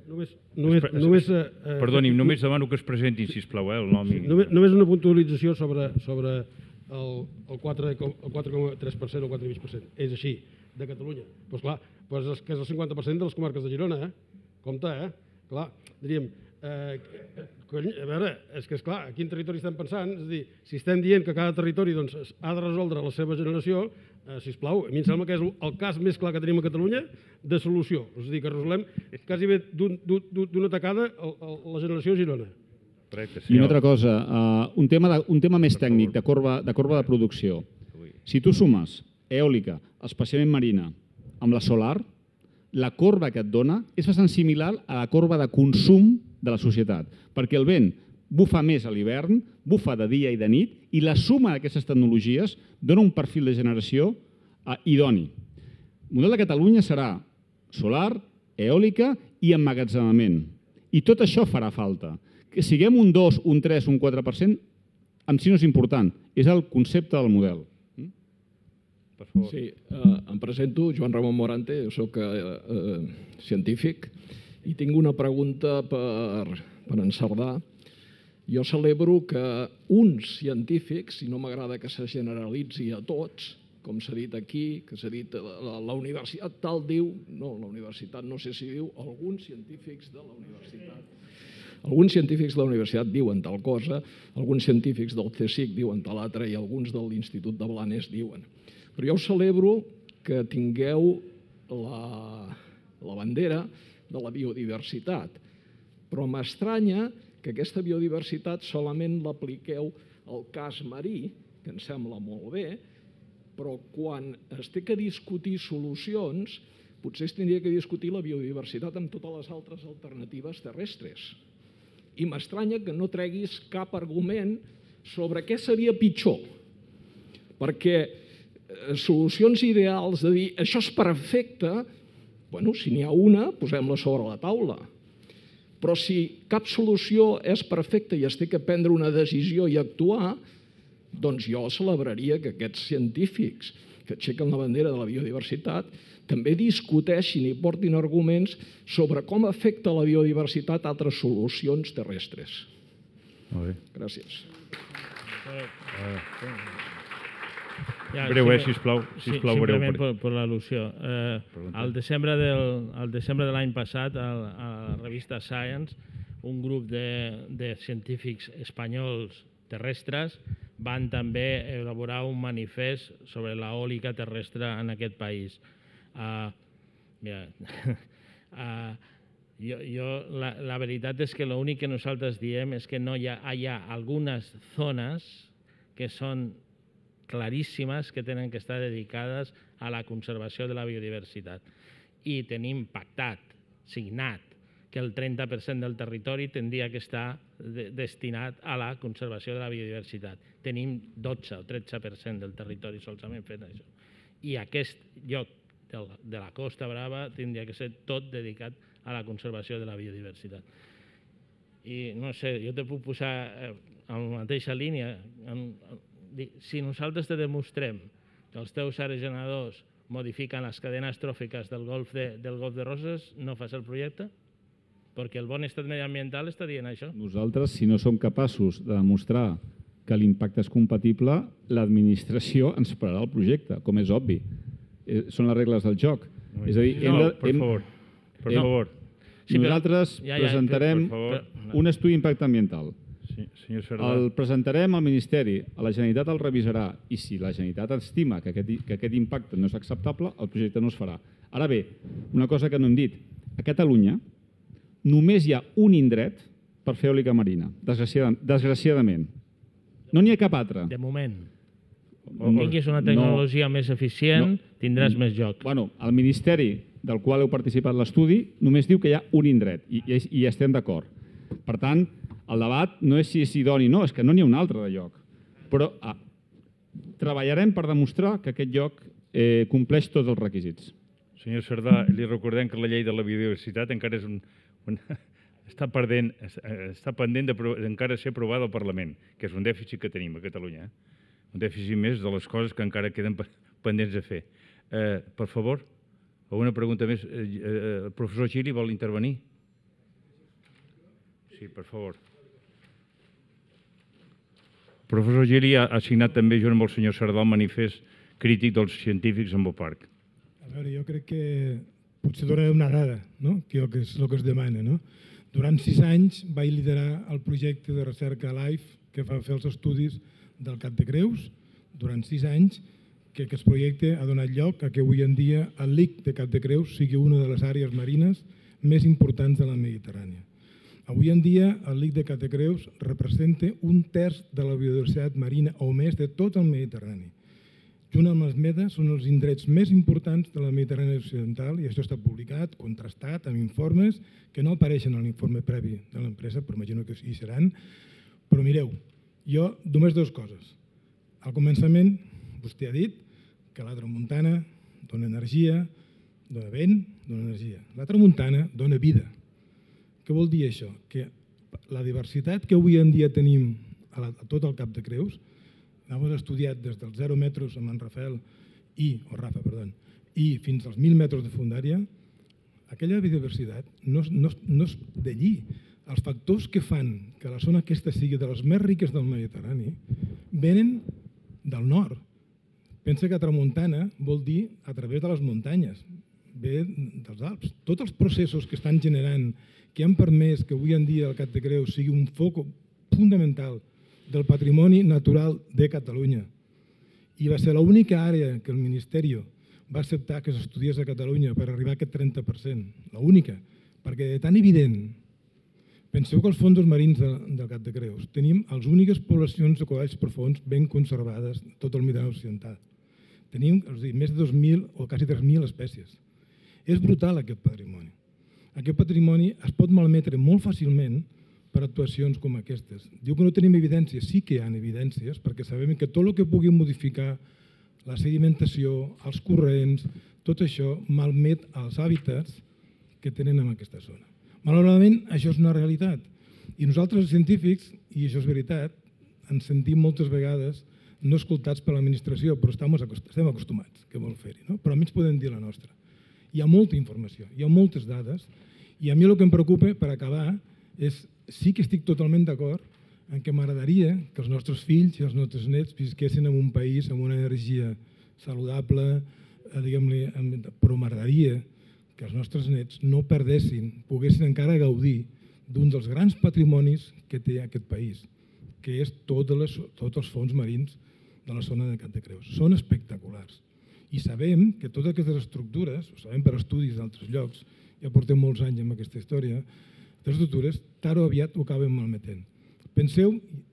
Només, només, Es- es- només, eh, eh, Perdoni'm, només demano que es presentin, sisplau, eh, el nom i... Només, només una puntualització sobre, sobre el, el quatre coma tres per cent o quatre coma cinc per cent. És així, de Catalunya. Doncs clar, doncs és que és el cinquanta per cent de les comarques de Girona, eh? Compte, eh? Clar, diríem, eh, cony, a veure, és que és clar, a quin territori estem pensant? És a dir, si estem dient que cada territori doncs, ha de resoldre la seva generació, eh, sisplau, a mi em sembla que és el cas més clar que tenim a Catalunya de solució. És a dir, que resolem quasi bé d'un- d'un- d'una tacada el- el- la generació a Girona. Correcte, I una senyor. altra cosa, uh, un, tema de, un tema més tècnic, de corba, de corba de producció. Si tu sumes eòlica, especialment marina, amb la solar, la corba que et dona és bastant similar a la corba de consum de la societat, perquè el vent bufa més a l'hivern, bufa de dia i de nit, i la suma d'aquestes tecnologies dona un perfil de generació uh, idoni. El model de Catalunya serà solar, eòlica i emmagatzemament. I tot això farà falta. Que siguem un dos, un tres, un quatre per cent, en si no és important, és el concepte del model. Per favor. Sí, eh, em presento, Joan Ramon Morante, jo soc eh, eh, científic i tinc una pregunta per, per en Cerdà. Jo celebro que uns científics, i no m'agrada que se generalitzi a tots, com s'ha dit aquí, que s'ha dit la, la universitat tal diu, no, la universitat no sé si diu, alguns científics de la universitat. Alguns científics de la universitat diuen tal cosa, alguns científics del CSIC diuen tal altra i alguns de l'Institut de Blanes diuen. Però jo us celebro que tingueu la, la bandera de la biodiversitat. Però m'estranya que aquesta biodiversitat solament l'apliqueu al cas marí, que em sembla molt bé, però quan es té que discutir solucions, potser es tindria que discutir la biodiversitat amb totes les altres alternatives terrestres. I m'estranya que no treguis cap argument sobre què seria pitjor. Perquè solucions ideals de dir això és perfecte, bueno, si n'hi ha una, posem-la sobre la taula. Però si cap solució és perfecta i es té que prendre una decisió i actuar, doncs jo celebraria que aquests científics que aixequen la bandera de la biodiversitat també discuteixin i portin arguments sobre com afecta la biodiversitat a altres solucions terrestres. Molt bé. Gràcies. Ja, Breu, eh, simple- sisplau. sí, Sisplau, breu. Simplement per- per, per l'al·lusió. Eh, al desembre del, al desembre de l'any passat, al, a la revista Science, un grup de, de científics espanyols terrestres van també elaborar un manifest sobre l'eòlica terrestre en aquest país. Uh, mira, uh, jo, jo, la, la veritat és que l'únic que nosaltres diem és que no hi ha, hi ha algunes zones que són claríssimes que tenen que estar dedicades a la conservació de la biodiversitat. I tenim pactat, signat, que el trenta per cent del territori tindria que estar de, destinat a la conservació de la biodiversitat. Tenim dotze o tretze per cent del territori solament fet això. I aquest lloc del, de la Costa Brava tindria que ser tot dedicat a la conservació de la biodiversitat. I no sé, jo te puc posar eh, en la mateixa línia, en, en, si nosaltres te demostrem que els teus aerogeneradors modifiquen les cadenes tròfiques del golf de, del golf de Roses, no fas el projecte? Perquè el bon estat mediambiental està dient això. Nosaltres, si no som capaços de demostrar que l'impacte és compatible, l'administració ens pararà el projecte, com és obvi. Eh, Són les regles del joc. És a dir, hem No, de- per hem- favor. Per hem- favor. Sí, però- Nosaltres Ja, ja, presentarem per favor. un estudi d'impacte ambiental. Sí, senyor Cerdà. El presentarem al Ministeri, a la Generalitat el revisarà i si la Generalitat estima que aquest, que aquest impacte no és acceptable, el projecte no es farà. Ara bé, una cosa que no hem dit, a Catalunya només hi ha un indret per fer eòlica marina, desgraciada, desgraciadament. No n'hi ha cap altre. De moment. No, Tinguis una tecnologia no, més eficient, no. tindràs més joc. Bueno, el Ministeri del qual heu participat en l'estudi només diu que hi ha un indret i, i, i estem d'acord. Per tant, el debat no és si és idoni, no, és que no n'hi ha un altre de lloc. Però ah, treballarem per demostrar que aquest lloc eh, compleix tots els requisits. Senyor Cerdà, li recordem que la llei de la biodiversitat encara és un, un, està, perdent, està pendent d'encara ser aprovada al Parlament, que és un dèficit que tenim a Catalunya. Eh? Un dèficit més de les coses que encara queden pendents de fer. Eh, per favor, alguna pregunta més? Eh, eh, el professor Gili vol intervenir? Sí, per favor. El professor Gili ha signat també, junt amb el senyor Cerdà, el manifest crític dels científics en el parc. A veure, jo crec que potser donaré una dada, no? que és el que es demana. No? Durant sis anys vaig liderar el projecte de recerca LIFE que fa fer els estudis del Cap de Creus. Durant sis anys que aquest projecte ha donat lloc a que avui en dia el L I C de Cap de Creus sigui una de les àrees marines més importants de la Mediterrània. Avui en dia el L I C de Cap de Creus representa un terç de la biodiversitat marina o més de tot el Mediterrani. Junt amb les Medes són els indrets més importants de la Mediterrània occidental i això està publicat, contrastat, amb informes que no apareixen en l'informe previ de l'empresa, però imagino que hi seran. Però mireu, jo només dues coses. Al començament, vostè ha dit que la tramuntana dona energia, dona vent, dona energia. La tramuntana dona vida. Què vol dir això? Que la diversitat que avui en dia tenim a, la, a tot el Cap de Creus, hem estudiat des dels zero metres amb en Rafael i, o Rafa, perdó, i fins als mil metres de fundària, aquella biodiversitat no, no, no és d'allí. Els factors que fan que la zona aquesta sigui de les més riques del Mediterrani venen del nord. Pensa que tramuntana vol dir a través de les muntanyes, ve dels Alps. Tots els processos que estan generant, que han permès que avui en dia el Cap de Creus sigui un foc fundamental del patrimoni natural de Catalunya. I va ser l'única àrea que el Ministeri va acceptar que s'estudiés a Catalunya per arribar a aquest trenta per cent. L'única, perquè de tan evident. Penseu que els fons marins del Cap de Creus tenim les úniques poblacions de coralls profunds ben conservades en tot el Mediterrani occidental. Tenim més de dos mil o quasi tres mil espècies. És brutal aquest patrimoni. Aquest patrimoni es pot malmetre molt fàcilment per actuacions com aquestes. Diu que no tenim evidències, sí que hi ha evidències, perquè sabem que tot el que pugui modificar la sedimentació, els corrents, tot això malmet els hàbitats que tenen en aquesta zona. Malauradament, això és una realitat. I nosaltres, els científics, i això és veritat, ens sentim moltes vegades no escoltats per l'administració, però estem acostumats, que vol fer-hi, no? Però almenys podem dir la nostra. Hi ha molta informació, hi ha moltes dades, i a mi el que em preocupa, per acabar, és sí que estic totalment d'acord en què m'agradaria que els nostres fills i els nostres nets visquessin en un país amb una energia saludable, diguem-li, però m'agradaria que els nostres nets no perdessin, poguessin encara gaudir d'un dels grans patrimonis que té aquest país, que és tots els fons marins de la zona de Cap de Creus. Són espectaculars. I sabem que totes aquestes estructures, ho sabem per estudis d'altres llocs, ja portem molts anys amb aquesta història, les estructures, tard o aviat ho acaben malmetent. Penseu,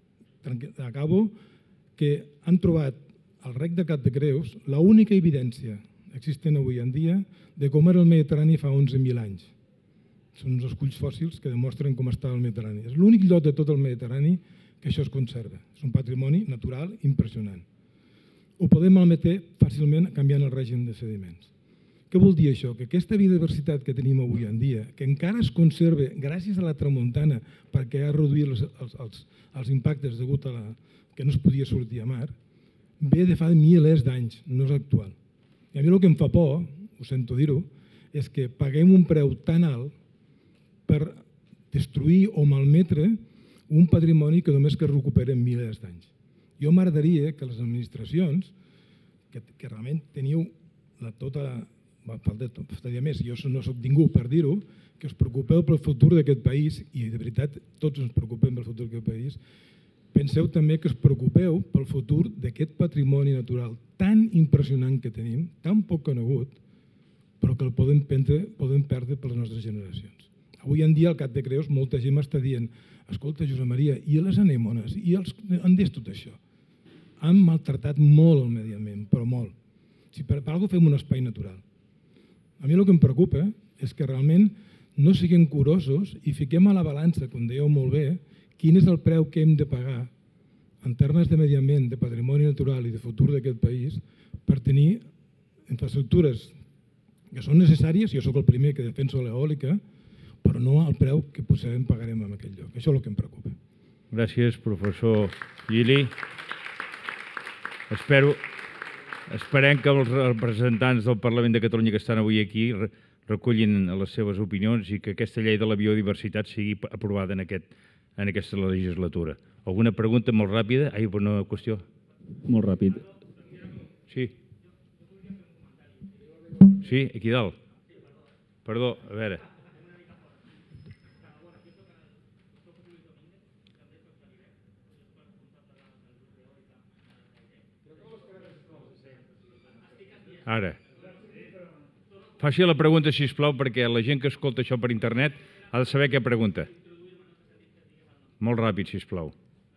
acabo, que han trobat al rec de Cap de Creus l'única evidència existent avui en dia de com era el Mediterrani fa onze mil anys. Són uns esculls fòssils que demostren com estava el Mediterrani. És l'únic lloc de tot el Mediterrani que això es conserva. És un patrimoni natural impressionant. Ho podem malmetre fàcilment canviant el règim de sediments. Què vol dir això? Que aquesta biodiversitat que tenim avui en dia, que encara es conserva gràcies a la tramuntana perquè ha reduït els, els, els impactes degut a la, que no es podia sortir a mar, ve de fa milers d'anys, no és actual. I a mi el que em fa por, ho sento dir-ho, és que paguem un preu tan alt per destruir o malmetre un patrimoni que només que recupera milers d'anys. Jo m'agradaria que les administracions, que, que realment teniu la, tota la... Faltaria més, jo no soc ningú per dir-ho, que us preocupeu pel futur d'aquest país, i de veritat tots ens preocupem pel futur d'aquest país, penseu també que us preocupeu pel futur d'aquest patrimoni natural tan impressionant que tenim, tan poc conegut, però que el podem perdre, podem perdre per les nostres generacions. Avui en dia al Cap de Creus molta gent m'està dient escolta, Josep Maria, i les anèmones, i els endés tot això? Han maltratat molt el medi ambient, però molt. Si per alguna cosa fem un espai natural. A mi el que em preocupa és que realment no siguem curosos i fiquem a la balança, com dèieu molt bé, quin és el preu que hem de pagar en termes de medi ambient, de patrimoni natural i de futur d'aquest país per tenir infraestructures que són necessàries, jo sóc el primer que defenso l'eòlica, però no al preu que possiblement pagarem en aquell lloc. Això és el que em preocupa. Gràcies, professor Gili. Espero... Esperem que els representants del Parlament de Catalunya que estan avui aquí recullin les seves opinions i que aquesta llei de la biodiversitat sigui aprovada en, aquest, en aquesta legislatura. Alguna pregunta molt ràpida? Ai, una qüestió. Molt ràpid. Sí. Sí, aquí dalt. Perdó, a veure. Ara. Faci la pregunta, sisplau, perquè la gent que escolta això per internet ha de saber què pregunta. Molt ràpid, sisplau.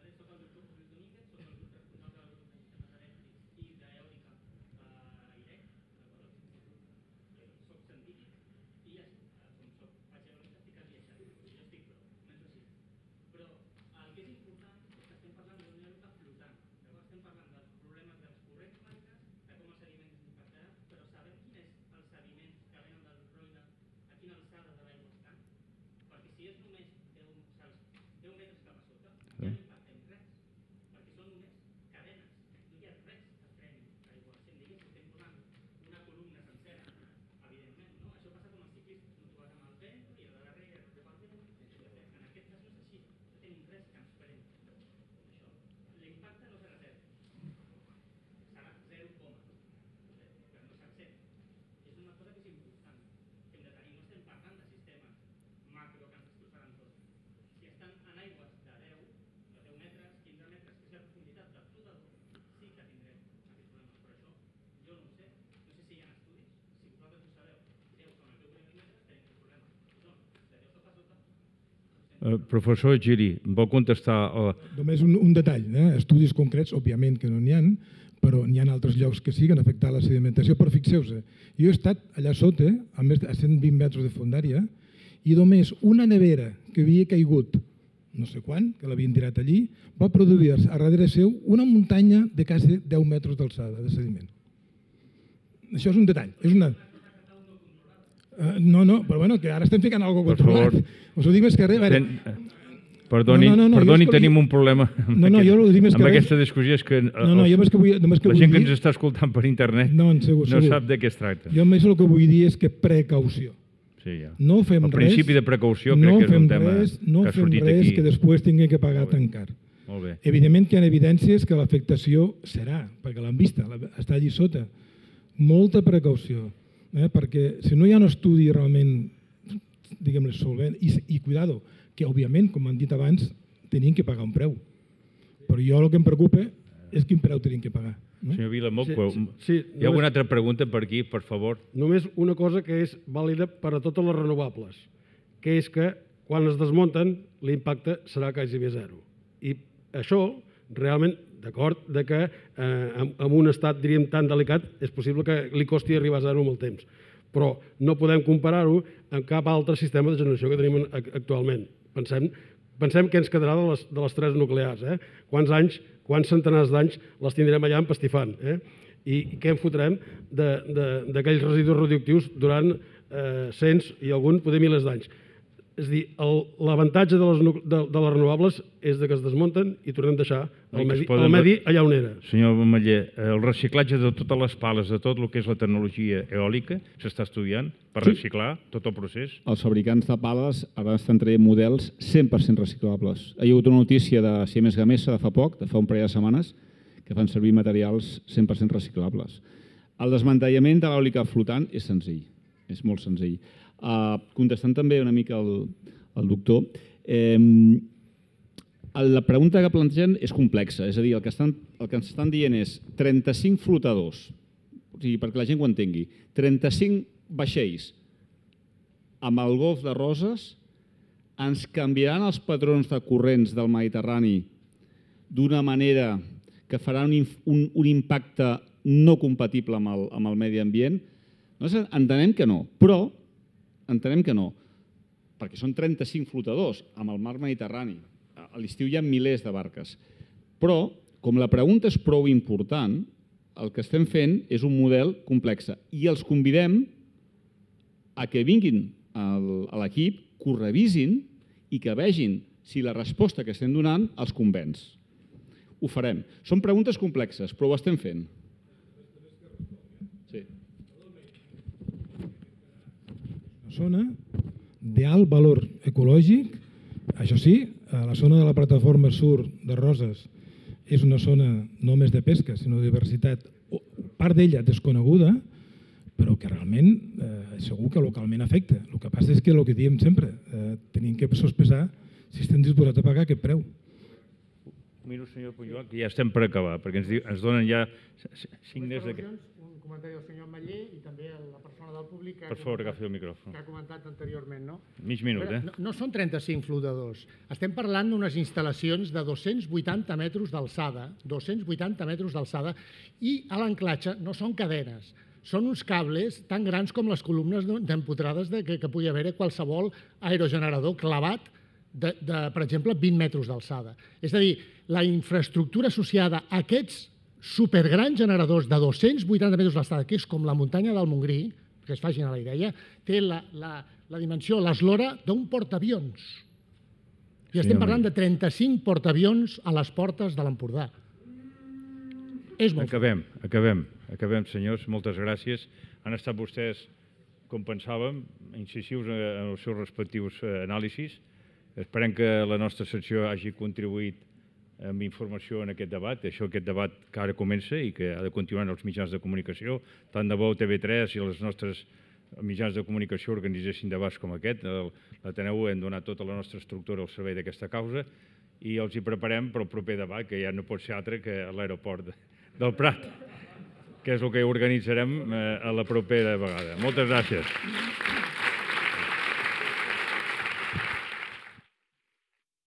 Professor Giri, vol contestar? Només un, un detall. Eh? Estudis concrets, òbviament que no n'hi ha, però n'hi ha altres llocs que sí que han afectat la sedimentació. Però fixeu-se, jo he estat allà sota, a més de cent vint metres de fondària, i només una nevera que havia caigut, no sé quan, que l'havien tirat allí, va produir a darrere seu una muntanya de quasi deu metres d'alçada de sediment. Això és un detall. És una... Uh, no, no, però bueno, que ara estem ficant alguna cosa controlat. Per favor. Us ho dic més que res. Ten... Perdoni, no, no, no, perdoni tenim un problema amb, no, no, aquest, dic més que amb res. aquesta discussió. És que, no, no, jo més que vull, només que la vull gent dir... que ens està escoltant per internet no, segur, no segur. sap de què es tracta. Jo més el que vull dir és que precaució. Sí, ja. No fem el principi res, de precaució no crec que és un tema res, no que ha sortit res aquí. Que després tingui que pagar tan car. Molt bé. Evidentment que hi ha evidències que l'afectació serà, perquè l'han vista, està allí sota. Molta precaució, eh? Perquè si no hi ha un estudi realment, diguem-ne, solvent, i, i cuidado, que òbviament, com han dit abans, tenim que pagar un preu. Però jo el que em preocupa és quin preu tenim que pagar. No? Senyor Vilamot, Sí, sí, sí, hi ha només- alguna altra pregunta per aquí, per favor? Només una cosa que és vàlida per a totes les renovables, que és que quan es desmunten l'impacte serà quasi zero. I això realment, d'acord, de que eh, en, en un estat, diríem, tan delicat, és possible que li costi arribar a zero amb el temps. Però no podem comparar-ho amb cap altre sistema de generació que tenim ac- actualment. Pensem, pensem què ens quedarà de les, de les tres nuclears. Eh? Quants anys, quants centenars d'anys les tindrem allà empastifant? Eh? I què en fotrem d'aquells residus radioactius durant eh, cents i algun, poder milers d'anys? És a dir, el- l'avantatge de, les nu- de, de les renovables és de que es desmunten i tornem a deixar el Que es medi, poden- el medi allà on era. Senyor Maller, el reciclatge de totes les pales, de tot el que és la tecnologia eòlica, s'està estudiant per Sí. reciclar tot el procés? Els fabricants de pales ara estan traient models cent per cent reciclables. Hi ha hagut una notícia de Siemens Gamesa de fa poc, de fa un parell de setmanes, que fan servir materials cent per cent reciclables. El desmantellament de l'eòlica flotant és senzill, és molt senzill. Uh, contestant també una mica el, el doctor, eh, la pregunta que plantegen és complexa, és a dir, el que, estan, el que ens estan dient és trenta-cinc flotadors, o sigui, perquè la gent ho entengui, trenta-cinc vaixells amb el golf de Roses ens canviaran els patrons de corrents del Mediterrani d'una manera que farà un, un, un impacte no compatible amb el, amb el medi ambient? Nosaltres entenem que no, però entenem que no, perquè són trenta-cinc flotadors amb el mar Mediterrani. A l'estiu hi ha milers de barques. Però, com la pregunta és prou important, el que estem fent és un model complex i els convidem a que vinguin al, a l'equip, que ho revisin i que vegin si la resposta que estem donant els convenç. Ho farem. Són preguntes complexes, però ho estem fent. zona d'alt valor ecològic. Això sí, la zona de la plataforma sur de Roses és una zona no només de pesca, sinó de diversitat, part d'ella desconeguda, però que realment eh, segur que localment afecta. El que passa és que el que diem sempre, eh, tenim que sospesar si estem disposats a pagar aquest preu. Un minut, senyor Pujol, que ja estem per acabar, perquè ens, diu, ens donen ja signes de... Un comentari del senyor Maller i també la persona del públic que, per favor, agafi el micròfon. Que ha comentat anteriorment. No? Mig minut, eh? No, no són trenta-cinc flotadors. Estem parlant d'unes instal·lacions de dos-cents vuitanta metres d'alçada, dos-cents vuitanta metres d'alçada, i a l'anclatge no són cadenes, són uns cables tan grans com les columnes d'empotrades que, que pugui haver qualsevol aerogenerador clavat de, de, per exemple, vint metres d'alçada. És a dir, la infraestructura associada a aquests supergrans generadors de dos-cents vuitanta metres d'alçada, que és com la muntanya del Montgrí, que es facin a la idea, té la, la, la dimensió, l'eslora d'un portaavions. I estem parlant de trenta-cinc portaavions a les portes de l'Empordà. És molt acabem, acabem, acabem, senyors. Moltes gràcies. Han estat vostès, com pensàvem, incisius en els seus respectius anàlisis. Esperem que la nostra secció hagi contribuït amb informació en aquest debat. Això, aquest debat que ara comença i que ha de continuar en els mitjans de comunicació, tant de bo T V tres i els nostres mitjans de comunicació organitzessin debats com aquest. L'Ateneu hem donat tota la nostra estructura al servei d'aquesta causa i els hi preparem per al proper debat, que ja no pot ser altre que a l'aeroport del Prat, que és el que organitzarem a la propera vegada. Moltes gràcies.